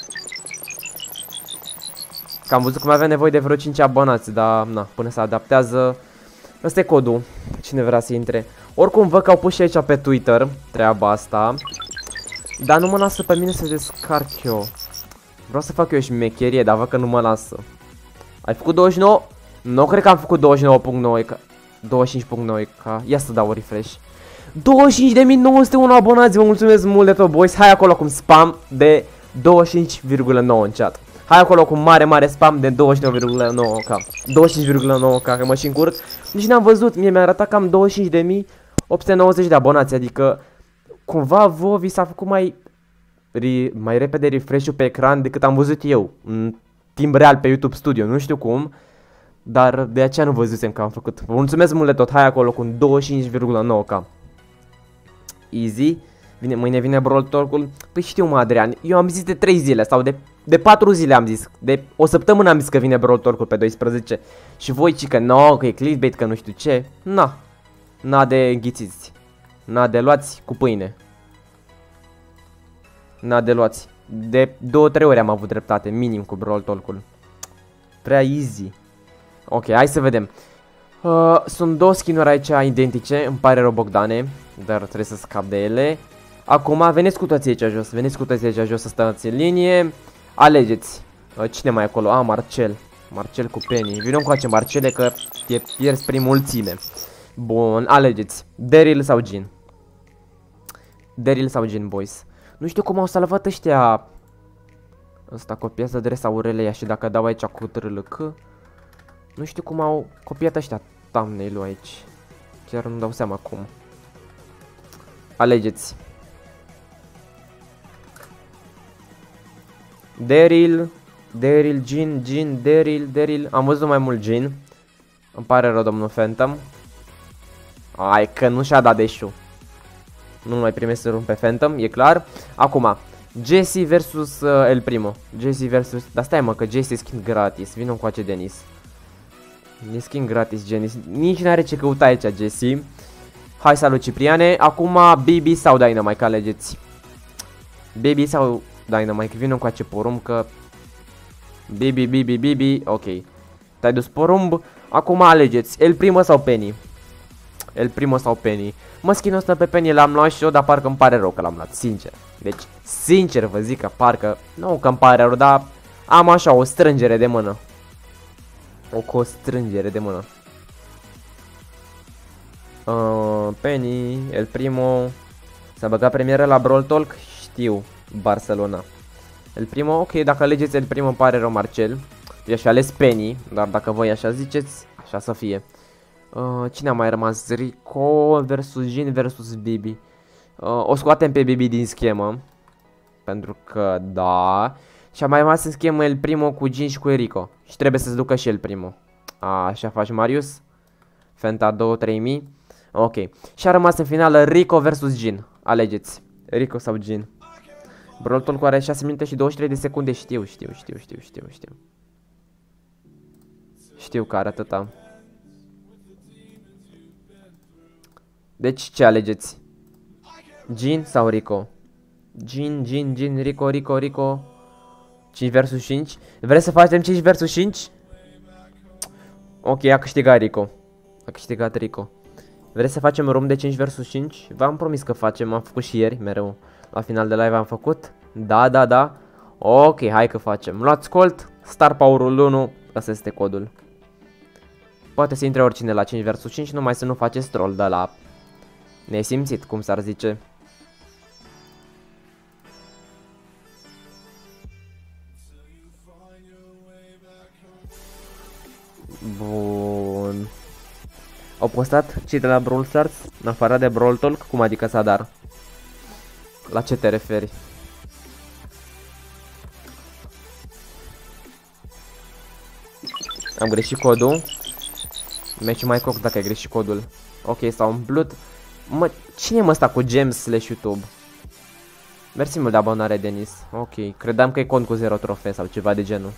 Că am văzut cum avea nevoie de vreo 5 abonați, dar na, până se adaptează. Ăsta e codul, cine vrea să intre. Oricum văd că au pus și aici pe Twitter treaba asta. Dar nu mă lasă pe mine să descarc eu. Vreau să fac eu șmecherie, dar văd că nu mă lasă. Ai făcut 29? Nu cred că am făcut 29.9, 25.9k. Ia să dau refresh. 25.901 abonați, vă mulțumesc mult de tot, boys. Hai acolo cum spam de 25,9 în chat. Hai acolo cu mare spam de 29,9k. 25,9k, că mă și încurc. Nici n-am văzut, mie mi-a arătat cam 25.890 de abonați, adică cumva vouă vi s-a făcut mai repede refresh-ul pe ecran decât am văzut eu în timp real pe YouTube Studio, nu știu cum, dar de aceea nu văzusem că am făcut. Vă mulțumesc mult de tot, hai acolo cu 25,9k. Easy. Mâine vine Brawl Talk-ul. Păi știu, mă, Adrian, eu am zis de 3 zile sau de 4 zile am zis. De o săptămână am zis că vine Brawl Talk-ul pe 12. Și voi ci că no, că e clickbait, că nu știu ce. N-a de înghițiți. N-a de luați cu pâine. N-a de luați. De 2-3 ori am avut dreptate, minim, cu Brawl Talk-ul. Prea easy. Ok, hai să vedem. Sunt două skin-uri aici identice. Îmi pare rău, Bogdane, dar trebuie să scap de ele. Acum veniți cu toții aici jos. Veniți cu toții aici jos să stați în linie. Alegeți. Cine mai e acolo? Marcel. Marcel cu Penny. Vino cu acea Marcele că te pierzi prin mulțime. Bun, alegeți. Daryl sau Jean? Daryl sau Jean, boys? Nu știu cum au salvat ăștia. Ăsta copiază adresa Aurelia și dacă dau aici cu TRLC. Nu știu cum au copiat ăștia thumbnail-ul aici. Chiar nu dau seama cum. Alegeți. Daryl, Jean, Daryl. Am văzut mai mult Jean. Îmi pare rău, domnul Phantom. Ai că nu și-a dat dash-ul. Nu mai primesc să pe Phantom, e clar. Acum, Jesse versus El Primo. Jesse versus... Dar stai, mă, că Jesse e skin gratis. Vino încoace, Denis. E skin gratis, Denis. Nici n-are ce căuta aici, Jesse. Hai, salut, Cipriane. Acum, Baby sau Dynamite, alegeți. Baby sau Dynamite. Vino încoace, porumb, că... Baby. Ok. Te-ai dus porumb. Acum alegeți. El Primo sau Penny. El Primo sau Penny. Mă, skin-ul ăsta pe Penny l-am luat și eu, dar parcă îmi pare rău că l-am luat, sincer. Deci, sincer vă zic că parcă, nu că îmi pare rău, dar am așa o strângere de mână. O constrângere de mână. Penny, El Primo. S-a băgat premieră la Brawl Talk? Știu, Barcelona. El Primo, ok, dacă alegeți El Primo îmi pare rău, Marcel. Eu aș fi ales Penny, dar dacă voi așa ziceți, așa să fie. Cine a mai rămas? Rico versus Jean versus Bibi. O scoatem pe Bibi din schemă, pentru că da. Și a mai rămas în schemă El Primo cu Jean și cu Rico. Și trebuie să-ți ducă și El Primo. Așa faci, Marius. Fenta 2-3000. Ok. Și a rămas în finală Rico versus Jean. Alegeți. Rico sau Jean. Brawl Talk are 6 minute și 23 de secunde. Știu. Știu că are atâta. Deci ce alegeți? Jhin sau Rico? Jhin, Rico. 5 vs 5. Vreți să facem 5 vs 5? Ok, a câștigat Rico. A câștigat Rico. Vreți să facem room de 5 vs 5? V-am promis că facem, am făcut și ieri, mereu. La final de live am făcut. Da. Ok, hai că facem. Luați Colt, Star Power-ul 1, ăsta este codul. Poate să intre oricine la 5 vs 5, numai să nu faceți troll de la nesimțit, cum s-ar zice. Bun. Au postat cei de la Brawl Stars, în afară de Brawl Talk, cum adică Sadar? La ce te referi? Am greșit codul. Mergi mai coc dacă ai greșit codul. Ok, s-a umplut. Mă, cine mă ăsta cu gems / YouTube? Mersi mult de abonare, Denis. Ok, credeam că e cont cu 0 trofee sau ceva de genul.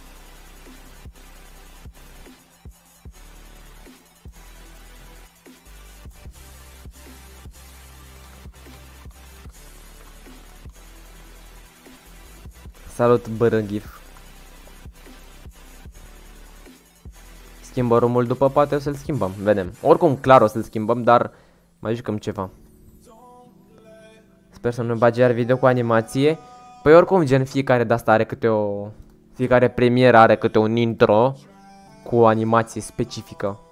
Salut, Bărângif. Schimbă romul după, poate o să-l schimbăm, vedem. Oricum, clar o să-l schimbăm, dar mai jucăm ceva. Sper să nu bage iar video cu animație. Păi oricum, gen, fiecare de-asta are câte o... Fiecare premieră are câte un intro cu o animație specifică.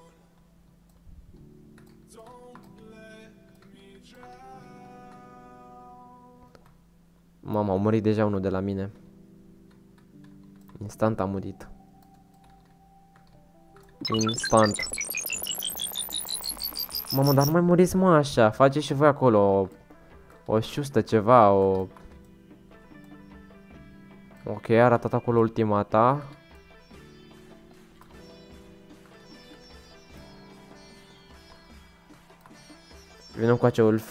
Mama, au murit deja unul de la mine. Instant a murit. Instant. Mamă, dar nu mai muriți, mă, așa. Faceți și voi acolo o șustă, ceva, o... Ok, a ratat acolo ultimata. Vinem cu acea Ulf.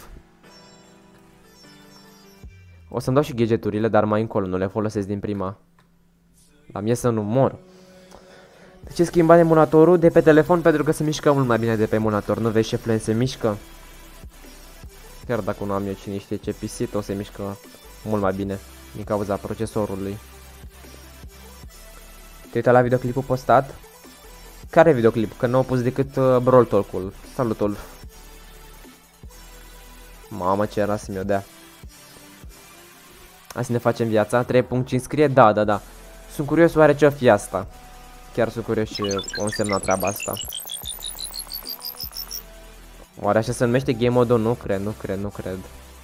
O să-mi dau și gadgeturile, dar mai încolo, nu le folosesc din prima. La mie să nu mor. De ce schimba emulatorul de pe telefon? Pentru că se mișcă mult mai bine de pe emulator. Nu vezi ce flame se mișcă? Chiar dacă nu am eu cine știe ce PC, o se mișcă mult mai bine din cauza procesorului. Te uita la videoclipul postat? Care videoclip? Că nu au pus decât Brawl Talk-ul. Salut, Olf. Mamă, ce era să mi-o dea. Hai să ne facem viața. 3.5 scrie? Da. Sunt curios oare ce-o fi asta. Chiar sunt curios ce o însemna treaba asta. Oare așa se numește Game Mode? Nu cred.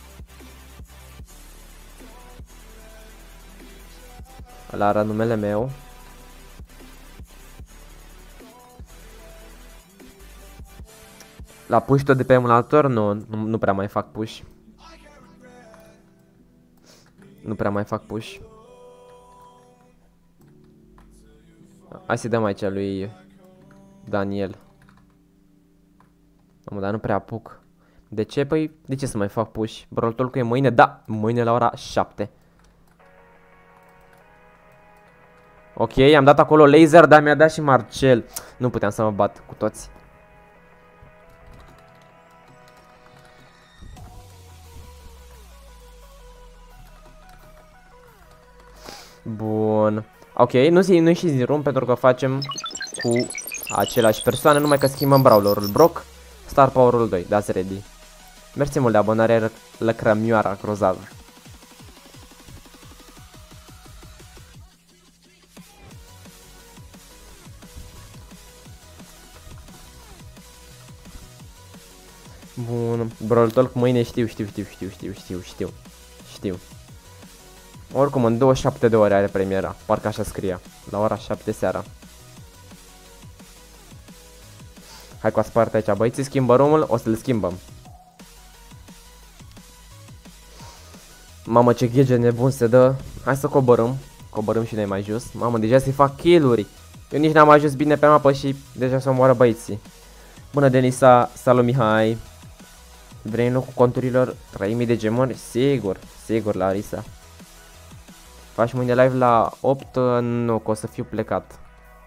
Ăla era numele meu. La push tot de pe emulator? Nu prea mai fac push. Nu prea mai fac push. Hai să dăm aici lui Daniel. Mamă, dar nu prea apuc. De ce? Păi, de ce să mai fac push? Brawl Talk-ul e mâine? Da, mâine la ora 7. Ok, am dat acolo laser, dar mi-a dat și Marcel. Nu puteam să mă bat cu toți. Bun. Ok, nu ieșiți din room pentru că facem cu aceleași persoane, numai că schimbăm brawlerul. Brock, Star Power-ul 2, dați ready. Mersi mult de abonare, lăcrămioara grozavă. Bun, Brawl Talk mâine știu. Oricum, în 27 de ore are premiera, parcă așa scria, la ora 7 seara. Hai cu a spart aici, băieții, schimbă room-ul, o să-l schimbăm. Mamă, ce ghege nebun se dă. Hai să coborâm și noi mai jos. Mamă, deja se fac kill-uri. Eu nici n-am ajuns bine pe mapă și deja se omoară băieții. Bună, Denisa, salut Mihai. Vrei în locul conturilor 3000 de gemuri? Sigur, Larisa. Faci mâine live la 8? Nu, că o să fiu plecat.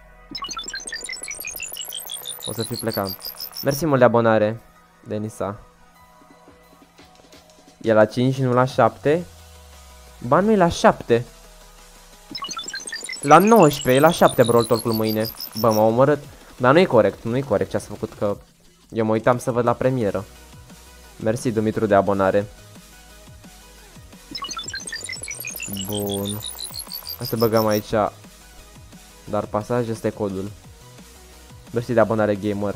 O să fiu plecat. Mersi mult de abonare, Denisa. E la 5, nu la 7? Ba, nu e la 7. La 19, e la 7 Brawl Talk-ul mâine. Bă, m-a omorât. Dar nu e corect, nu e corect ce ați făcut, că eu mă uitam să văd la premieră. Mersi, Dumitru, de abonare. Bun. Hai să băgăm aici. Dar pasaj este codul. Mersi de abonare, gamer.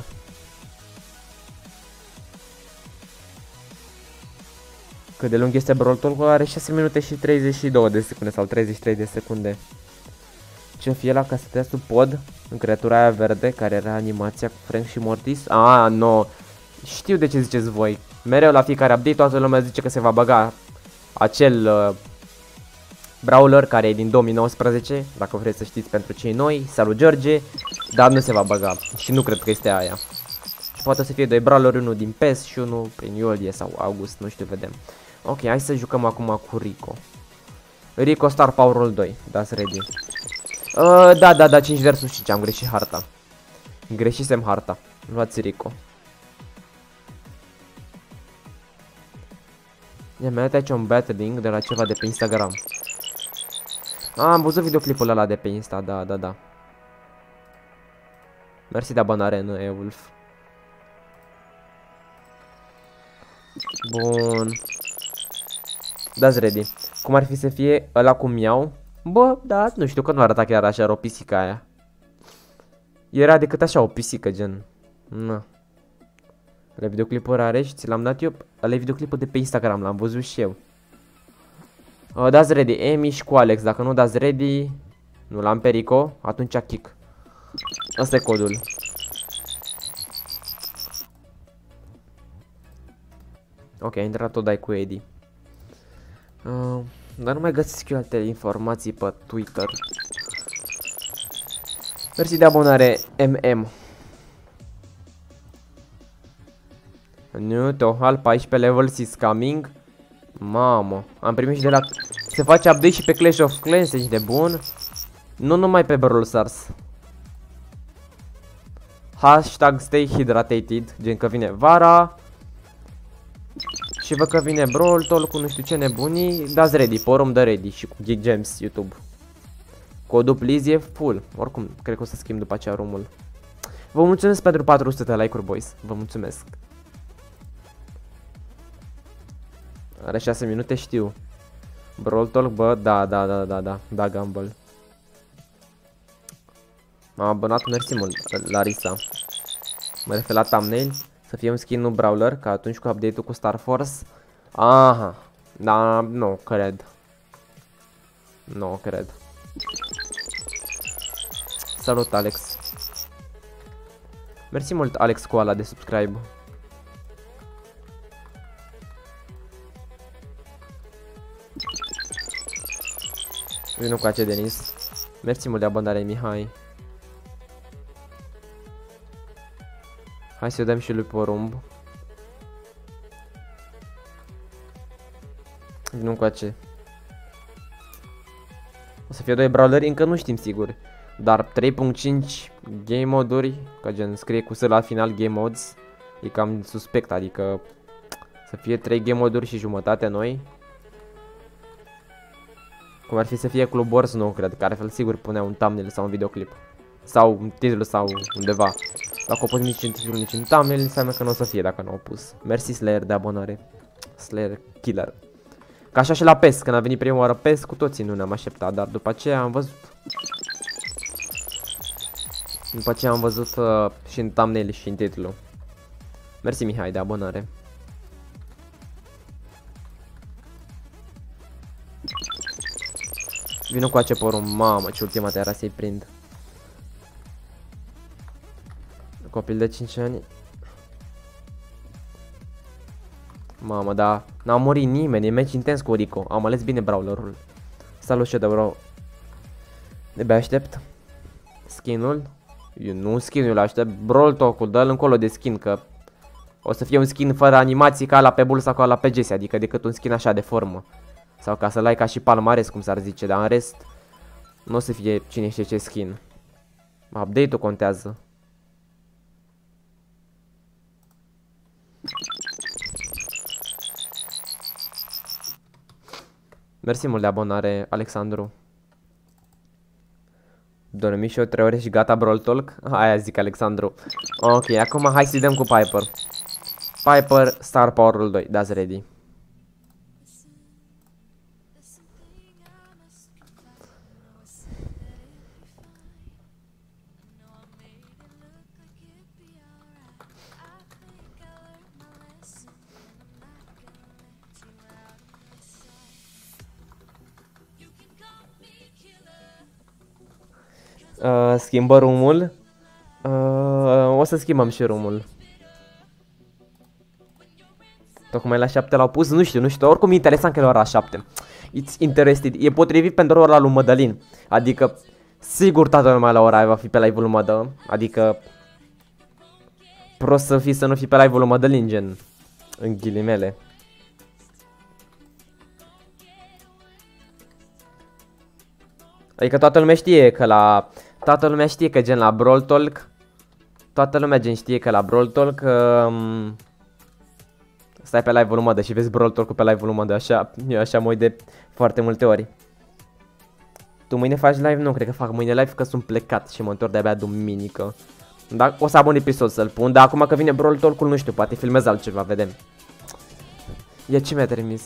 Cât de lung este Brawl Talk-ul? Are 6 minute și 32 de secunde sau 33 de secunde. Ce fie la ca să sub pod în creatura aia verde care era animația cu Frank și Mortis? Ah, no. Știu de ce ziceți voi. Mereu la fiecare update toată lumea zice că se va băga acel brawler care e din 2019, dacă vreți să știți pentru cei noi. Salut, George. Dar nu se va băga și nu cred că este aia. Poate să fie 2 brawleri, unul din PES și unul prin iulie sau august, nu știu, vedem. Ok, hai să jucăm acum cu Rico. Rico Star Power 2, dați ready. Da, 5 versus 5, am greșit harta. Greșisem harta. Luați Rico. Mi-a dat aici un battling de la ceva de pe Instagram. Am văzut videoclipul ăla de pe Insta, da. Mersi de abonare, nu e Wolf. Bun. Dați ready. Cum ar fi să fie ăla cu miau? Bă, da, nu știu că nu arăta chiar așa, era o pisică aia. Era decât așa o pisică, gen. Na. La videoclipuri are și ți l-am dat eu. Ăla e videoclipul de pe Instagram, l-am văzut și eu. Dați ready, Emi și cu Alex. Dacă nu dați ready, nu l-am pe Rico, atunci kick. Asta e codul. Ok, a intrat tot dai cu Eddie. Dar nu mai găsesc eu alte informații pe Twitter. Mersi de abonare, MM. Nu, Tohal 14 levels is coming. Mamă, am primit și de la... Se face update și pe Clash of Clans, ești de bun? Nu numai pe Brawl Stars. Hashtag stay hydrated, gen că vine vara. Și văd că vine Brawl Talk cu nu știu ce nebunii. Dați ready, forum de ready și cu Geek Gems YouTube. Codul please e full. Oricum, cred că o să schimb după aceea room-ul. Vă mulțumesc pentru 400 de like-uri, boys. Vă mulțumesc. Are 6 minute, știu. Brawl Talk, bă, da, Gumball. M-am abonat, mersi mult, Larisa. Mă refer la thumbnail. Să fie un skin, nu brawler, ca atunci cu update-ul cu Star Force. Aha, da, nu cred. Nu cred. Salut, Alex. Mersi mult, Alex, cu ala de subscribe. Vino cu ace, Denis. Mersi mult de abonare, Mihai. Hai să-i dăm și lui porumb. Vino cu ace. O să fie 2 brawleri, încă nu știm sigur. Dar 3.5 game moduri, că gen scrie cu S la final game mods, e cam suspect, adică să fie 3 game moduri și jumătate noi. Cum ar fi să fie Club Wars, nu cred, că altfel sigur punea un thumbnail sau un videoclip. Sau un titlu sau undeva. Dacă au pus nici în titlu, nici în thumbnail, înseamnă că nu o să fie dacă nu au pus. Mersi Slayer de abonare. Slayer Killer. Ca așa și la PES, când a venit prima oară PES, cu toții nu ne-am așteptat, dar după aceea am văzut. După aceea am văzut și în thumbnail și în titlu. Mersi Mihai de abonare. Vino cu ace porum, mamă, ce ultima te era să-i prind. Copil de 5 ani. Mamă, da, n-a murit nimeni, e match intens cu Rico. Am ales bine brawlerul. Salut, Shadow. De-abia aștept skin-ul. Eu nu skin-ul aștept, Brawl Talk-ul, dă-l încolo de skin, că o să fie un skin fără animații ca la pe Bull sau ca la pe Jesse, adică decât un skin așa de formă. Sau ca să-l ai ca și palmares, cum s-ar zice, dar în rest nu o să fie cine știe ce skin. Update-ul contează. Mersi mult de abonare, Alexandru. Dormi și eu 3 ore și gata Brawl Talk? Aia zic, Alexandru. Ok, acum hai să-i dăm cu Piper. Piper, Star Power-ul 2, dați ready. Schimbă room-ul. O să schimbăm și room-ul. Tocmai la 7 l-au pus, nu știu, oricum e interesant că e la ora 7. It's interested, e potrivit pentru ora lui Mădălin. Adică, sigur toată lumea la ora aia va fi pe live-ul lui Mădă. Adică, prost să nu fii pe live-ul lui Mădălin, gen, în ghilimele. Adică toată lumea știe că la... Toată lumea știe că gen la Brawl Talk. Toată lumea gen știe că la Brawl Talk stai pe live-ul lui Mădă și vezi Brawl Talk-ul pe live-ul lui Mădă. Așa, eu așa mă uit de foarte multe ori. Tu mâine faci live? Nu, cred că fac mâine live că sunt plecat și mă întorc de-abia duminică. Da? O să am un episod să-l pun, dar acum că vine Brawl Talk-ul nu știu, poate filmez altceva, vedem. Ia ce mi-a trimis?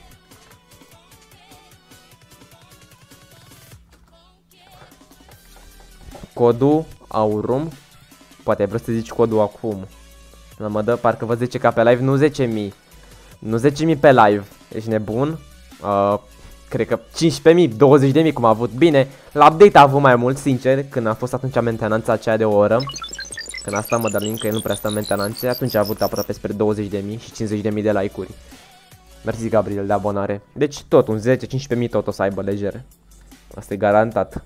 Codul Aurum. Poate ai vrut să zici codul acum. La Mădă, parcă vă 10k pe live, nu 10.000. Nu 10.000 pe live. Ești nebun? Cred că 15.000, 20.000 cum a avut. Bine, la update a avut mai mult, sincer, când a fost atunci mentenanța aceea de o oră. Când a stat Mădălin, că el nu prea stă mentenanțe, atunci a avut aproape spre 20.000 și 50.000 de like-uri. Mersi, Gabriel, de abonare. Deci tot, un 10-15.000 tot o să aibă leger. Asta e garantat.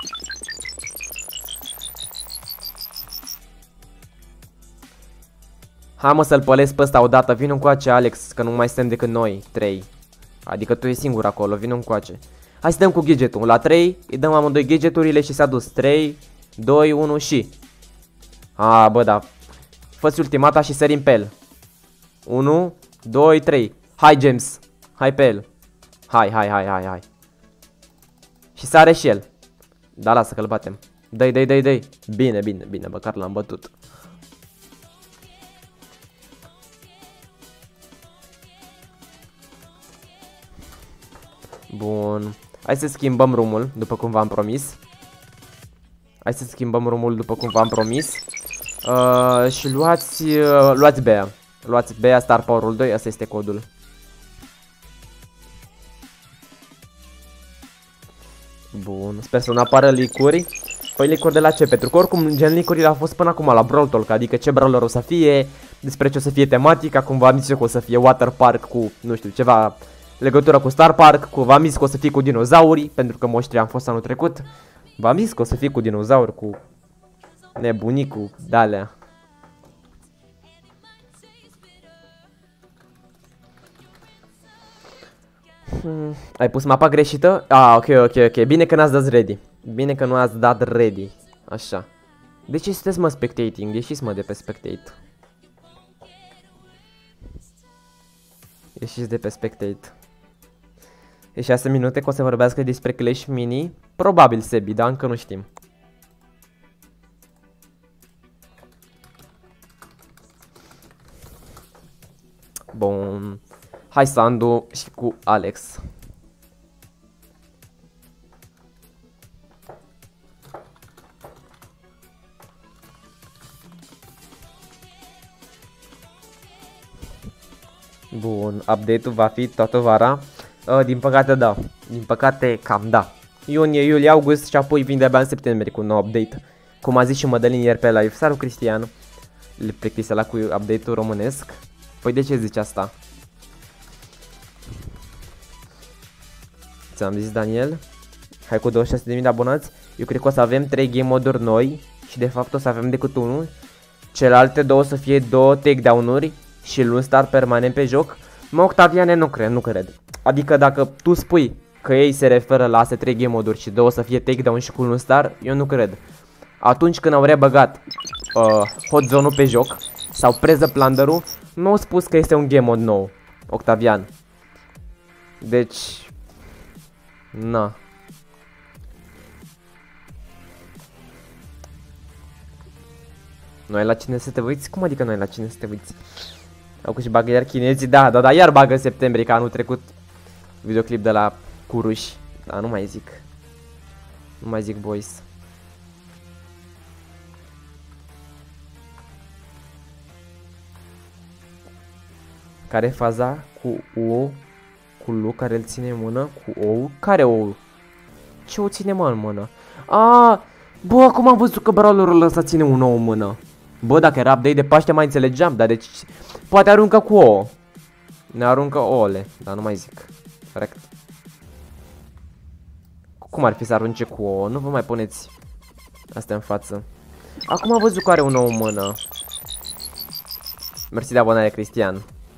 Hai mă să-l pălesc pe ăsta odată, vin încoace Alex, că nu mai suntem decât noi, 3. Adică tu ești singur acolo, vin încoace. Hai să dăm cu gadgetul, la 3 îi dăm amândoi gadgeturile și s-a dus. 3, 2, 1 și... Bă, da. Fă-ți ultimata și sărim pe el. 1, 2, 3. Hai, James, hai pe el. Hai. Și sare și el. Da, lasă că-l batem. Dă-i. Bine, măcar l-am bătut. Bun. Hai să schimbăm room-ul, după cum v-am promis. Și luați Bea. Luați Bea, Star Power-ul 2, asta este codul. Bun, sper să nu apară leak-uri. Păi leak-uri de la ce? Pentru că oricum gen leak-urile au fost până acum la Brawl Talk. Adică ce brawler o să fie, despre ce o să fie tematica. Cum v-am zis eu că o să fie Water Park cu, nu știu, ceva legătură cu Star Park. V-am zis că o să fie cu dinozaurii, pentru că moștrii am fost anul trecut. V-am zis că o să fie cu dinozauri, cu nebunii, cu de-alea. Ai pus mapa greșită? Ok. Bine că n-ați dat ready. Bine că nu ați dat ready. Așa. De ce sunteți mă spectating? Ieșiți mă de pe spectate. Ieșiți de pe spectate. E 6 minute că o să vorbească despre Clash Mini. Probabil Sebi, dar încă nu știm. Bun. Hai Sandu și cu Alex. Bun, update-ul va fi toată vara. Din păcate da. Din păcate cam da. Iunie, iulie, august și apoi vin de-abia în septembrie cu un nou update. Cum a zis și Mădălin ieri pe live. Salut Cristian. Le plictise la cu update-ul românesc. Păi de ce zici asta? Ți-am zis Daniel. Hai cu 26.000 de abonați. Eu cred că o să avem 3 game moduri noi. Și de fapt o să avem decât unul. Celelalte două o să fie 2 takedown-uri și luni start permanent pe joc. Mă, Octaviane, nu cred. Adică dacă tu spui că ei se referă la astea 3 game mode-uri și 2 o să fie takedown și cu un star, eu nu cred. Atunci când au rebăgat hot zone-ul pe joc sau preză plunder-ul, nu au spus că este un game mode nou, Octavian. Deci, na. Nu ai la cine să te uiți? Cum adică nu ai la cine să te uiți? Au că și bagă iar chinezii, da, iar bagă în septembrie, ca anul trecut. Videoclip de la Curuși. Da, nu mai zic. Nu mai zic, boys. Care e faza cu ou? Cu lu care îl ține în mână? Cu ou? Care ou? Ce o ține mă în mână? Bă, acum am văzut că brawlerul ăsta ține un ou în mână. Bă, dacă era update de Paște mai înțelegeam, dar deci poate aruncă cu ouă. Ne aruncă ouăle, dar nu mai zic. Corect. Cum ar fi să arunce cu ouă? Nu vă mai puneți astea în față. Acum am văzut că are un ou în mână. Mersi de abonare, Cristian.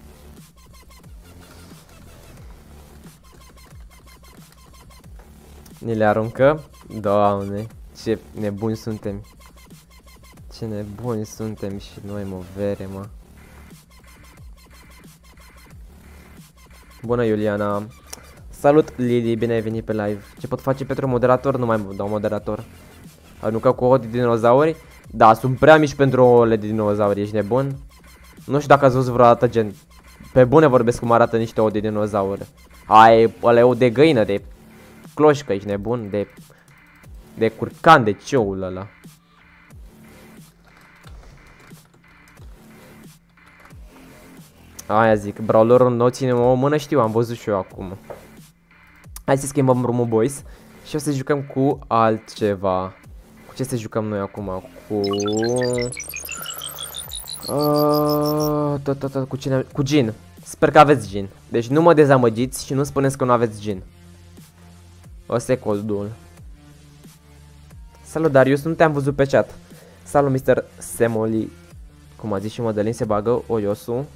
Ni le aruncă? Doamne, ce nebuni suntem. Ce nebuni suntem și noi, mă, vere, mă. Bună, Iuliana. Salut, Lili, bine ai venit pe live. Ce pot face pentru moderator? Nu mai dau moderator. Aruncă cu ouă de dinozauri? Da, sunt prea mici pentru ouăle de dinozauri, ești nebun? Nu știu dacă ați văzut vreodată gen. Pe bune vorbesc cum arată niște ouă de dinozauri. Ai, ăla e ou de găină, de cloșcă, ești nebun? De curcan, de cioul ăla. Aia zic, brawlerul nou ține o mână, știu, am văzut și eu acum. Hai să schimbăm drumul, boys. Și o să jucăm cu altceva. Cu ce să jucăm noi acum? Cu cine? Cu Jin. Sper că aveți Jin. Deci nu mă dezamăgiți și nu spuneți că nu aveți Jin. Ăsta e codul. Salut, Darius, nu te-am văzut pe chat. Salut, Mr. Semoli. Cum a zis și Mădălin, se bagă Oiosu.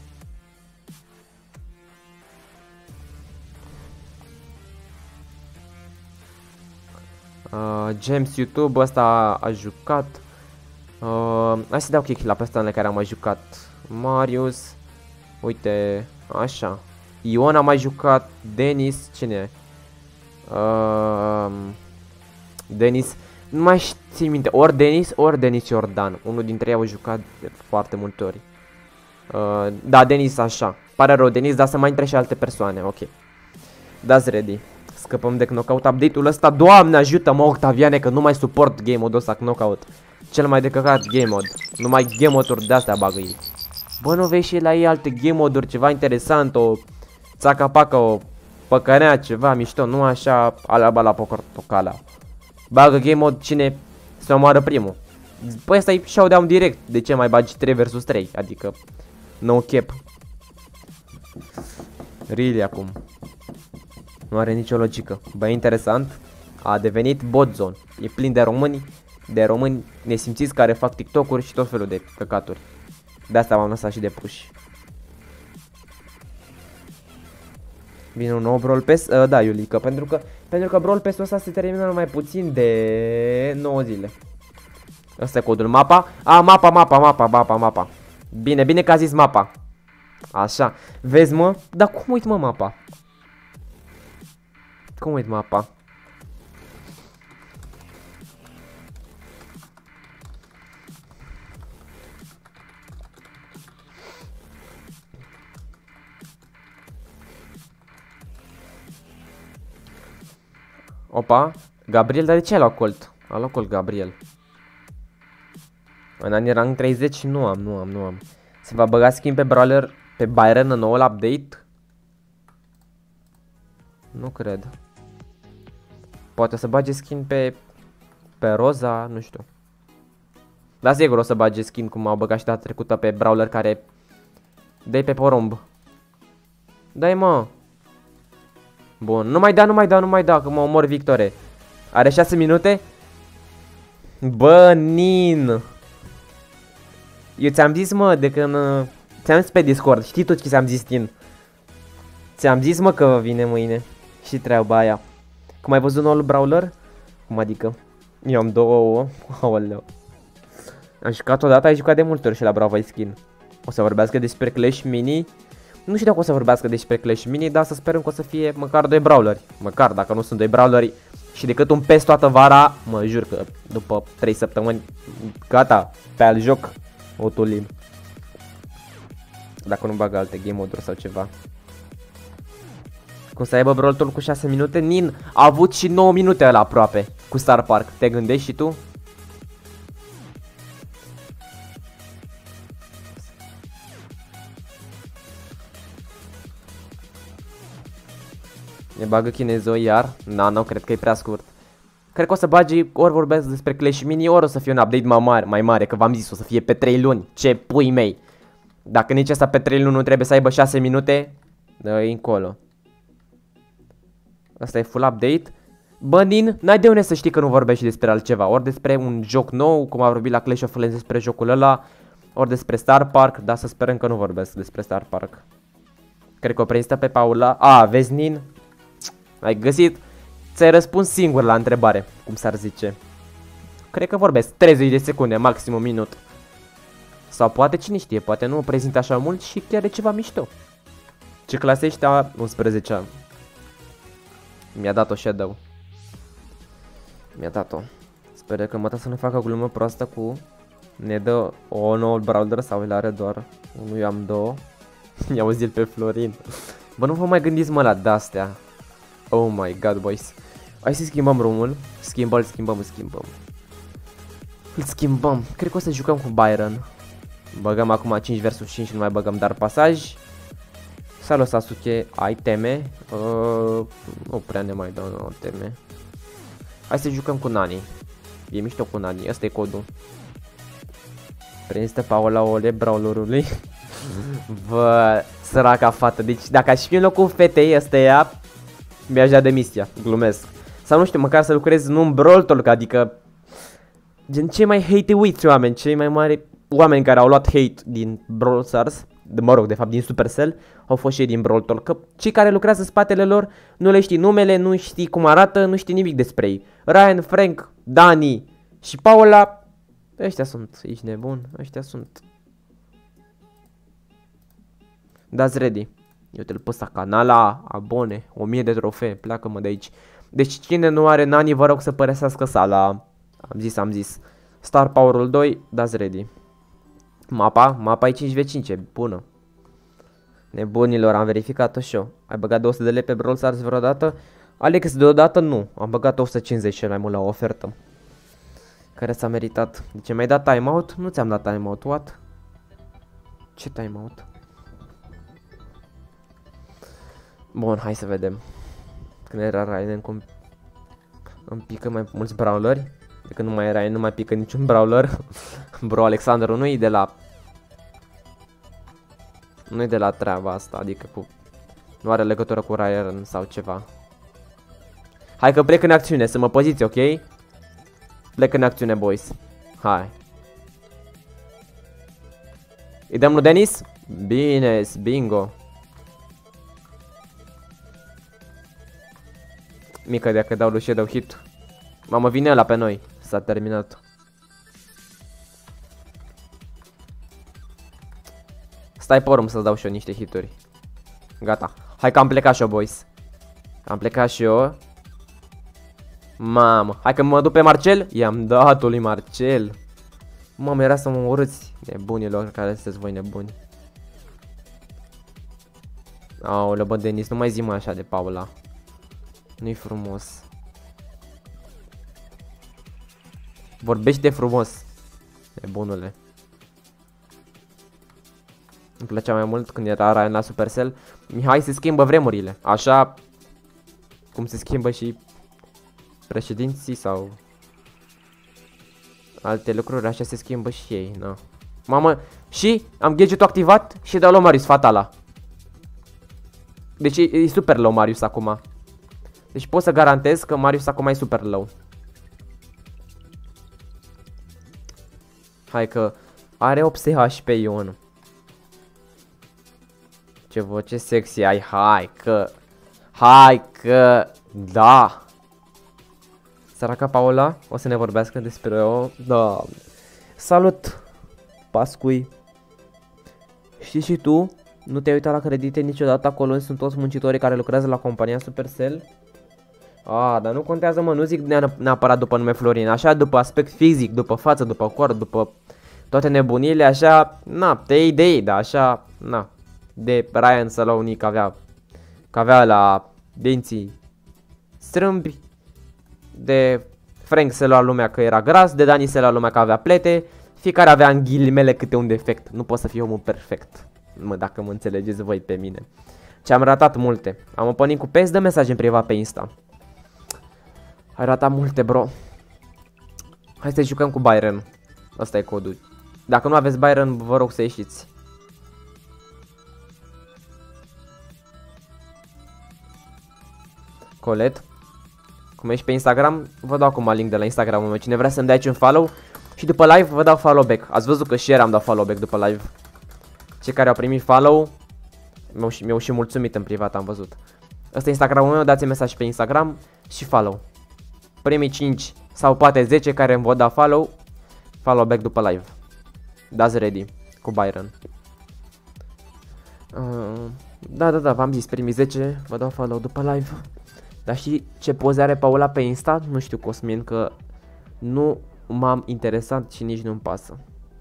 James YouTube, ăsta a jucat. Hai să dau kick la persoanele care au mai jucat. Marius. Uite, așa. Ion a mai jucat. Denis, cine e? Denis. Nu mai știi minte. Ori Denis, ori Denis Jordan. Unul dintre ei au jucat de foarte multe ori. Da, Denis, așa. Pare rău, Denis, dar să mai intre și alte persoane. Ok. Dați ready. Scăpăm de knockout. Update-ul ăsta, Doamne ajută-mă, Octaviane, că nu mai suport game mode-ul ăsta knockout. Cel mai de căcat game mode. Numai game mode-uri de-astea bagă ei. Bă, nu vezi și la ei alte game mode-uri, ceva interesant, o țaca-paca, o păcănea, ceva mișto, nu așa alaba la portocala. Bagă game mode cine se omoară primul. Păi ăsta-i showdown direct, de ce mai bagi 3 vs 3, adică no cap. Really acum. Nu are nicio logică. Bă, interesant. A devenit bot zone. E plin de români nesimțiți care fac TikTok-uri și tot felul de căcaturi. De asta m-am lăsat și de push. Vine un nou Brawl Pass? Da, Iulica, pentru că Brawl Pass-ul ăsta se termină mai puțin de 9 zile. Ăsta e codul. Mapa? Mapa. Bine că a zis mapa. Așa. Vezi, mă? Dar cum uit, mă, mapa? Cum uit mapa? Opa, Gabriel, dar de ce ai luat Colt? A luat Colt Gabriel. În anii rang 30 nu am. Se va băga skin pe brawler, pe Byron în noul update? Nu cred. Poate să bage skin pe Roza, nu știu. Dar sigur o să bage skin cum au băgat și data trecută pe brawler care dai pe porumb. Dai, mă. Bun, nu mai da, că mă omor Victore. Are 6 minute? Bă, Nin. Eu ți-am zis, mă, de când ți-am zis pe Discord, știi tu ce ți-am zis, Nin? Ți-am zis, mă, că vine mâine. Și treaba aia. Cum ai văzut noul brawler? Cum adică? Eu am 2 ouă. Aoleu. Am jucat odată, ai jucat de multe ori și la Bravo Skin. O să vorbească despre Clash Mini. Nu știu dacă o să vorbească despre Clash Mini, dar să sperăm că o să fie măcar 2 brawleri. Măcar, dacă nu sunt 2 brawleri și decât un PES toată vara, mă jur că după 3 săptămâni, gata, pe al joc, o tulim. Dacă nu bagă alte game mode-uri sau ceva. Cum să aibă Brawl Talk cu 6 minute? Nin a avut și 9 minute ăla aproape cu Star Park. Te gândești și tu? Ne bagă chinezoi iar? Nu cred că e prea scurt. Cred că o să bagi, ori vorbesc despre Clash Mini, ori o să fie un update mai mare, că v-am zis, o să fie pe 3 luni. Ce pui mei! Dacă nici asta pe 3 luni nu trebuie să aibă 6 minute, dă-i încolo. Asta e full update. Bă, Nin, n-ai de unde să știi că nu vorbești despre altceva. Ori despre un joc nou, cum a vorbit la Clash of Clans despre jocul ăla, ori despre Star Park, dar să sperăm că nu vorbesc despre Star Park. Cred că o prezintă pe Paula. A, vezi, Nin? Ai găsit? Ți-ai răspuns singur la întrebare, cum s-ar zice. Cred că vorbesc 30 de secunde, maxim un minut. Sau poate, cine știe, poate nu o prezintă așa mult și chiar e ceva mișto. Ce clasă ești? A 11-a. Mi-a dat-o Shadow. Mi-a dat-o. Sper că măta să nu facă glumă proastă cu... Ne dă o nouă brawler sau el are doar... Eu am 2. I-au zis pe Florin. Bă, nu vă mai gândiți, mă, la de-astea. Oh my god, boys. Hai să schimbăm room-ul. Îl schimbăm. Îl schimbăm. Cred că o să jucăm cu Byron. Băgăm acum 5 vs 5 și nu mai băgăm dar pasaj. Salut, Sasuke, ai teme? Nu prea ne mai dau teme. Hai să jucăm cu Nani. E mișto cu Nani, ăsta e codul. Prezintă Paula Ole brawlerului. Bă, săraca fată. Deci dacă aș fi în locul fetei, ăsta e ea, mi-aș da demisia, glumesc. Sau nu știu, măcar să lucrez nu în Brawl Talk, adică gen cei mai hate-uiți oameni, cei mai mari oameni care au luat hate din Brawl Stars, mă rog, de fapt din Supercell, au fost și ei din Brawl Talk. Că cei care lucrează în spatele lor nu le știi numele, nu știi cum arată, nu știi nimic despre ei. Ryan, Frank, Dani și Paula, ăștia sunt, ești nebun, ăștia sunt. Dați ready. Eu te-l pus la canala, abone, 1000 de trofee, pleacă-mă de aici. Deci cine nu are Nani, vă rog să părăsească sala. Am zis. Star Power-ul 2, dați ready. Mapa e 5v5, e bună. Nebunilor, am verificat-o și eu. Ai băgat 200 de lei pe Brawl Stars vreodată? Alex, deodată nu. Am băgat 150 cel mai mult la o ofertă. Care s-a meritat. De ce mi-ai dat timeout? Nu ți-am dat timeout, what? Ce timeout? Bun, hai să vedem. Când era Ryan, cum îmi pică mai mulți brawleri. De când nu mai era, nu mai pică niciun brawler. Bro, Alexandru nu-i de la... Nu-i de la treaba asta, adică cu... Nu are legătură cu Ryan sau ceva. Hai că plec în acțiune, să mă poziți, ok? Plec în acțiune, boys. Hai. Îi dăm lui Denis? Bine, bingo. Mică dacă dau lui Shadow hit. Mamă, vine ăla pe noi. S-a terminat. Stai pe urmă să dau și eu niște hituri. Gata. Hai că am plecat și eu, boys. Am plecat și eu. Mamă. Hai că mă duc pe Marcel. I-am dat-o lui Marcel. Mamă, era să mă urâți. Nebunilor care sunteți voi nebuni. Aoleu, bă, Denis, nu mai zi mai așa de Paula. Nu-i frumos. Vorbește frumos. Nebunule. Îmi plăcea mai mult când era Ryan la Supercell. Mihai, se schimbă vremurile. Așa cum se schimbă și președinții sau alte lucruri, așa se schimbă și ei, na. Mamă, și am gadget-ul activat și dau lui Marius fatala. Deci e super low Marius acum. Deci pot să garantez că Marius acum e super low. Hai că are 8 HP Ion. Ce voce sexy ai, hai că, da. Săraca Paula o să ne vorbească despre o, da. Salut, Pascui. Știi și tu? Nu te-ai uitat la credite niciodată, acolo sunt toți muncitorii care lucrează la compania Supercell? Dar nu contează, mă, nu zic neapărat după nume Florin, așa după aspect fizic, după față, după corp, după toate nebunile, așa, na, te iei de ei, dar așa, na. De Ryan Salonic că avea la dinții strâmbi, de Frank se lua lumea că era gras, de Dani se lua lumea că avea plete, fiecare avea în ghilimele câte un defect, nu pot să fiu omul perfect, mă, dacă mă înțelegeți voi pe mine. Ce am ratat multe, am openit cu PES, dă mesaj în privat pe Insta. Ai ratat multe, bro. Hai să jucăm cu Byron. Asta e codul. Dacă nu aveți Byron, vă rog să ieșiți. Colet. Cum ești pe Instagram, vă dau acum link de la Instagram-ul meu. Cine vrea să-mi dea aici un follow și după live vă dau follow back. Ați văzut că și ieri am dat follow back după live. Cei care au primit follow mi-au și mulțumit în privat, am văzut. Asta e Instagram-ul meu, dați mesaj pe Instagram și follow. Primii 5 sau poate 10 care îmi vor da follow back după live. Dați ready cu Byron. Da, v-am zis, primii 10 vă dau follow după live. Dar și ce poze are Paula pe Insta? Nu știu, Cosmin, că nu m-am interesat și nici nu-mi pasă.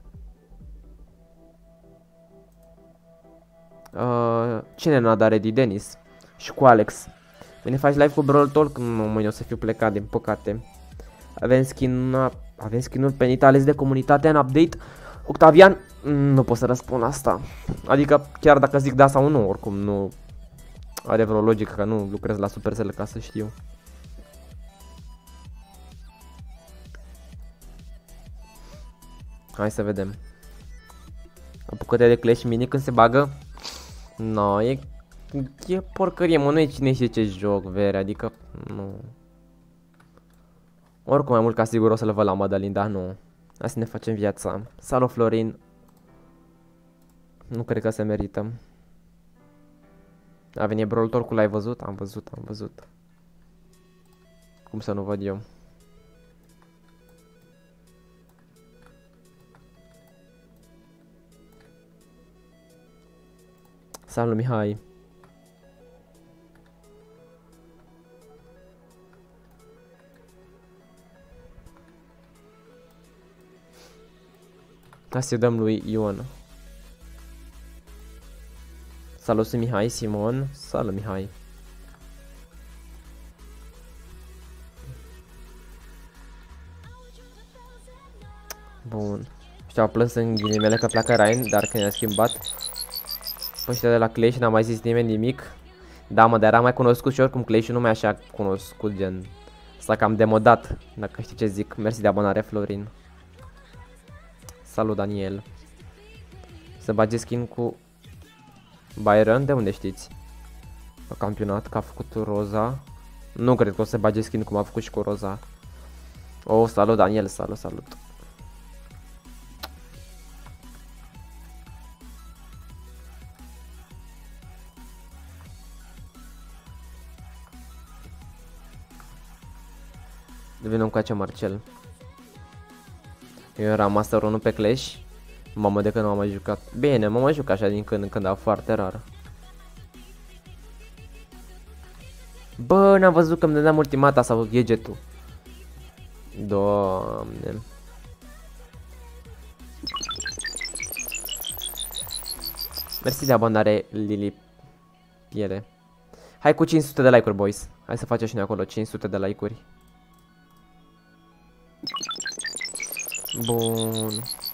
Cine nu a dat ready? Denis și cu Alex. Mâine faci live cu Brawl Talk? Nu, mâine o să fiu plecat, din păcate. Avem skin-ul pe Nita ales de comunitate în update. Octavian, nu pot să răspund asta. Adică chiar dacă zic da sau nu, oricum nu are vreo logică, că nu lucrez la Supercell ca să știu. Hai să vedem. Apucă-te de Clash Mini când se bagă. No, e porcărie, mă, nu e cine știe ce joc, vere, adică nu. Oricum mai mult ca sigur o să-l văd la Madalin, dar nu. Hai să ne facem viața. Salut, Florin. Nu cred că se merită. A venit Brawl Talk-ul, l-ai văzut? Am văzut. Cum să nu văd eu? Salut, Mihai. Hai să dăm lui Ion. Salut, Mihai, Simon. Salut, Mihai. Bun. Știu, a plâns în ghilimele că pleacă Ryan, dar când a schimbat pe ăștia de la Clash n-a mai zis nimeni nimic. Da, mă, dar era mai cunoscut și oricum Clash nu mai așa cunoscut, gen. S-a cam demodat, dacă știi ce zic. Mersi de abonare, Florin. Salut, Daniel. Să bage skin cu Byron, de unde știți? La campionat, că a făcut Roza. Nu cred că o să bage skin cum a făcut și cu Roza. Oh, salut, Daniel, salut. Devenim cu acea Marcel. Eu eram Master 1 pe Clash. Mamă, de când nu am mai jucat. Bine, m-am mai jucat așa din când în când, dar foarte rar. Bă, n-am văzut că îmi dădeam ultimata sau gadget-ul. Doamne. Mersi de abonare, Lili Piele. Hai cu 500 de like-uri, boys. Hai să facem și noi acolo 500 de like-uri. Bun.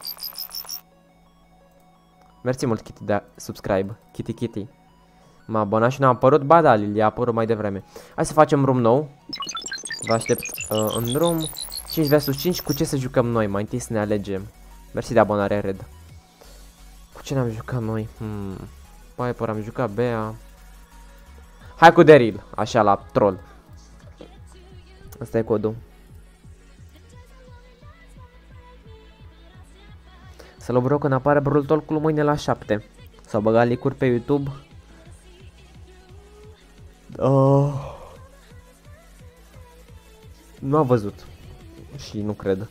Mersi mult, Kitty, de subscribe. Kitty. M-a abonat și n-a apărut? Ba da, Lili, a apărut mai devreme. Hai să facem room nou. Vă aștept în room. 5 vs 5, cu ce să jucăm noi? Mai întâi să ne alegem. Mersi de abonare, Red. Cu ce ne-am jucat noi? Piper, am jucat Bea. Hai cu Daryl, așa la troll. Asta e codul. Să-l vreau când apare Brawl Talk-ul mâine la 7. S-au băgat link-uri pe YouTube. Nu am văzut. Și nu cred.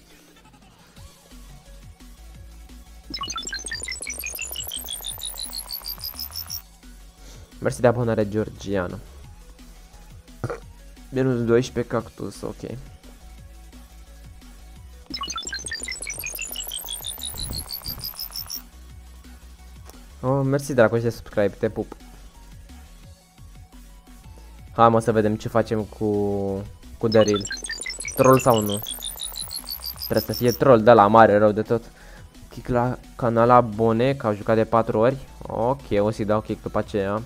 Mersi de abonare, Georgiana. Minus 12 cactus, ok. Oh, mersi dragoș de subscribe, te pup. Hai mă să vedem ce facem cu Daryl. Troll sau nu? Trebuie să fie troll de la mare, rău de tot. Kick la canal abone, că au jucat de 4 ori. Ok, o să-i dau kick după aceea.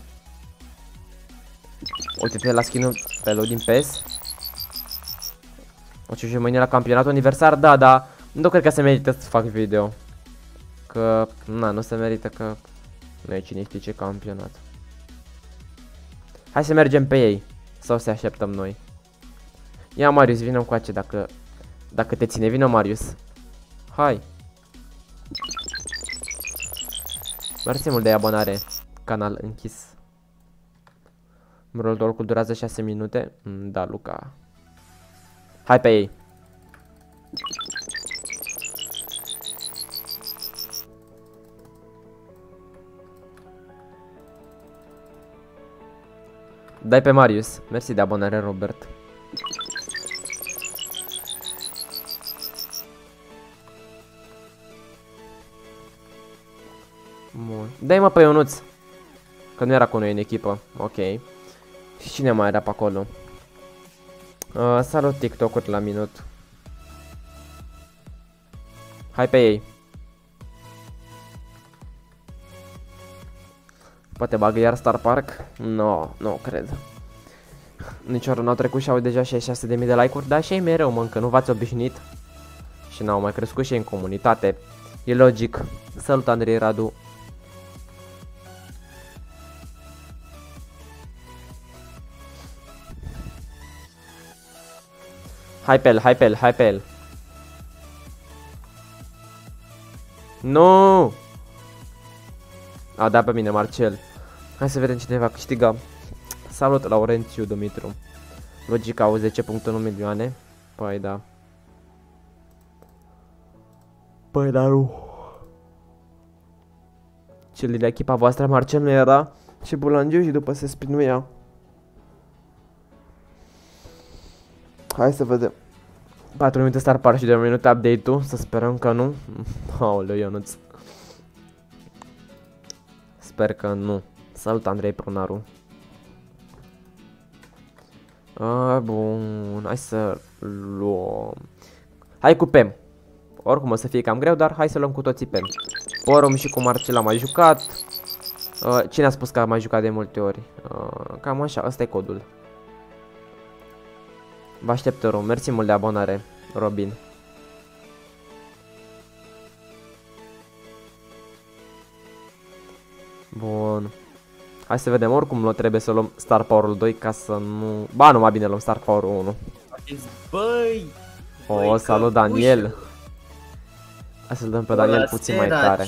Uite-te la skin-ul pe loading PES. O ce mâine la campionatul aniversar, da, da. Nu cred că se merită să fac video. Că, na, nu se merită că nu e cine știe ce campionat. Hai să mergem pe ei. Sau să așteptăm noi. Ia Marius, vină încoace dacă te ține, vină Marius. Hai. Mersi mult de abonare. Canal închis. Rolul durează 6 minute. Da, Luca. Hai pe ei. Dai pe Marius. Mersi de abonare, Robert. Bun. Dai mă pe Ionuț. Că nu era cu noi în echipă. Ok. Și cine mai era pe acolo? Salut TikTok-uri la minut. Hai pe ei. Poate bagă iar Star Park? No, nu cred. Nici ori n-au trecut și au deja 66.000 de like-uri. Dar și ei mereu, mă, încă nu v-ați obișnuit. Și n-au mai crescut și ei în comunitate. E logic. Salut Andrei Radu. Hai pe el, hai pe el, hai pe el. Nu! A dat pe mine Marcel. Hai să vedem cine va câștiga. Salut Laurențiu Dumitru. Logic au 10.1 milioane. Păi da. Păi da, nu. Cel de la echipa voastră Marcel nu era. Și Bulangiu și după se spinuia. Hai să vedem. 4 minute Star Park și 2 minute update-ul. Să sperăm că nu. Aoleu, Ionuț. Sper că nu. Salut Andrei Prunaru. Bun. Hai să luăm. Hai cu Pem. Oricum o să fie cam greu, dar hai să luăm cu toții Pem. Porum și cu Marcel am mai jucat. Cine a spus că a mai jucat de multe ori? Cam așa, ăsta e codul. Vă aștept, Rom. Mersi mult de abonare, Robin. Bun. Hai să vedem, oricum trebuie să luăm Star Power-ul 2 ca să nu... Ba, nu mai bine luăm Star Power-ul 1. Băi! O, salut Daniel. Hai să-l dăm pe Daniel puțin mai tare.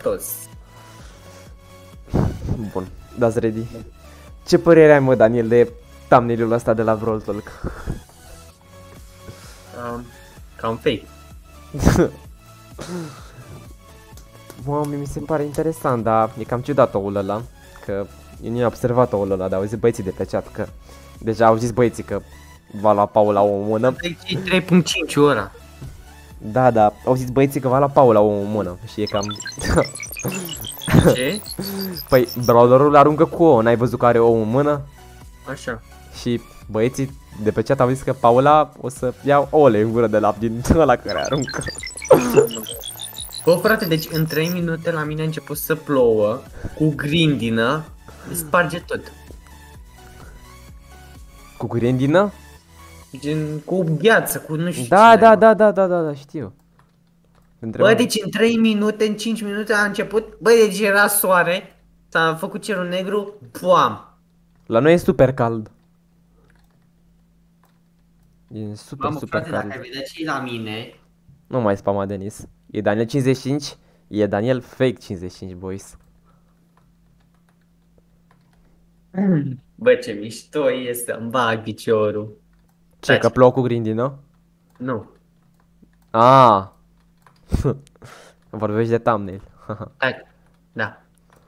Bun, dați ready. Ce părere ai, mă, Daniel, de thumbnail-ul ăsta de la Brawl Talk? Cam fake. Mami, mi se pare interesant, dar e cam ciudat oul ăla. Că eu nu am observat oul ăla, dar au zis băieții de pe chat că... Deja au zis băieții că va lua Paula o mână. 3.5 ora. Da, da, au zis băieții că va lua Paula o mână și e cam... Ce? Păi, brawlerul aruncă cu ouă, n-ai văzut că are ouă în mână? Așa. Și băieții de pe chat au zis că Paula o să ia ouăle în gură de lapt din ăla care aruncă. Bă, frate, deci în 3 minute la mine a început să plouă, cu grindină, sparge tot. Cu grindină? Gen, cu gheață, cu nu știu Da, ce. da, știu. Bă, deci în 3 minute, în 5 minute a început, bă, deci era soare, s-a făcut cerul negru, puam. La noi e super cald. E super, Mamă, super frate, cald. dacă ai vedea ce la mine. Nu mai spama Denis. E Daniel 55, e Daniel fake 55, boys. Bă, ce mișto e să-mi bag piciorul. Ce, că plouă cu grindină? Nu. Ah. Vorbești de thumbnail. Hai. Da.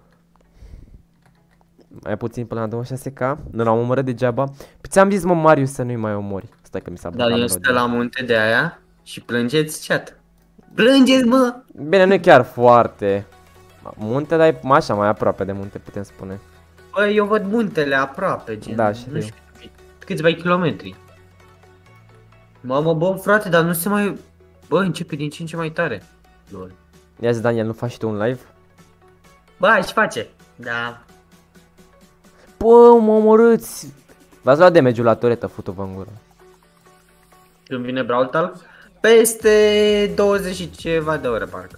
Mai puțin până la 26k. Nu l-am omorât degeaba. Păi ți-am zis, mă, Marius, să nu-i mai omori. Stai că mi s-a blocat Dar eu stă la munte de aia și plângeți chat. Plângeți, mă! Bine, nu e chiar foarte munte, dar e așa, mai aproape de munte, putem spune. Bă, eu văd muntele aproape, gen. Da, și nu eu. știu câțiva kilometri. Mamă, bă, frate, dar nu se mai... Bă, începe din ce în ce mai tare. Lol. Ia zi, Daniel, nu faci și tu un live? Bă, aș face. Da. Bă, mă omorâți! V-ați luat damage-ul la turetă, futu-vă în gură. Când vine Brawl Talk? Peste 20 și ceva de ore, parcă.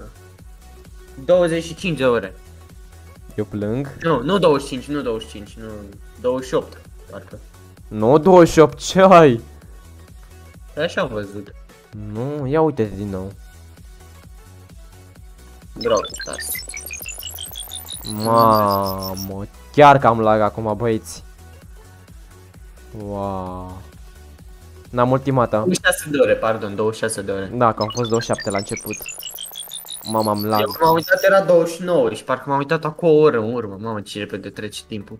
25 de ore. Eu plâng. Nu 25, nu 25, nu 28, parcă. Nu, 28, ce ai? Așa am văzut. Nu, ia uite-te din nou. Brawl Stars. Mamă, chiar că am lag acum, băieți. Wow. N-am ultimata. 26 de ore, pardon, 26 de ore. Da, că am fost 27 la început. Mamă, am lag. Eu m-am uitat, era 29 și parcă m-am uitat acum o oră în urmă. Mamă, ce repede trece timpul.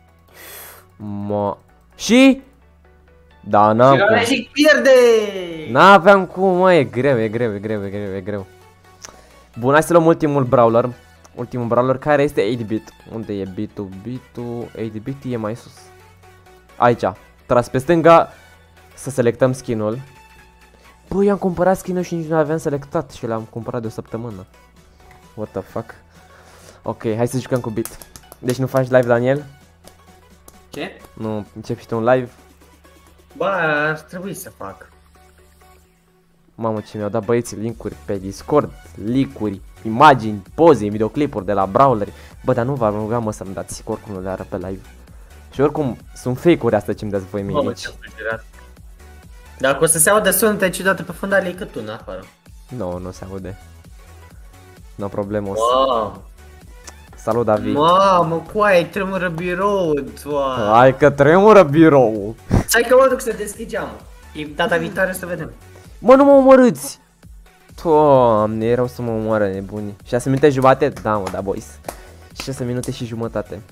Și? Da, n-am cum. Și pierde! N-aveam cum, mă, e greu, e greu, e greu, e greu, e greu. Bun, hai să luăm ultimul brawler. Ultimul brawler care este 8-bit. Unde e bitul? Bitul 8-bit e mai sus. Aici, tras pe stânga. Să selectăm skin-ul. Băi, am cumpărat skin-ul și nici nu aveam selectat și l-am cumpărat de o săptămână. What the fuck? Ok, hai să jucăm cu bit. Deci nu faci live, Daniel? Ce? Nu începi și tu un live? Bă, ar trebui să fac. Mamă, ce mi-au dat băieții link-uri pe Discord, leak-uri, imagini, poze, videoclipuri de la brawleri. Bă, dar nu v-am rugat, mă, să-mi dați, că oricum nu le arăt pe live. Și oricum, sunt fake-uri astea ce-mi dați voi mie Mamă, aici. ce-am fulgerat. Dacă o să se audă sunete ciudate pe fundal, e cât una afară. Nu, nu se aude. No problemă. Wow. Salut, David. Mamă, coaie, tremură biroul, toate. Hai că tremură birou. Stai că mă duc să deschid geamul. E data viitoare să vedem. Mă, nu mă omorâți. Doamne, erau să mă omoară nebunii. 6 minute jumate? Da, mă, da, boys. 6 minute și jumătate.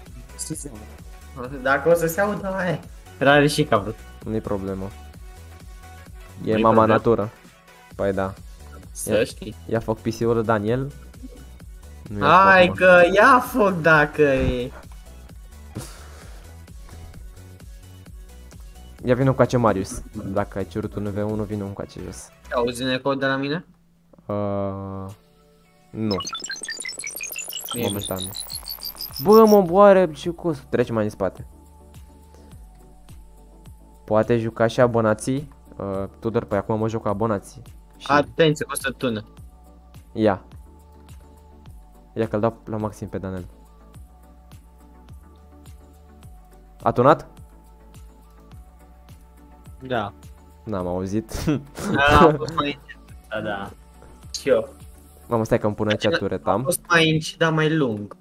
Dacă o să se audă, aia. Rare și că a vrut. Nu-i problemă. E Nu-i mama problemă. natură. Păi da. Să știi. Ia foc PC-ul Daniel. Nu e Hai foc, mă. că ia foc dacă e. Ia vină cu ace Marius. Dacă ai cerut un V1, vină cu ace jos. Auzi un ecou de la mine? Nu, Bine. momentan nu. Bă, mă boare ce cost. Trece mai în spate. Poate juca și abonații. Tudor, păi acum mă joc cu abonații. Și Atenție, costă tună. ia. Ia că-l dau la maxim pe Daniel. A tunat? Da. N-am auzit. A fost mai încet. Da, da. Și eu. Mamă, stai că îmi pun aici A tureta. fost mai încet, dar mai lung.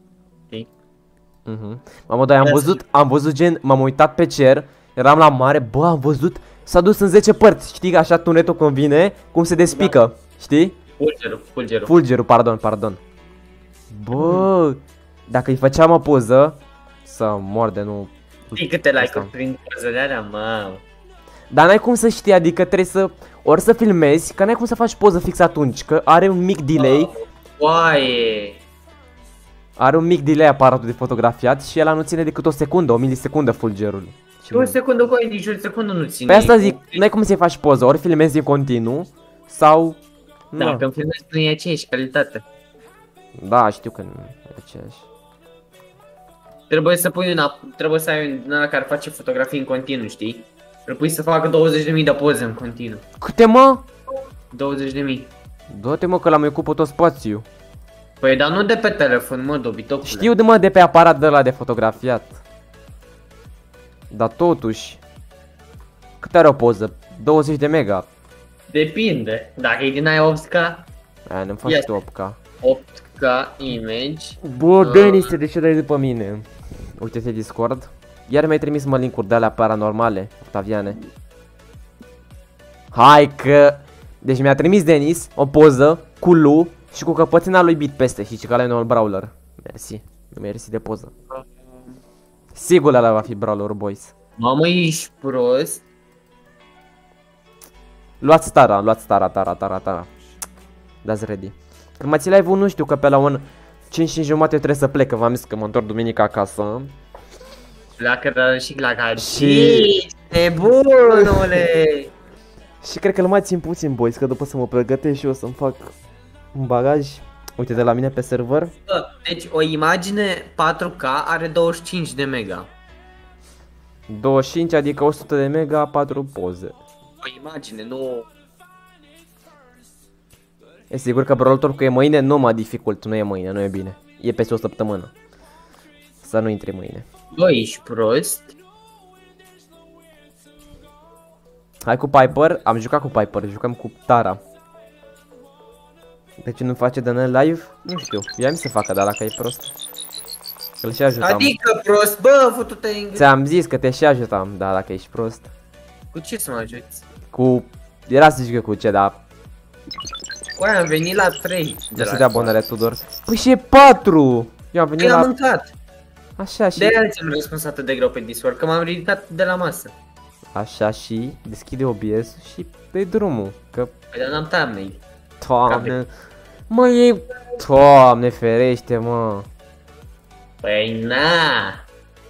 Mamă, dar am văzut gen, m-am uitat pe cer, eram la mare, bă, am văzut, s-a dus în 10 părți, știi, așa tunetul când vine, cum se despică, știi? Fulgerul. Fulgerul, pardon. Bă, dacă îi făceam o poză, să mor de nu... Știi câte like-uri Asta. prin pozele alea, mamă. Dar n-ai cum să știi, adică trebuie să, ori să filmezi, că n-ai cum să faci poză fix atunci, că are un mic delay, Oaie. are un mic delay aparatul de fotografiat și ăla nu ține decât o secundă, o milisecundă fulgerul. Și O secundă cu nici o secundă nu ține. Pe asta zic, n-ai cum să-i faci poză, ori filmezi în continuu, sau... Da, când filmezi nu e aceeași calitate. Da, știu că nu e aceeași. Trebuie să pui trebuie să ai un ăla care face fotografii în continuu, știi? Trebuie să facă 20.000 de poze în continuu. Câte, mă? 20.000. Du-te, mă, că l-am ocupat tot spațiu. Păi, dar nu de pe telefon, mă, dobitocule. Știu, de mă, de pe aparat de ăla de fotografiat. Dar totuși... Cât are o poză? 20 de mega. Depinde. Dacă e din aia 8K, Aia, nu-mi faci Yes. tu 8K. 8K image. Bă, Denis, de ce dai după mine? Uite-te Discord. Iar mi-ai trimis mă link-uri de alea paranormale, Octaviane. Hai că... Deci mi-a trimis Denis o poză cu Lu și cu căpățâna lui Beat peste și că ăla e noul brawler. Mersi. Mersi de poză. Sigur ăla va fi brawler, boys. Mamă, ești prost? Luați Tara. Dați ready. Când mă ții live-ul, nu știu că pe la un 5 și jumate trebuie să plec, că v-am zis că mă întorc duminica acasă. Pleacă și la Și- nebunule! Și cred că îl mai țin puțin, boys, că după să mă pregătesc și eu să-mi fac un bagaj. Uite, de la mine pe server. Deci o imagine 4K are 25 de mega. 25, adică 100 de mega, 4 poze. O imagine, nu... E sigur că Brawl Talk e mâine? Nu mă dificult, nu e mâine, nu e bine. E peste o săptămână. Să nu intri mâine. Bă, ești prost? Hai cu Piper, am jucat cu Piper, jucăm cu Tara. De ce nu face DN live? Nu știu, i-am să facă, dar dacă e prost. Îl și ajutam. Adică prost, bă, futu-te în... Ți-am zis că te și ajutam, dar dacă ești prost. Cu ce să mă ajuți? Cu... Era să zic eu cu ce, dar... Cu aia am venit la 3. De să dea abonare, Tudor. Păi și e 4! Eu am venit Eu am la... mâncat. Așa și... De-aia ți-am răspuns atât de greu pe Discord, că m-am ridicat de la masă. Așa și... Deschide OBS și dă drumul, că... Păi dar n-am thumbnail. Doamne... Mă, e... Doamne ferește, mă. Păi na.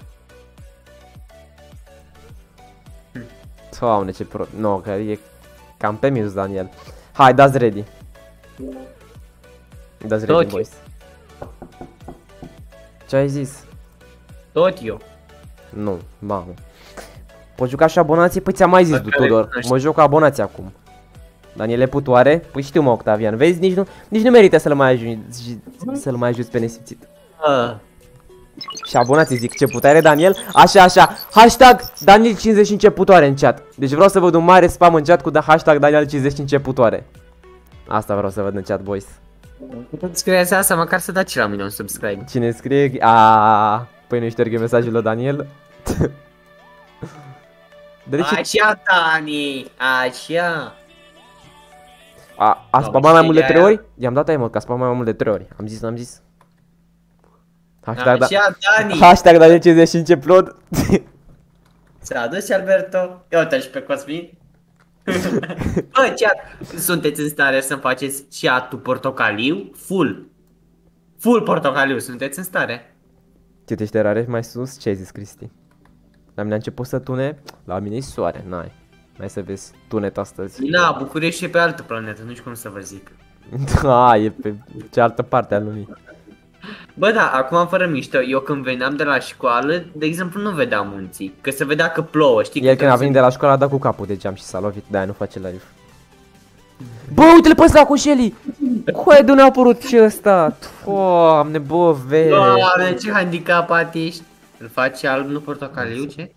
Doamne, ce pro... No, că e cam pe minus, Daniel. Hai, dați ready. Dați ready, Tot boys. Ce ai zis? Tot eu. Nu, mamă. Poți juca și abonații? Păi ți-am mai zis, Dacă le Tudor. cunoști. Mă joc cu abonații acum. Daniele Putoare? Păi știu, mă, Octavian. Vezi, nici nu merită să-l mai ajuți pe nesimțit. Și abonații zic ce putere, Daniel. Așa, așa. Hashtag Daniel50 începutoare în chat. Deci vreau să văd un mare spam în chat cu hashtag Daniel50 începutoare. Asta vreau să văd în chat, boys. Puteți scrie asta, măcar să dați și la mine un subscribe. Cine scrie... Păi nu șterg eu mesajul lui Daniel. De ce... Așa, Dani, așa. A spamat mai mult de 3 ori? I-am dat emote, că a spamat mai mult de 3 ori. Am zis, n-am zis. Hashtag, Așa, Dani. hashtag Daniel50 începlod. S-a dus și Alberto. Ia uite și pe Cosmin. Bă, chat, sunteți în stare să-mi faceți chat-ul portocaliu? Full. Full portocaliu, sunteți în stare? Citește rare mai sus, ce ai zis, Cristi? La mine a început să tune, la mine e soare, n-ai. Hai să vezi tunet astăzi. Na, București e pe altă planetă, nu știu cum să vă zic. Da, e pe cealaltă parte a lumii. Bă, da, acum fără mișto, eu când veneam de la școală, de exemplu, nu vedeam munții, că se vedea că plouă, știi? El când a venit de la școală a dat cu capul de geam și s-a lovit, de-aia nu face live. Bă, uite-l pe ăsta cu Shelly! Coaie de unde a apărut și ăsta? Doamne, bă, vere! Doamne, ce handicapat ești! Îl faci alb, nu portocaliu, ce?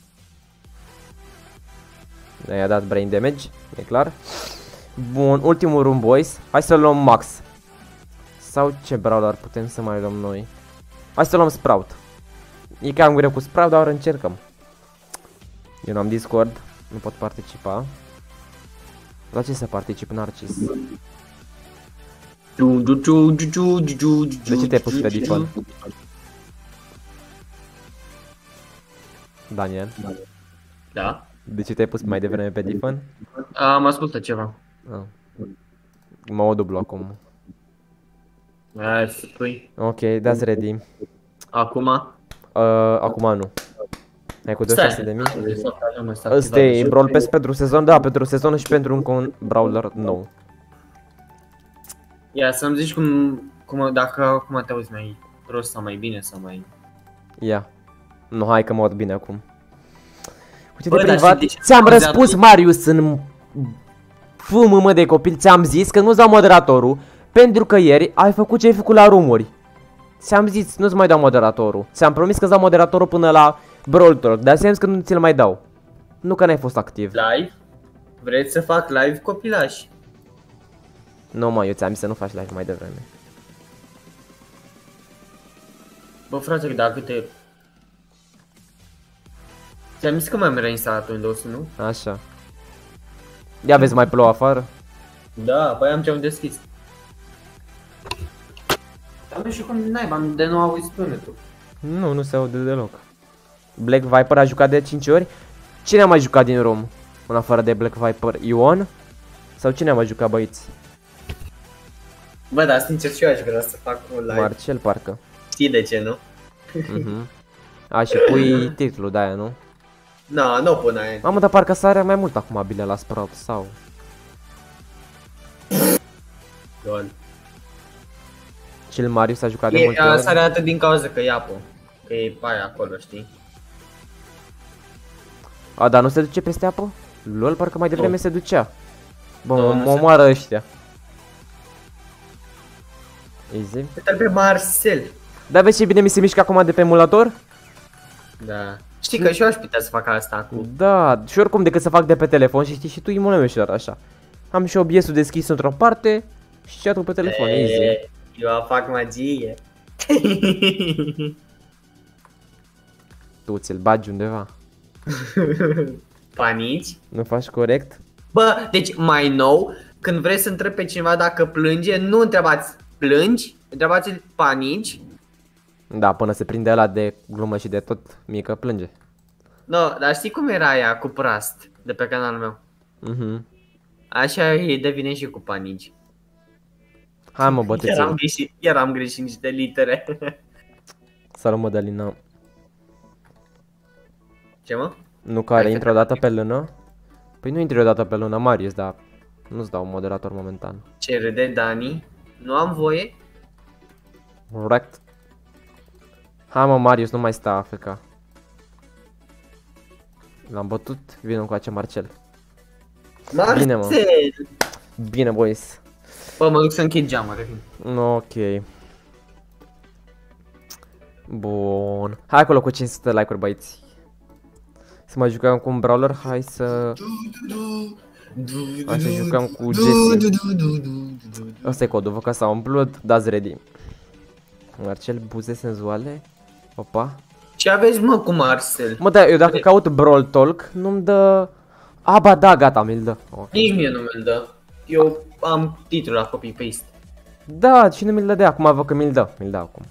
I-a dat brain damage, e clar. Bun, ultimul run, boys. Hai să luăm Max. Sau ce brawler putem să mai luăm noi? Hai să luăm Sprout. E cam greu cu Sprout, dar încercăm. Eu n-am Discord, nu pot participa. La ce să particip, Narcis? De ce te-ai pus pe default? Daniel, Da? de ce te-ai pus mai devreme pe default? Am ascultat ceva. Ah. Mă dublu acum. Hai, spui. Ok, that's ready. Acum? Acum nu. Hai cu 26.000. Ăsta Ăsta e Brawl Pass pentru sezon? Da, pentru sezon și pentru încă un brawler nou. Ia să-mi zici dacă acum te auzi mai prost sau mai bine sau mai... Ia. Nu, hai că mă aud bine acum. Uite Bă, de dar privat. și de ce Ți-am auzi răspuns, atât? Marius, în FMM de copil. Ți-am zis că nu-ți dau moderatorul pentru că ieri ai făcut ce ai făcut la rumuri. Ți-am zis, nu-ți mai dau moderatorul. Ți-am promis că-ți dau moderatorul până la Brawl Talk, dar ți-am zis că nu ți-l mai dau. Nu că n-ai fost activ. Live? Vreți să fac live copilași? Nu, mă, eu ți-am zis să nu faci live mai devreme. Bă, frate, dacă te... Ți-am zis că mai am reinstalat Windows, nu? Așa. Ia vezi, mai plouă afară? Da, păi am ce-am deschis. Dar nu știu cum naiba, de nu auzi sunetul. Nu se aude deloc. Black Viper a jucat de 5 ori? Cine a mai jucat din Rom? În afară de Black Viper? Ion? Sau cine a mai jucat, băieți? Bă, dar sincer și eu aș vrea să fac un live. Marcel, parcă. Știi de ce, nu? A, și pui titlul de aia, nu? Nu pun aia. Mamă, dar parcă sare mai mult acum bine la Sprout, sau? Lol. Și el Marius a jucat de multe ori. Sare atât din cauza că e apă. Că e aia acolo, știi? A, dar nu se duce peste apă? Lol, parcă mai devreme se ducea. Bă, Nu, mă nu se omoară ăștia. Easy. Uite-l pe Marcel. Da, vezi ce bine mi se mișcă acum de pe emulator? Da. Știi că și eu aș putea să fac asta acum. Da, și oricum decât să fac de pe telefon și știi și tu e mult mai ușor așa. Am și OBS-ul deschis într-o parte și chat-ul pe telefon, easy. Eu fac magie. Tu ți-l bagi undeva. Panici? Nu faci corect? Bă, deci mai nou, când vrei să întrebi pe cineva dacă plânge, nu întrebați plângi, întrebați-l panici. Da, până se prinde ăla de glumă și de tot mică, plânge. No, dar știi cum era aia cu Prast de pe canalul meu? Așa e devine și cu panici. Hai mă, băteți-l. Eram greșit niște litere. Salut, Mădălina. Ce, mă? Nu care intră odată pe lună? Păi nu intri odată pe lună, Marius, dar nu-ți dau un moderator momentan. Ce râde Dani? Nu am voie? Corect. Hai mă, Marius, nu mai sta AFK. L-am bătut, vină cu acea Marcel. Marcel! Bine, mă. Bine, boys. Bă, mă duc să închid geamul, revin. Ok. Bun. Hai acolo cu 500 like-uri, băieți. Să mai jucăm cu un brawler, hai să jucăm cu Jesse. Asta e codul, vă ca s-a umplut, dați ready. Marcel, buze senzuale. Opa. Ce aveți, mă, cu Marcel? Mă, da, eu dacă caut Brawl Talk, nu-mi dă... A, ba da, gata, mi-l dă. Okay. Nici mie nu mi-l dă. Eu am titlul la copy-paste. Da, și nu mi-l dă de acum, văd că mi-l dă. Mi-l dă acum.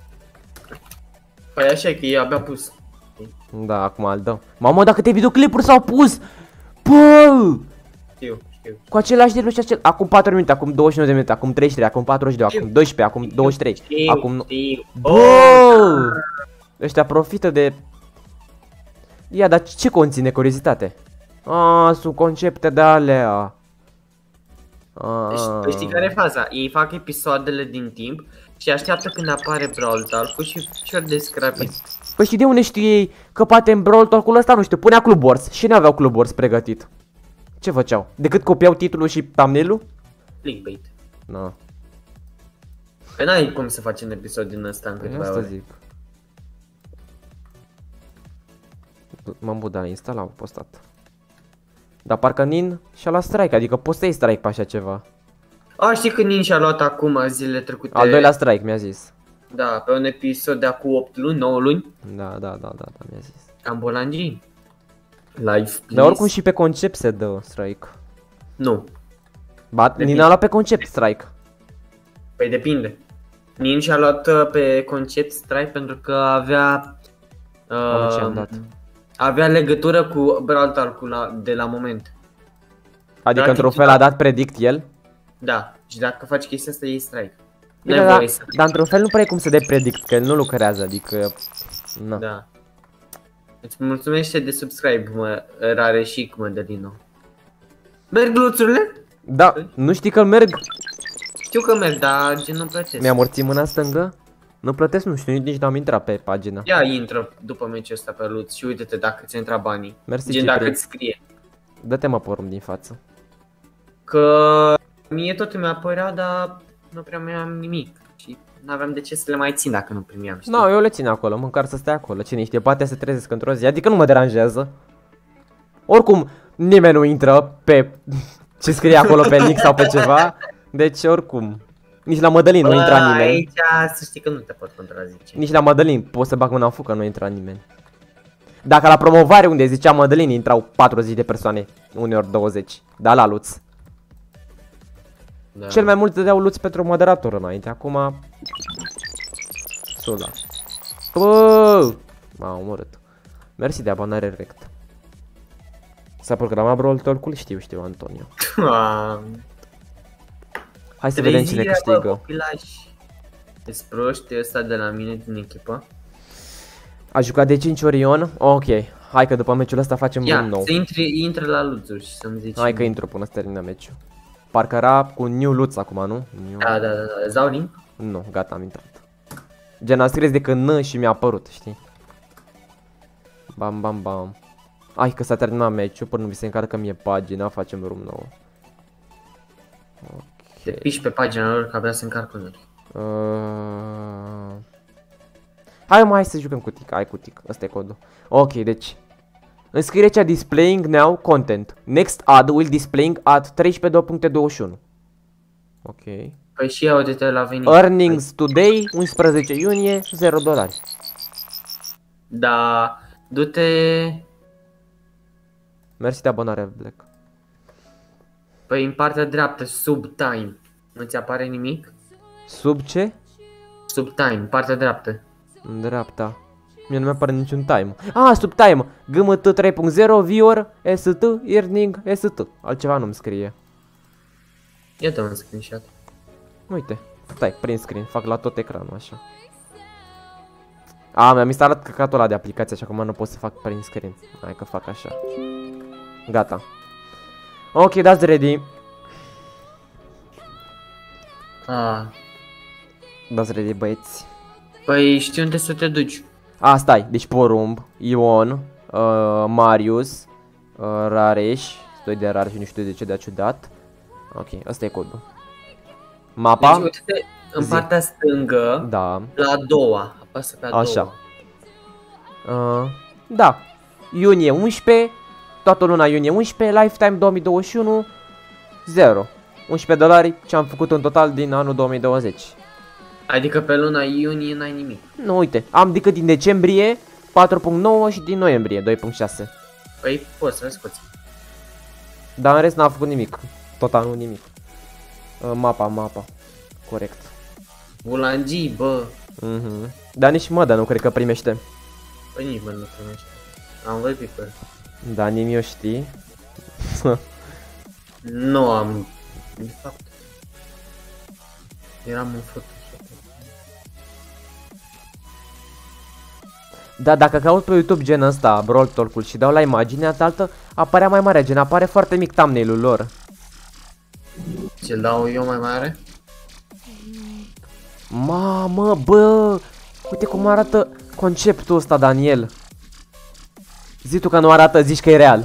Păi așa e că e abia pus. Da, acum îl dă. Mamă, dar câte videoclipuri s-au pus! Bă! Știu. Cu același de și acel... Acum 4 minute, acum 29 de minute, acum 33, acum 42, acum 12, acum 23, acum... Bă! Ăștia profită de... Ia, dar ce conține, curiozitate? Sunt concepte de alea. Deci, știi care e faza? Ei fac episoadele din timp și așteaptă când apare Brawl Talk-ul și ori descrapi. Păi știi de unde știu ei că poate în Brawl Talk-ul ăsta, nu știu, punea Club Wars și n-aveau Club Wars pregătit. Ce făceau? Decât copiau titlul și thumbnail-ul? Clickbait. No. Păi n-ai cum să faci un episod din ăsta în câteva ore. Zic. M-am budat, instalat, am postat. Dar parcă Nin și-a luat strike, adică poți să iei strike pe așa ceva. Știi că Nin și-a luat acum zilele trecute. Al doilea strike mi-a zis. Da, pe un episod de acum 8 luni, 9 luni. Da, mi-a zis. Cam bolangin. Live, please. Dar oricum și pe concept se dă strike. Nu. Ba, Nin a luat pe concept strike. Păi depinde. Nin și-a luat pe concept strike pentru că avea... Ce am dat. Avea legătură cu Brawl Talk-ul de la moment. Adică într-un fel a dat predict el? Da, și dacă faci chestia asta iei strike. Dar într-un fel nu prea e cum să dai predict, că el nu lucrează, adică... Na. Da. Îți mulțumește de subscribe, mă, Rareșic, Mădălino. Merg gluțurile? Da, nu știi că merg? Știu că merg, dar gen nu plătesc. Mi-a morțit mâna stângă? Nu plătesc, nu știu, nici n-am intrat pe pagina. Ia intră după meciul ăsta pe Luț și uite-te dacă ți intra banii. Mersi, gen dacă îți scrie. Dă-te mă porum din față. Că mie tot mi-a părea, dar nu prea mai am nimic. Și n-aveam de ce să le mai țin dacă nu primeam, știi? Nu, eu le țin acolo, măcar să stea acolo. Cine știe, poate să trezesc într-o zi, adică nu mă deranjează. Oricum, nimeni nu intră pe ce scrie acolo pe nick sau pe ceva. Deci oricum, nici la Mădălin nu intra nimeni. Aici să știi că nu te pot contrazice. Nici la Mădălin, pot să bag mâna în foc că nu intra nimeni. Dacă la promovare unde zicea Mădălin intrau 40 de persoane, uneori 20. Da, la Luț. Da. Cel mai mult dădeau Luț pentru moderator înainte, acum... Sula. Bă! M-a omorât. Mersi de abonare rect. S-a programat Brawl Talk-ul? Știu, Antonio. Hai să vedem cine câștigă. Ești proști ăsta de la mine din echipă? A jucat de 5 ori Ion? Ok. Hai că după meciul ăsta facem un nou. Să intre la Luțuri și să-mi zici. Hai că intru până să termină meciul. Parcă era cu New Lutz acum, nu? Da. Îți dau link? Nu, gata, am intrat. Gen, am scris de când N și mi-a apărut, știi? Bam. Hai că s-a terminat meciul, până nu vi se încarcă mie pagina, facem room nouă. Ok. Te piși pe pagina lor că abia se încarcă unul. Hai să jucăm cu tic, hai cu tic, ăsta e codul. Ok, deci înscriere cea displaying now content. Next ad will displaying at 13.2.21. Ok. Păi și ia uite-te la venit. Earnings today, 11 iunie, $0. Da, du-te... Mersi de abonare, Black. Păi în partea dreaptă, sub time. Nu ți apare nimic? Sub ce? Sub time, partea dreaptă. În dreapta. Mie nu mi-apare niciun time. Sub time. GMT 3.0, viewer, ST, earning, ST. Altceva nu-mi scrie. Ia dă un screenshot. Uite. Stai, print screen. Fac la tot ecranul așa. Mi-am instalat căcatul ăla de aplicație și acum nu pot să fac print screen. Hai că fac așa. Gata. Ok, that's ready. That's ready, băieți. Păi știi unde să te duci. Stai, deci Porumb, Ion, Marius, Rareș, stoi de rar și nu știu de ce de-a ciudat. Ok, ăsta e codul. Mapa? Deci uite-te în partea stângă, da. la a doua, apasă pe a doua. Așa. Da, iunie 11, toată luna iunie 11, lifetime 2021, 0. $11 ce am făcut în total din anul 2020. Adică pe luna iunie n-ai nimic. Nu, uite, am decât din decembrie 4.9 și din noiembrie 2.6. Păi poți să le scoți. Dar în rest n-am făcut nimic. Tot anul nimic. Mapa. Corect. Bulangi, bă. Dar nici Mădă nu cred că primește. Păi nici mă nu primește. Am vorbit cu el. Da, nimic știi. Nu am. De fapt. Eram în Photoshop. Da, dacă caut pe YouTube gen ăsta, Brawl Talk-ul și dau la imaginea altă, aparea mai mare, gen apare foarte mic thumbnail-ul lor. Ce-l dau eu mai mare? Mamă, bă! Uite cum arată conceptul ăsta, Daniel. Zi tu că nu arată, zici că e real.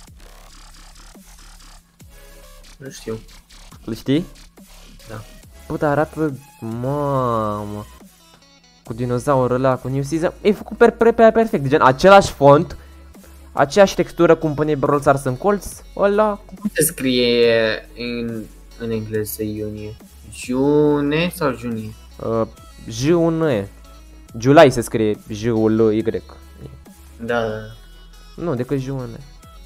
Nu știu. Îl știi? Da. Puta, arată... Mamă. Cu dinozaurul ăla, cu New Season. E făcut perfect, gen același font, aceeași textură cum pune Brawl Stars în colț, ăla. Cum se scrie în engleză iunie? June sau junie? J-U-N-E. July se scrie J-U-L-Y. Da. Nu, decât J-U-N-E.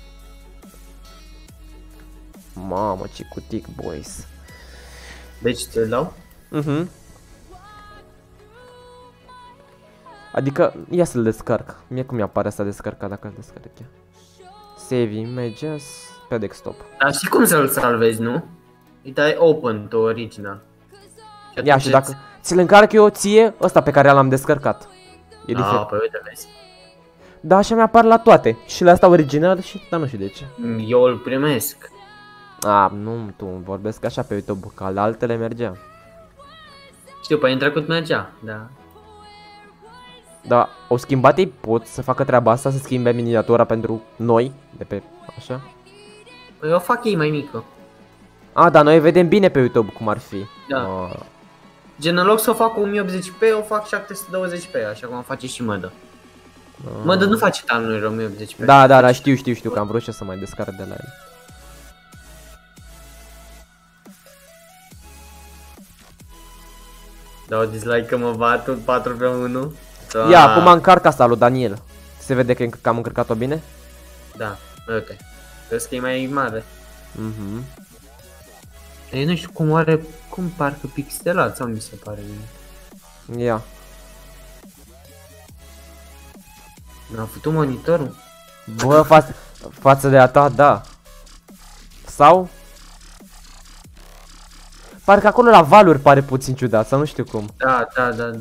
Mamă, ce cutic, boys. Deci te-l dau? Adică, ia să-l descarc. Mie cum mi-apare asta descărcat dacă îl descarc ea. Save images pe desktop. Dar știi cum să-l salvezi, nu? Îi dai open to original. Ia și dacă ți-l încarc eu ție, ăsta pe care l-am descărcat. E diferit. Păi uite, vezi. Da, așa mi-apar la toate. Și la asta original și, dar nu știu de ce. Eu îl primesc. Nu, tu vorbesc așa pe YouTube, ca la altele mergea. Știu, păi în trecut mergea, da. Da, au schimbat ei, pot să facă treaba asta, să schimbe miniatura pentru noi, de pe așa? Păi o fac ei mai mică. Da, noi vedem bine pe YouTube cum ar fi. Da. Gen, în loc să o fac cu 1080p, o fac 720p, așa cum face și Mădă. Mădă nu face timeline 1080p. Da, știu că am vrut și să mai descarc de la el. Dau dislike că mă bat 4 pe 1. Ia, acum încarc asta lui Daniel. Se vede că am încărcat-o bine? Da, uite. Vezi că e mai mare. Mhm. Eu nu știu cum are, cum parcă pixelat sau mi se pare mie. Ia. Mi-a făcut monitorul? Bă, față de a ta, da. Sau? Parcă acolo la valuri pare puțin ciudat, sau nu știu cum. Da.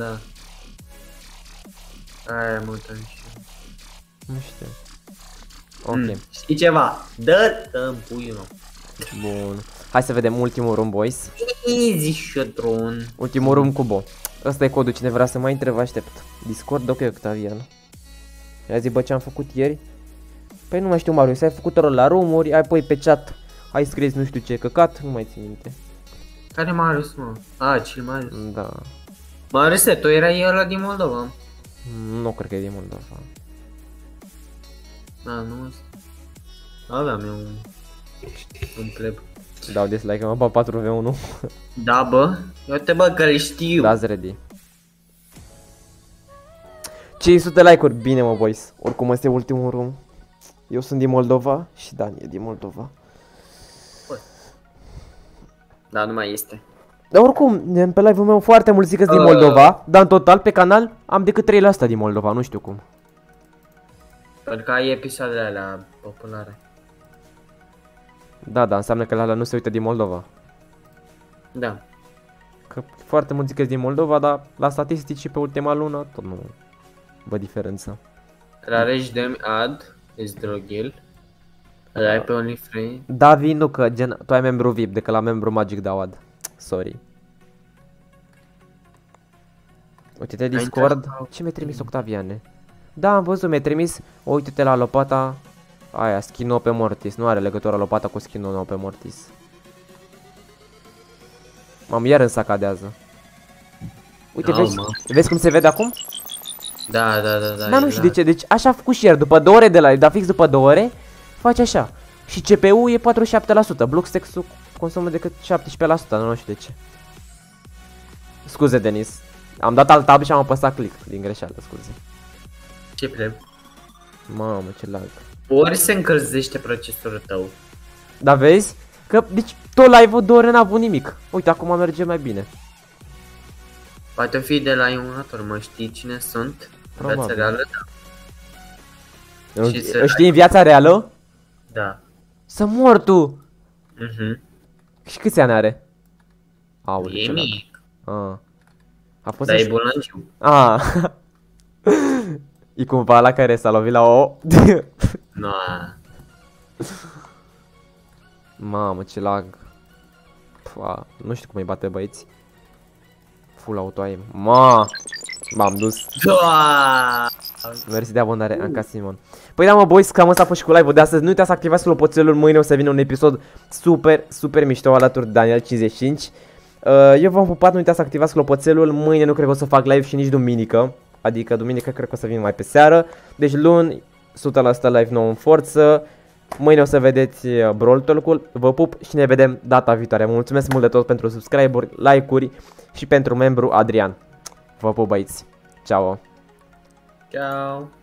Aia mă uitam și eu. Nu știu. Ok. Știi ceva? Dă-mi puiul. Bun. Hai să vedem ultimul room, boys. Easy shotron. Ultimul room cu Bo. Ăsta e codul, cine vrea să mai intre, vă aștept. Discord, ok, Octavian. I-a zis, bă, ce am făcut ieri? Păi nu mai știu, Marius, ai făcut rol la room-uri, apoi pe chat ai scris nu știu ce căcat, nu mai țin minte. Care Marius, mă? Ce Marius? Da. Marius, tu erai ăla din Moldova? Nu cred că e din Moldova. Da, nu ăsta. Aveam eu un pleb. Dau dislike, mă, 4v1. Da, bă, uite bă că le știu. Dați ready. 500 like-uri, bine mă, boys. Oricum ăsta e ultimul room. Eu sunt din Moldova și Dan e din Moldova. Da, nu mai este. Dar oricum, pe live-ul meu foarte mulți zic că din Moldova, dar în total pe canal am decât 3% din Moldova, nu știu cum. Pentru că ai episoadele alea populare. Da, înseamnă că la nu se uită din Moldova. Da. Că foarte mulți zic că din Moldova, dar la statistici și pe ultima lună tot nu văd diferență. Rareș dă-mi ad, is droghil. Îl ai pe OnlyFriends? Da, nu că gen, tu ai membru VIP, de că la membru Magic dau ad. Sorry. Uite-te Discord. Ce mi-ai trimis, Octaviane? Da, am văzut, mi-ai trimis. Uite-te la lopata aia, skin pe Mortis. Nu are legătură lopata cu skin nou pe Mortis. Iar în sacadează. Uite, vezi cum se vede acum? Da. Da, nu știu de ce, deci așa a făcut și ieri, după 2 ore de live, dar fix după 2 ore, face așa. Și CPU e 47%, Blockstack-ul consumă decât 17%, nu știu de ce. Scuze, Denis. Am dat alt tab și am apăsat click din greșeală, scuze. Ce pleb? Mamă, ce lag. Ori se încălzește procesorul tău. Da, vezi? Că, deci, tot live-ul 2 ore n-a avut nimic. Uite, acum merge mai bine. Poate fi de la emulator, mă știi cine sunt? Probabil. Viața reală, da. Îl știi în viața reală? Da. Să mor tu! Și câți ani are? Aoleu, e mic. A fost dar e bolnanciu. E cumva la care s-a lovit la o... No. Mamă, ce lag. Nu știu cum îi bate băieți. Full auto-aim. M-am dus. Mersi de abonare, Anca Simon. Păi da, mă, boys, cam asta a fost și cu live-ul de astăzi. Nu uitați să activați clopoțelul, mâine o să vină un episod super mișto alături de Daniel 55. Eu v-am pupat, nu uitați să activați clopoțelul. Mâine nu cred că o să fac live și nici duminică. Adică duminică cred că o să vin mai pe seară. Deci luni 100% live nou în forță. Mâine o să vedeți Brawl Talk-ul. Vă pup și ne vedem data viitoare. Vă mulțumesc mult de tot pentru subscribe-uri, like-uri și pentru membru Adrian. Vă pup, băieți. Ciao. Ciao.